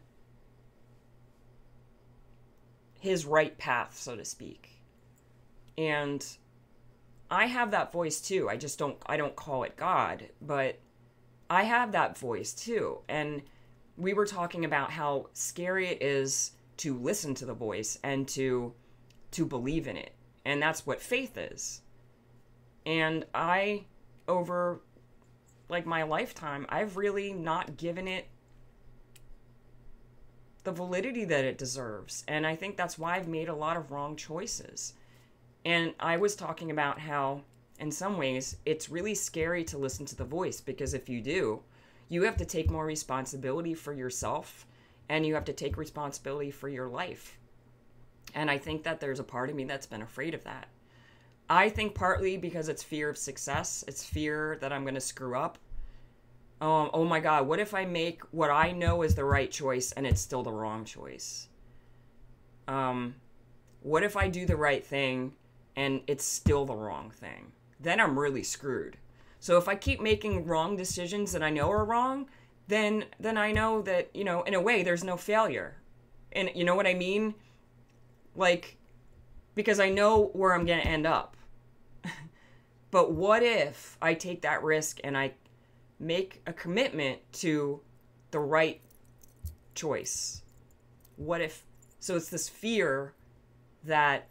his right path, so to speak. And I have that voice too. I just don't, I don't call it God, but I have that voice too. And we were talking about how scary it is to listen to the voice and to, to believe in it. And that's what faith is. And I, over, like, my lifetime, I've really not given it the validity that it deserves. And I think that's why I've made a lot of wrong choices. And I was talking about how, in some ways, it's really scary to listen to the voice, because if you do, you have to take more responsibility for yourself, and you have to take responsibility for your life. And I think that there's a part of me that's been afraid of that. I think partly because it's fear of success. It's fear that I'm going to screw up. Um, oh my God, what if I make what I know is the right choice and it's still the wrong choice? Um, what if I do the right thing and it's still the wrong thing? Then I'm really screwed. So if I keep making wrong decisions that I know are wrong, then then I know that, you know, in a way, there's no failure. And you know what I mean? Like, because I know where I'm going to end up. But what if I take that risk and I make a commitment to the right choice? What if, so it's this fear that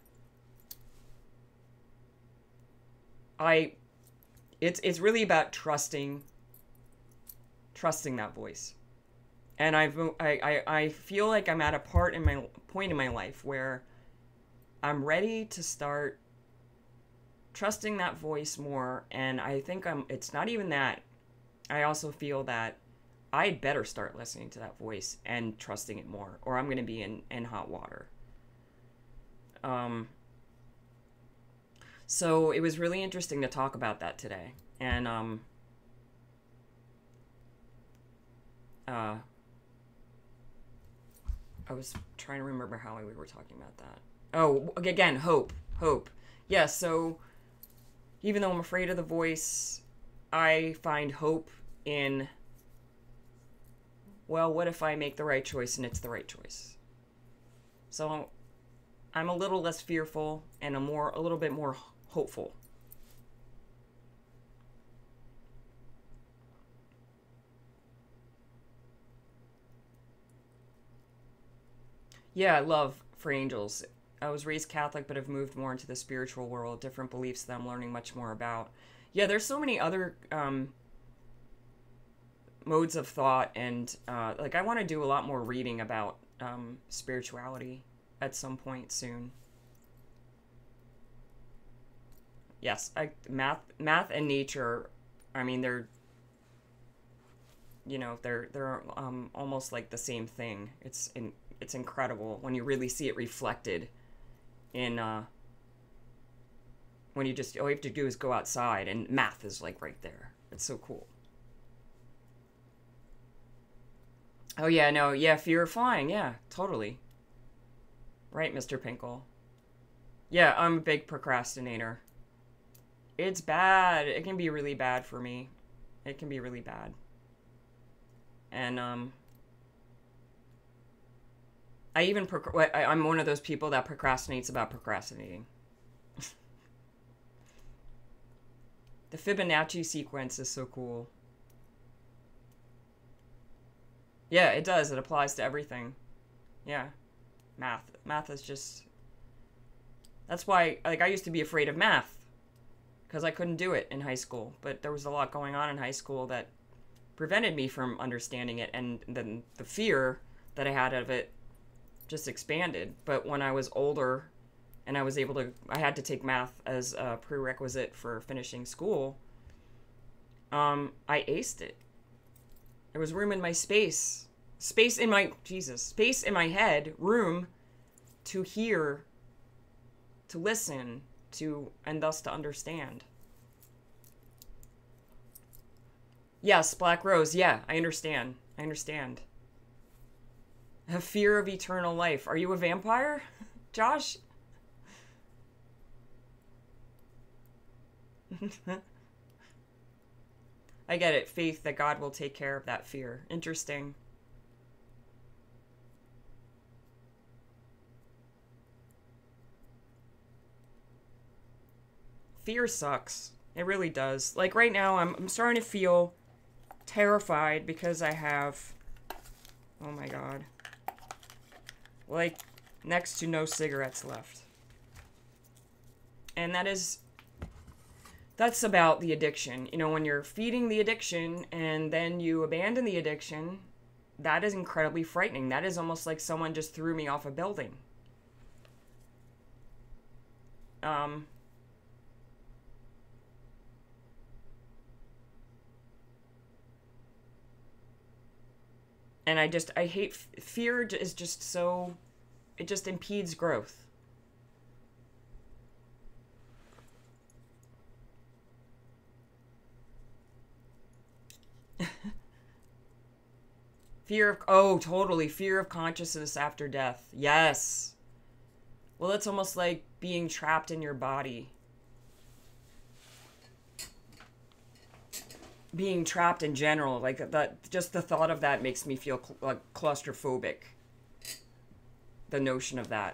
I, it's, it's really about trusting, trusting that voice. And I've, I, I, I feel like I'm at a part in my, point in my life where I'm ready to start trusting that voice more. And I think I'm, it's not even that. I also feel that I'd better start listening to that voice and trusting it more, or I'm going to be in, in hot water. Um, so it was really interesting to talk about that today. And, um, uh, I was trying to remember how we were talking about that. Oh, again, hope, hope. Yeah, so even though I'm afraid of the voice, I find hope in, well, what if I make the right choice and it's the right choice? So I'm a little less fearful and a more, a little bit more hopeful. Yeah, I love For Angels. I was raised Catholic, but have moved more into the spiritual world, different beliefs that I'm learning much more about. Yeah, there's so many other um, modes of thought, and uh, like I want to do a lot more reading about um, spirituality at some point soon. Yes, I, math, math and nature. I mean, they're, you know, they're they're um, almost like the same thing. It's in, it's incredible when you really see it reflected in uh, when you just, all you have to do is go outside and math is like right there. It's so cool. Oh yeah, no, yeah, fear of flying, yeah, totally. Right, Mister Pinkle. Yeah, I'm a big procrastinator. It's bad. It can be really bad for me. It can be really bad. And, um... I even, proc- I, I'm one of those people that procrastinates about procrastinating. The Fibonacci sequence is so cool. Yeah, it does. It applies to everything. Yeah. Math. Math is just... That's why, like, I used to be afraid of math. Because I couldn't do it in high school. But there was a lot going on in high school that prevented me from understanding it. And then the fear that I had of it just expanded. But when I was older and I was able to, I had to take math as a prerequisite for finishing school, um, I aced it. There was room in my space, space in my, Jesus, space in my head, room to hear, to listen, to, and thus to understand. Yes, Black Rose, yeah, I understand. I understand. A fear of eternal life. Are you a vampire, Josh? I get it. Faith that God will take care of that fear. Interesting. Fear sucks. It really does. Like right now, I'm, I'm starting to feel terrified because I have, oh my God, like next to no cigarettes left. And that is, that's about the addiction. You know, when you're feeding the addiction and then you abandon the addiction, that is incredibly frightening. That is almost like someone just threw me off a building. Um... And I just, I hate, fear is just so, it just impedes growth. Fear of, oh, totally, fear of consciousness after death. Yes. Well, it's almost like being trapped in your body. Being trapped in general, like that, just the thought of that makes me feel cl like claustrophobic. The notion of that.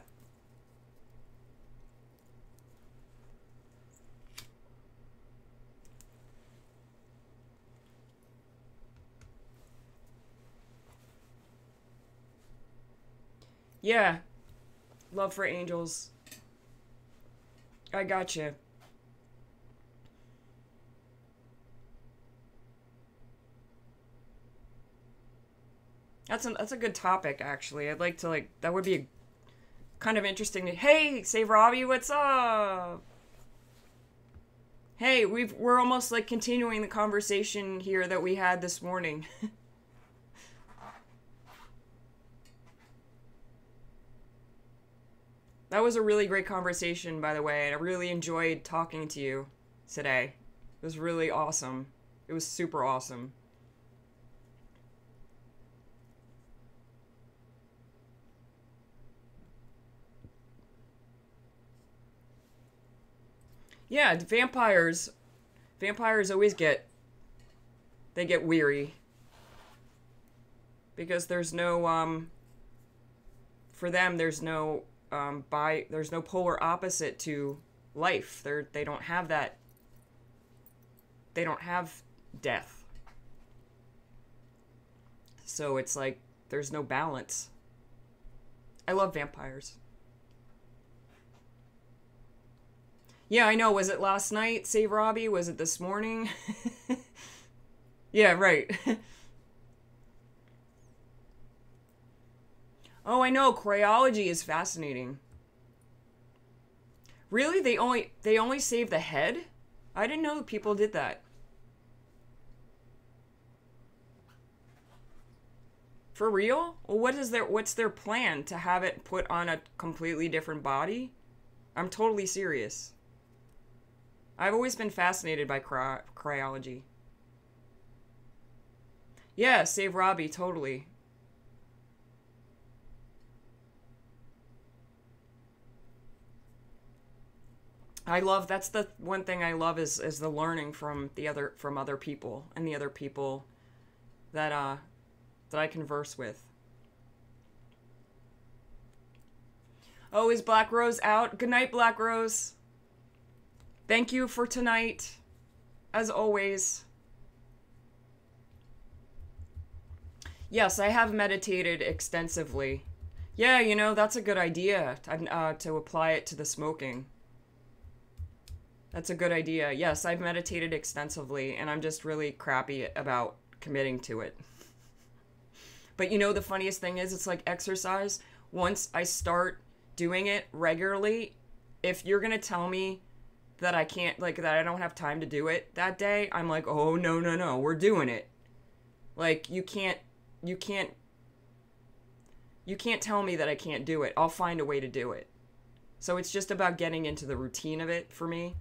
Yeah. Love for angels. I gotcha. That's a, that's a good topic, actually. I'd like to, like, that would be a, kind of interesting to, hey, Save Robbie, what's up? Hey, we've, we're almost, like, continuing the conversation here that we had this morning. That was a really great conversation, by the way, and I really enjoyed talking to you today. It was really awesome. It was super awesome. Yeah, vampires, vampires always get, they get weary. Because there's no, um, for them, there's no, um, bi, there's no polar opposite to life. They're, they don't have that, they don't have death. So it's like, there's no balance. I love vampires. Yeah, I know. Was it last night, Save Robbie? Was it this morning? Yeah, right. Oh, I know. Cryology is fascinating. Really? They only they only save the head? I didn't know that people did that. For real? Well, what is their what's their plan? To have it put on a completely different body? I'm totally serious. I've always been fascinated by cry cryology. Yeah, Save Robbie, totally. I love, that's the one thing I love is is the learning from the other from other people and the other people that uh that I converse with. Oh, is Black Rose out? Good night, Black Rose. Thank you for tonight, as always. Yes, I have meditated extensively. Yeah, you know, that's a good idea, uh, to apply it to the smoking. That's a good idea. Yes, I've meditated extensively, and I'm just really crappy about committing to it. But you know, the funniest thing is, it's like exercise. once I start doing it regularly, if you're gonna tell me that I can't, like, that I don't have time to do it that day, I'm like, oh, no, no, no, we're doing it. Like, you can't, you can't, you can't tell me that I can't do it. I'll find a way to do it. So it's just about getting into the routine of it for me.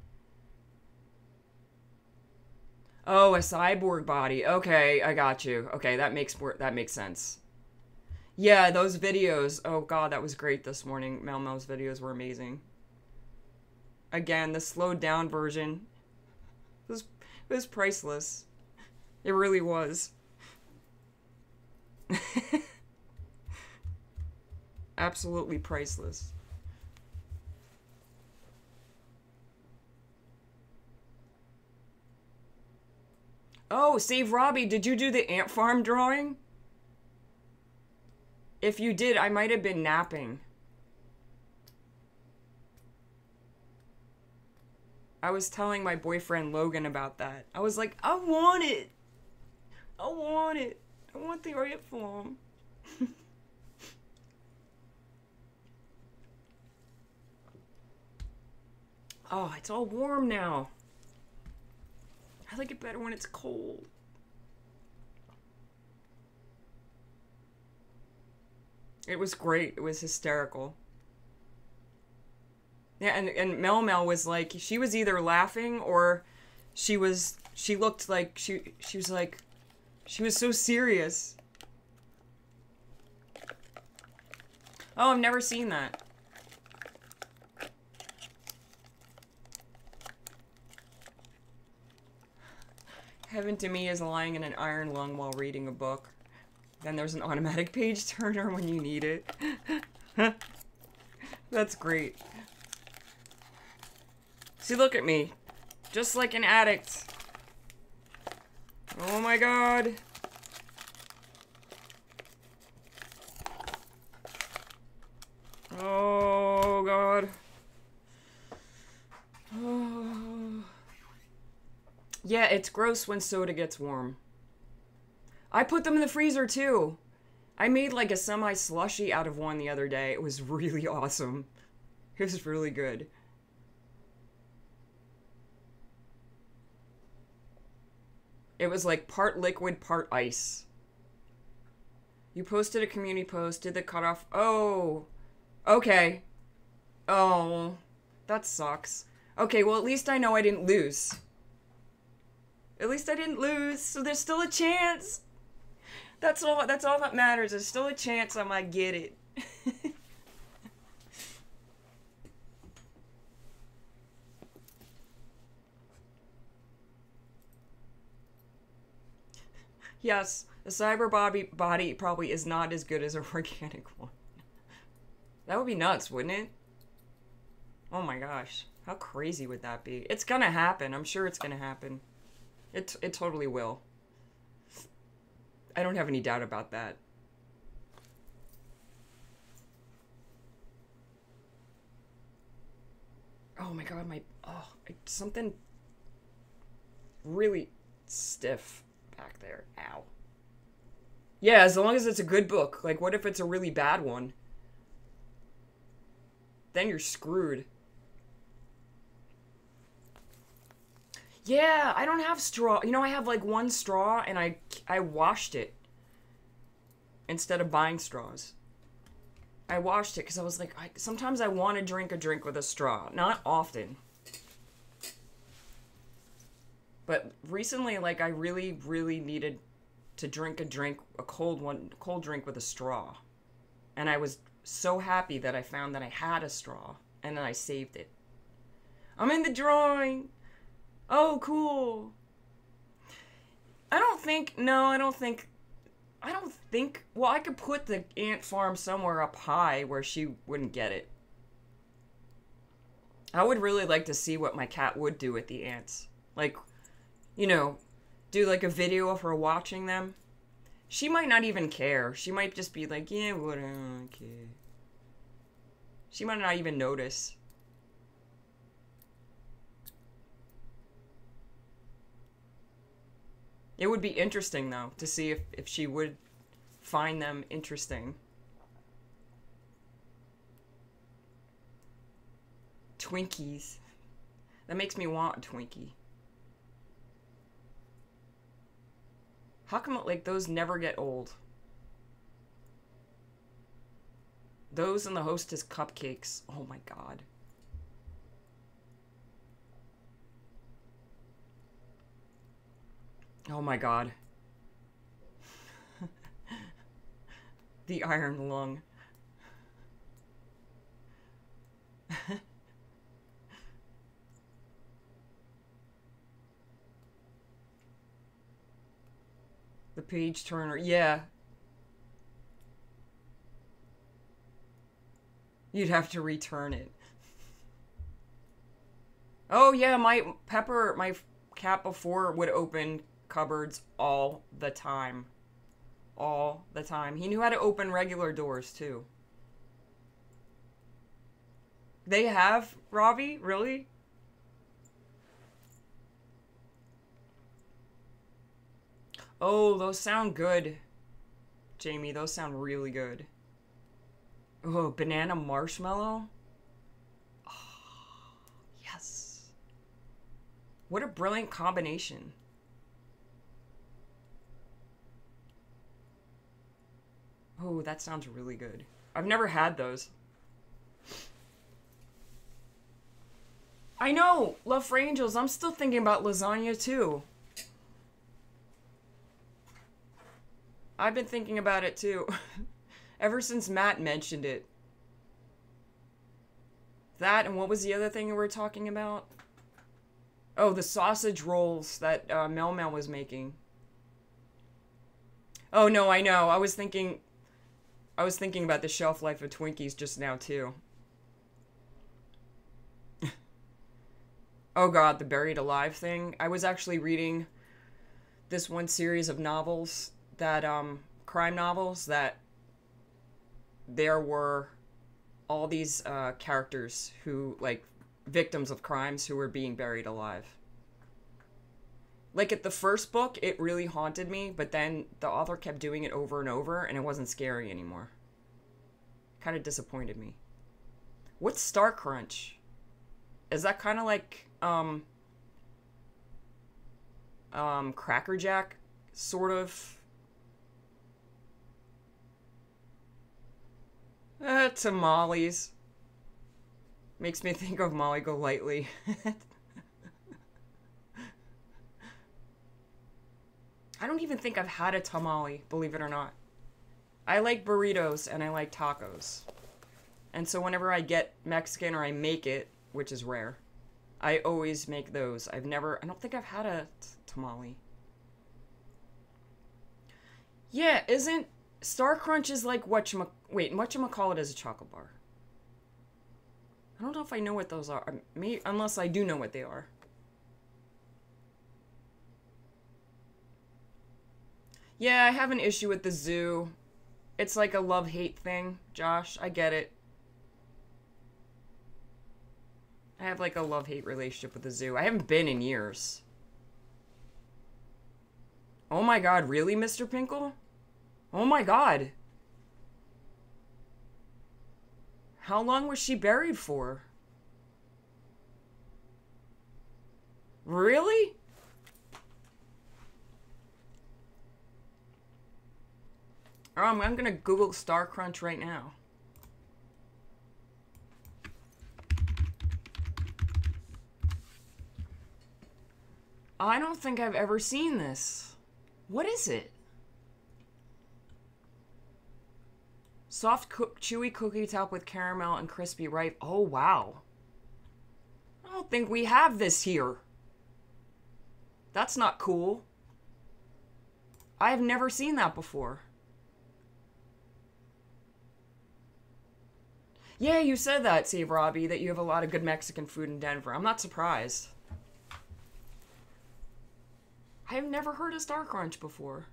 Oh, a cyborg body. Okay, I got you. Okay, that makes more, that makes sense. Yeah, those videos. Oh god, that was great this morning. Mel Mel's videos were amazing. Again, the slowed down version was, it was priceless. It really was. Absolutely priceless. Oh, Save Robbie, did you do the ant farm drawing? If you did, I might have been napping. I was telling my boyfriend Logan about that. I was like, I want it. I want it. I want the ant farm. Oh, it's all warm now. I like it better when it's cold. It was great. It was hysterical. Yeah, and, and Mel Mel was like, she was either laughing or she was, she looked like, she, she was like, she was so serious. Oh, I've never seen that. Heaven to me is lying in an iron lung while reading a book. Then there's an automatic page turner when you need it. That's great. See, look at me. Just like an addict. Oh my god. Oh god. Oh. Yeah, it's gross when soda gets warm. I put them in the freezer too. I made like a semi-slushy out of one the other day. It was really awesome. It was really good. It was like part liquid, part ice. You posted a community post, did the cutoff. Oh, okay. Oh, that sucks. Okay, well at least I know I didn't lose. At least I didn't lose, so there's still a chance. That's all, that's all that matters. There's still a chance I might get it. Yes, a cyber body, body probably is not as good as an organic one. That would be nuts, wouldn't it? Oh my gosh. How crazy would that be? It's gonna happen. I'm sure it's gonna happen. It, it totally will. I don't have any doubt about that. Oh my god, my... Oh, something really stiff back there. Ow. Yeah, as long as it's a good book. Like, what if it's a really bad one? Then you're screwed. Yeah, I don't have straw. You know, I have like one straw and I I washed it instead of buying straws. I washed it because I was like, I, sometimes I want to drink a drink with a straw. Not often. But recently, like, I really, really needed to drink a drink, a cold one, cold drink with a straw. And I was so happy that I found that I had a straw. And then I saved it. I'm in the drawing! Oh, cool. I don't think, no, I don't think, I don't think, well, I could put the ant farm somewhere up high where she wouldn't get it. I would really like to see what my cat would do with the ants. Like, you know, do like a video of her watching them. She might not even care. She might just be like, yeah, whatever, okay. She might not even notice. It would be interesting, though, to see if, if she would find them interesting. Twinkies. That makes me want a Twinkie. How come, like, those never get old? Those and the Hostess cupcakes. Oh my god. Oh my god. The iron lung. The page turner. Yeah. You'd have to return it. Oh yeah, my Pepper, my cat before would open cupboards all the time. All the time. He knew how to open regular doors too. They have, Robbie? Really? Oh, those sound good. Jamie, those sound really good. Oh, banana marshmallow? Oh, yes. What a brilliant combination. Oh, that sounds really good. I've never had those. I know! Love for Angels. I'm still thinking about lasagna too. I've been thinking about it too. Ever since Matt mentioned it. That, and what was the other thing we were talking about? Oh, the sausage rolls that uh, Mel Mel was making. Oh no, I know. I was thinking... I was thinking about the shelf life of Twinkies just now too. Oh god, the Buried Alive thing. I was actually reading this one series of novels that, um, crime novels that there were all these uh, characters who, like, victims of crimes who were being buried alive. Like, at the first book, it really haunted me, but then the author kept doing it over and over, and it wasn't scary anymore. Kind of disappointed me. What's Star Crunch? Is that kind of like, um, um, Cracker Jack, sort of? Uh, tamales. Makes me think of Molly Golightly. I don't even think I've had a tamale, believe it or not. I like burritos and I like tacos. And so whenever I get Mexican or I make it, which is rare, I always make those. I've never, I don't think I've had a t tamale. Yeah, isn't Star Crunch is like whatchama, wait, whatchamacallit is a chocolate bar. I don't know if I know what those are, maybe, unless I do know what they are. Yeah, I have an issue with the zoo. It's like a love-hate thing, Josh. I get it. I have like a love-hate relationship with the zoo. I haven't been in years. Oh my god, really, Mister Pinkle? Oh my god. How long was she buried for? Really? Um, I'm gonna Google Star Crunch right now. I don't think I've ever seen this. What is it? Soft, cook, chewy cookie top with caramel and crispy ripe. Oh, wow. I don't think we have this here. That's not cool. I have never seen that before. Yeah, you said that, Save Robbie, that you have a lot of good Mexican food in Denver. I'm not surprised. I have never heard of Star Crunch before.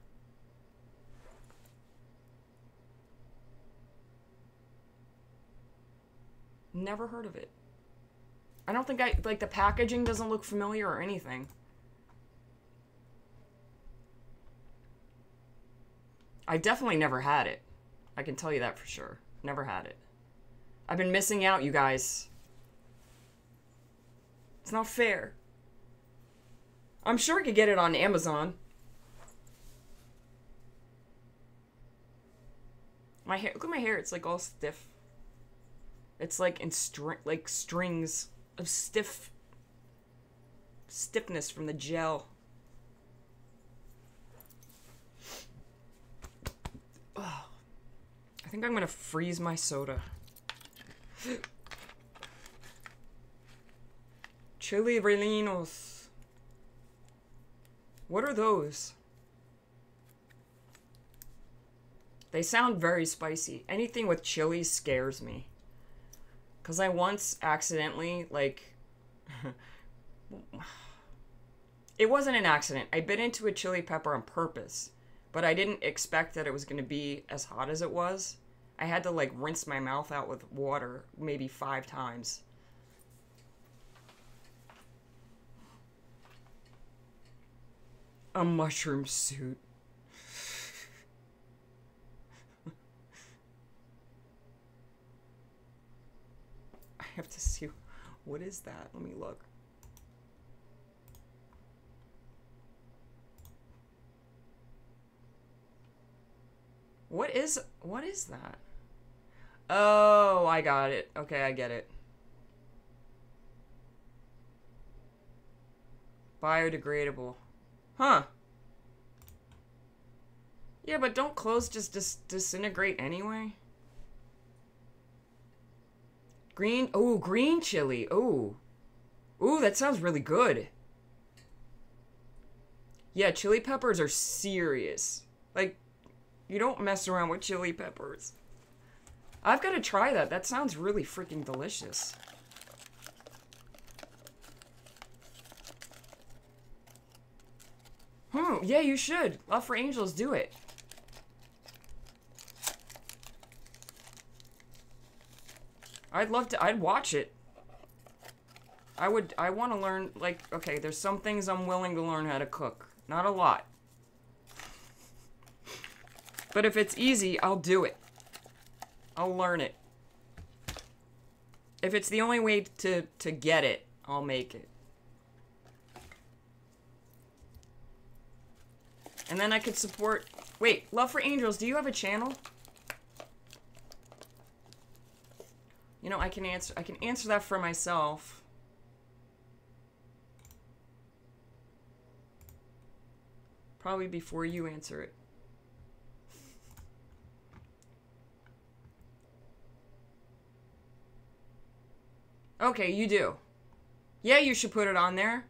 Never heard of it. I don't think I, like, the packaging doesn't look familiar or anything. I definitely never had it. I can tell you that for sure. Never had it. I've been missing out, you guys. It's not fair. I'm sure I could get it on Amazon. My hair, look at my hair, it's like all stiff. It's like in string, like strings of stiff stiffness from the gel. Oh, I think I'm gonna freeze my soda. Chili rellenos. What are those? They sound very spicy. Anything with chili scares me. Because I once accidentally, like... it wasn't an accident. I bit into a chili pepper on purpose. But I didn't expect that it was going to be as hot as it was. I had to, like, rinse my mouth out with water maybe five times. A mushroom suit. I have to see. What is that? Let me look. What is, what is that? Oh, I got it. Okay, I get it. Biodegradable. Huh. Yeah, but don't clothes just dis disintegrate anyway? Green, oh, green chili. Oh. Ooh, that sounds really good. Yeah, chili peppers are serious. Like, you don't mess around with chili peppers. I've got to try that. That sounds really freaking delicious. Hmm, yeah, you should. Love for Angels, do it. I'd love to, I'd watch it. I would, I want to learn, like, okay, there's some things I'm willing to learn how to cook. Not a lot. But if it's easy, I'll do it. I'll learn it. If it's the only way to, to get it, I'll make it. And then I could support... Wait, Love for Angels, do you have a channel? You know, I can answer I can answer that for myself. Probably before you answer it. Okay, you do. Yeah, you should put it on there.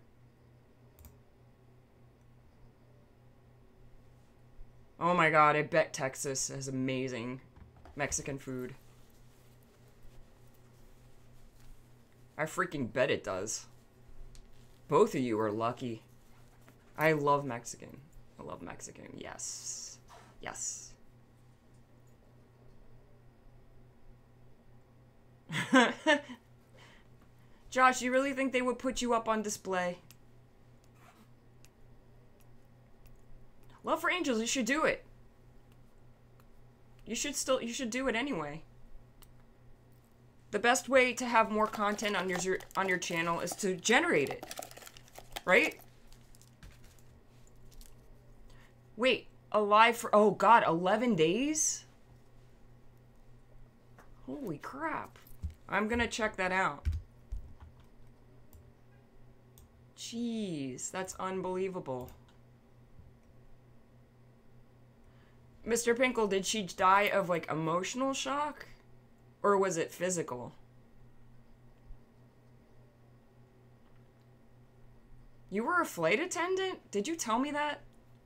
Oh my god, I bet Texas has amazing Mexican food. I freaking bet it does. Both of you are lucky. I love Mexican. I love Mexican. Yes. Yes. Josh, you really think they would put you up on display? Love for Angels, you should do it. You should still, you should do it anyway. The best way to have more content on your, on your channel is to generate it. Right? Wait, alive for, oh god, eleven days? Holy crap. I'm gonna check that out. Jeez, that's unbelievable. Mister Pinkle, did she die of, like, emotional shock? Or was it physical? You were a flight attendant? Did you tell me that?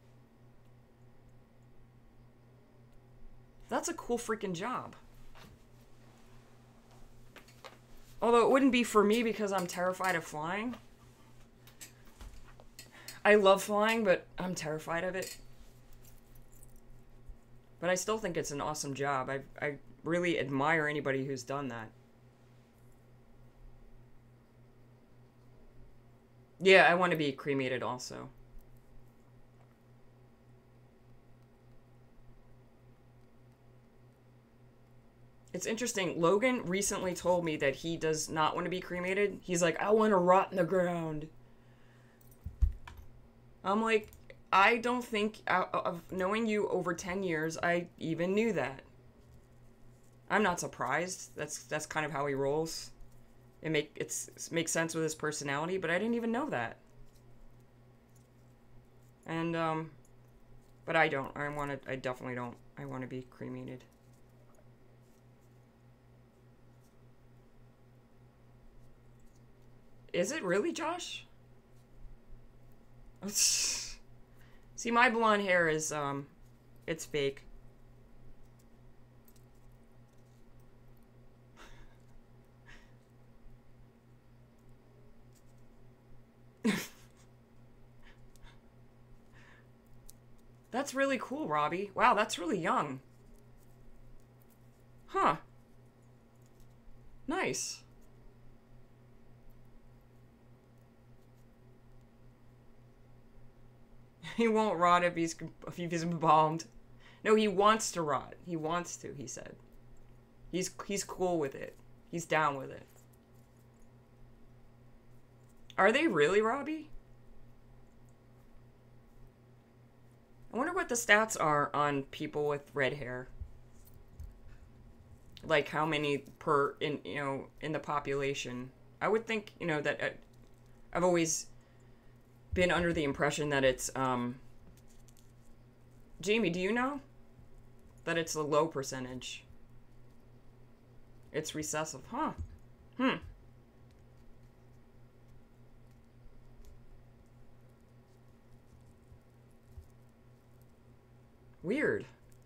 That's a cool freaking job. Although it wouldn't be for me because I'm terrified of flying. I love flying, but I'm terrified of it. But I still think it's an awesome job. I, I really admire anybody who's done that. Yeah, I want to be cremated also. It's interesting. Logan recently told me that he does not want to be cremated. He's like, I want to rot in the ground. I'm like, I don't think, out of knowing you over ten years, I even knew that. I'm not surprised. That's that's kind of how he rolls. It make it's it makes sense with his personality, but I didn't even know that. And um, but I don't. I want to. I definitely don't. I want to be cremated. Is it really, Josh? See, my blonde hair is um, it's fake. That's really cool, Robbie. Wow, that's really young. Huh. Nice. He won't rot if he's if he's embalmed. No, he wants to rot. He wants to, he said. He's he's cool with it. He's down with it. Are they really, Robbie? I wonder what the stats are on people with red hair. Like how many per in you know in the population. I would think, you know, that uh, I've always been under the impression that it's um Jamie, do you know that it's a low percentage? It's recessive, huh? Hmm. Weird.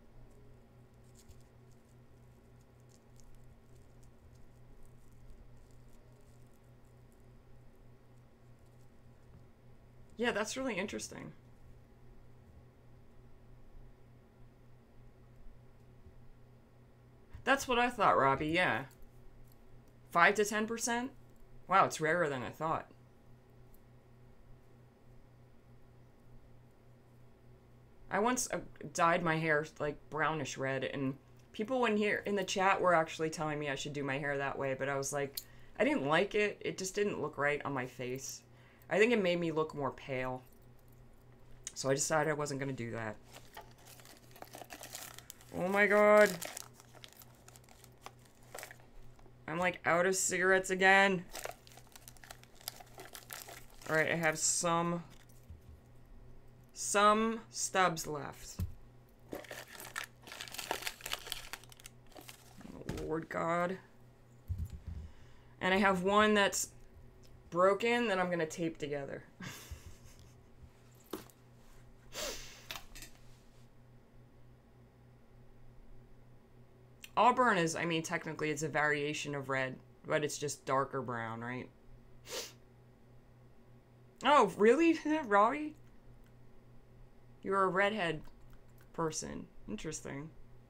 Yeah, that's really interesting. That's what I thought, Robbie, yeah. five to ten percent? Wow, it's rarer than I thought. I once uh, dyed my hair like brownish red, and people in here in the chat were actually telling me I should do my hair that way, but I was like, I didn't like it. It just didn't look right on my face. I think it made me look more pale. So I decided I wasn't going to do that. Oh my god. I'm like out of cigarettes again. Alright, I have some... Some stubs left. Oh, Lord God. And I have one that's broken that I'm going to tape together. Auburn is, I mean, technically it's a variation of red, but it's just darker brown, right? Oh, really, Robbie? You're a redhead person. Interesting.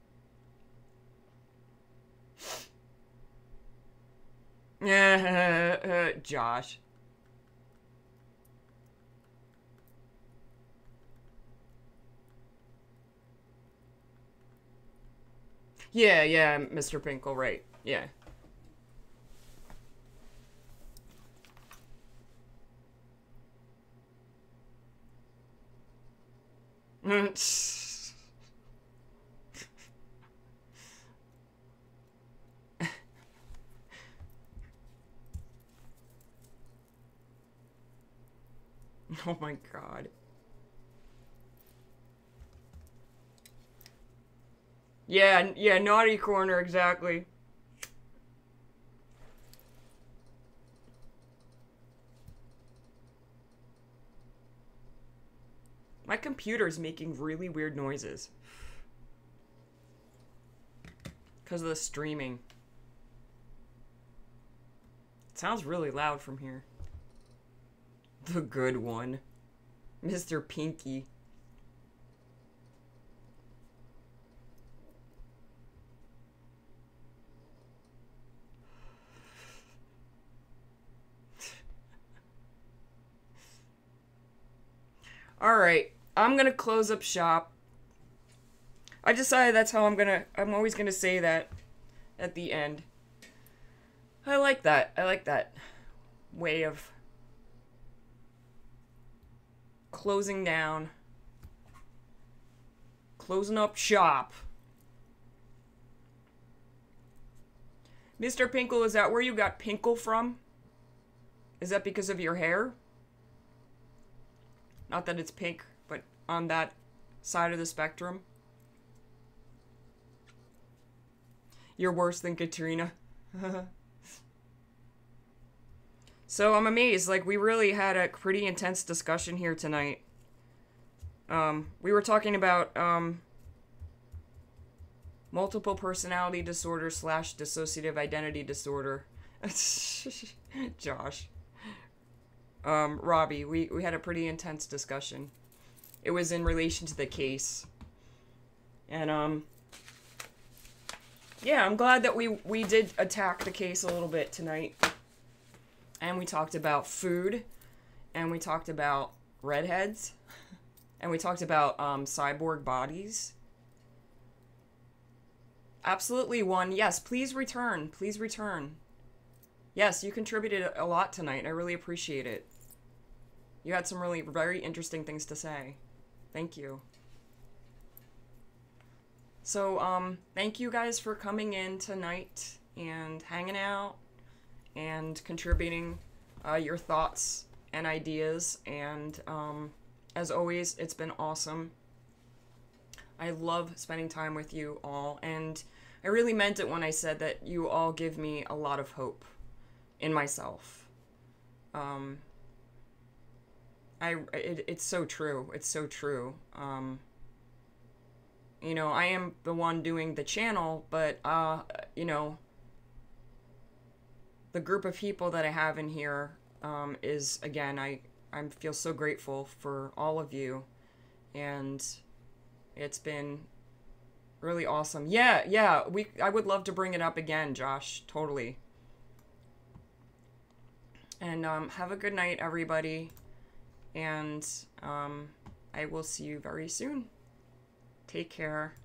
Yeah, Josh. Yeah, yeah, Mister Pinkle, right. Yeah. Oh my god. Yeah, yeah, naughty corner, exactly. My computer's making really weird noises. Because of the streaming. It sounds really loud from here. The good one. Mister Pinky. Alright, I'm gonna close up shop. I decided that's how I'm gonna, I'm always gonna say that. at the end. I like that. I like that way of closing down, closing up shop. Mister Pinkle, is that where you got Pinkle from? Is that because of your hair? Not that it's pink, but on that side of the spectrum. You're worse than Katrina. So I'm amazed. Like, we really had a pretty intense discussion here tonight. Um, we were talking about um, multiple personality disorder slash dissociative identity disorder. Josh. Um, Robbie, we, we had a pretty intense discussion. It was in relation to the case. And, um... yeah, I'm glad that we, we did attack the case a little bit tonight. And we talked about food. And we talked about redheads. And we talked about um, cyborg bodies. Absolutely one. Yes, please return. Please return. Yes, you contributed a lot tonight. I really appreciate it. You had some really very interesting things to say. Thank you. So, um, thank you guys for coming in tonight and hanging out and contributing uh, your thoughts and ideas. And, um, as always, it's been awesome. I love spending time with you all. And I really meant it when I said that you all give me a lot of hope in myself. Um, I, it, it's so true. It's so true. Um, you know, I am the one doing the channel, but, uh, you know, the group of people that I have in here, um, is, again, I, I feel so grateful for all of you, and it's been really awesome. Yeah, yeah, we, I would love to bring it up again, Josh, totally. And, um, have a good night, everybody, and, um, I will see you very soon. Take care.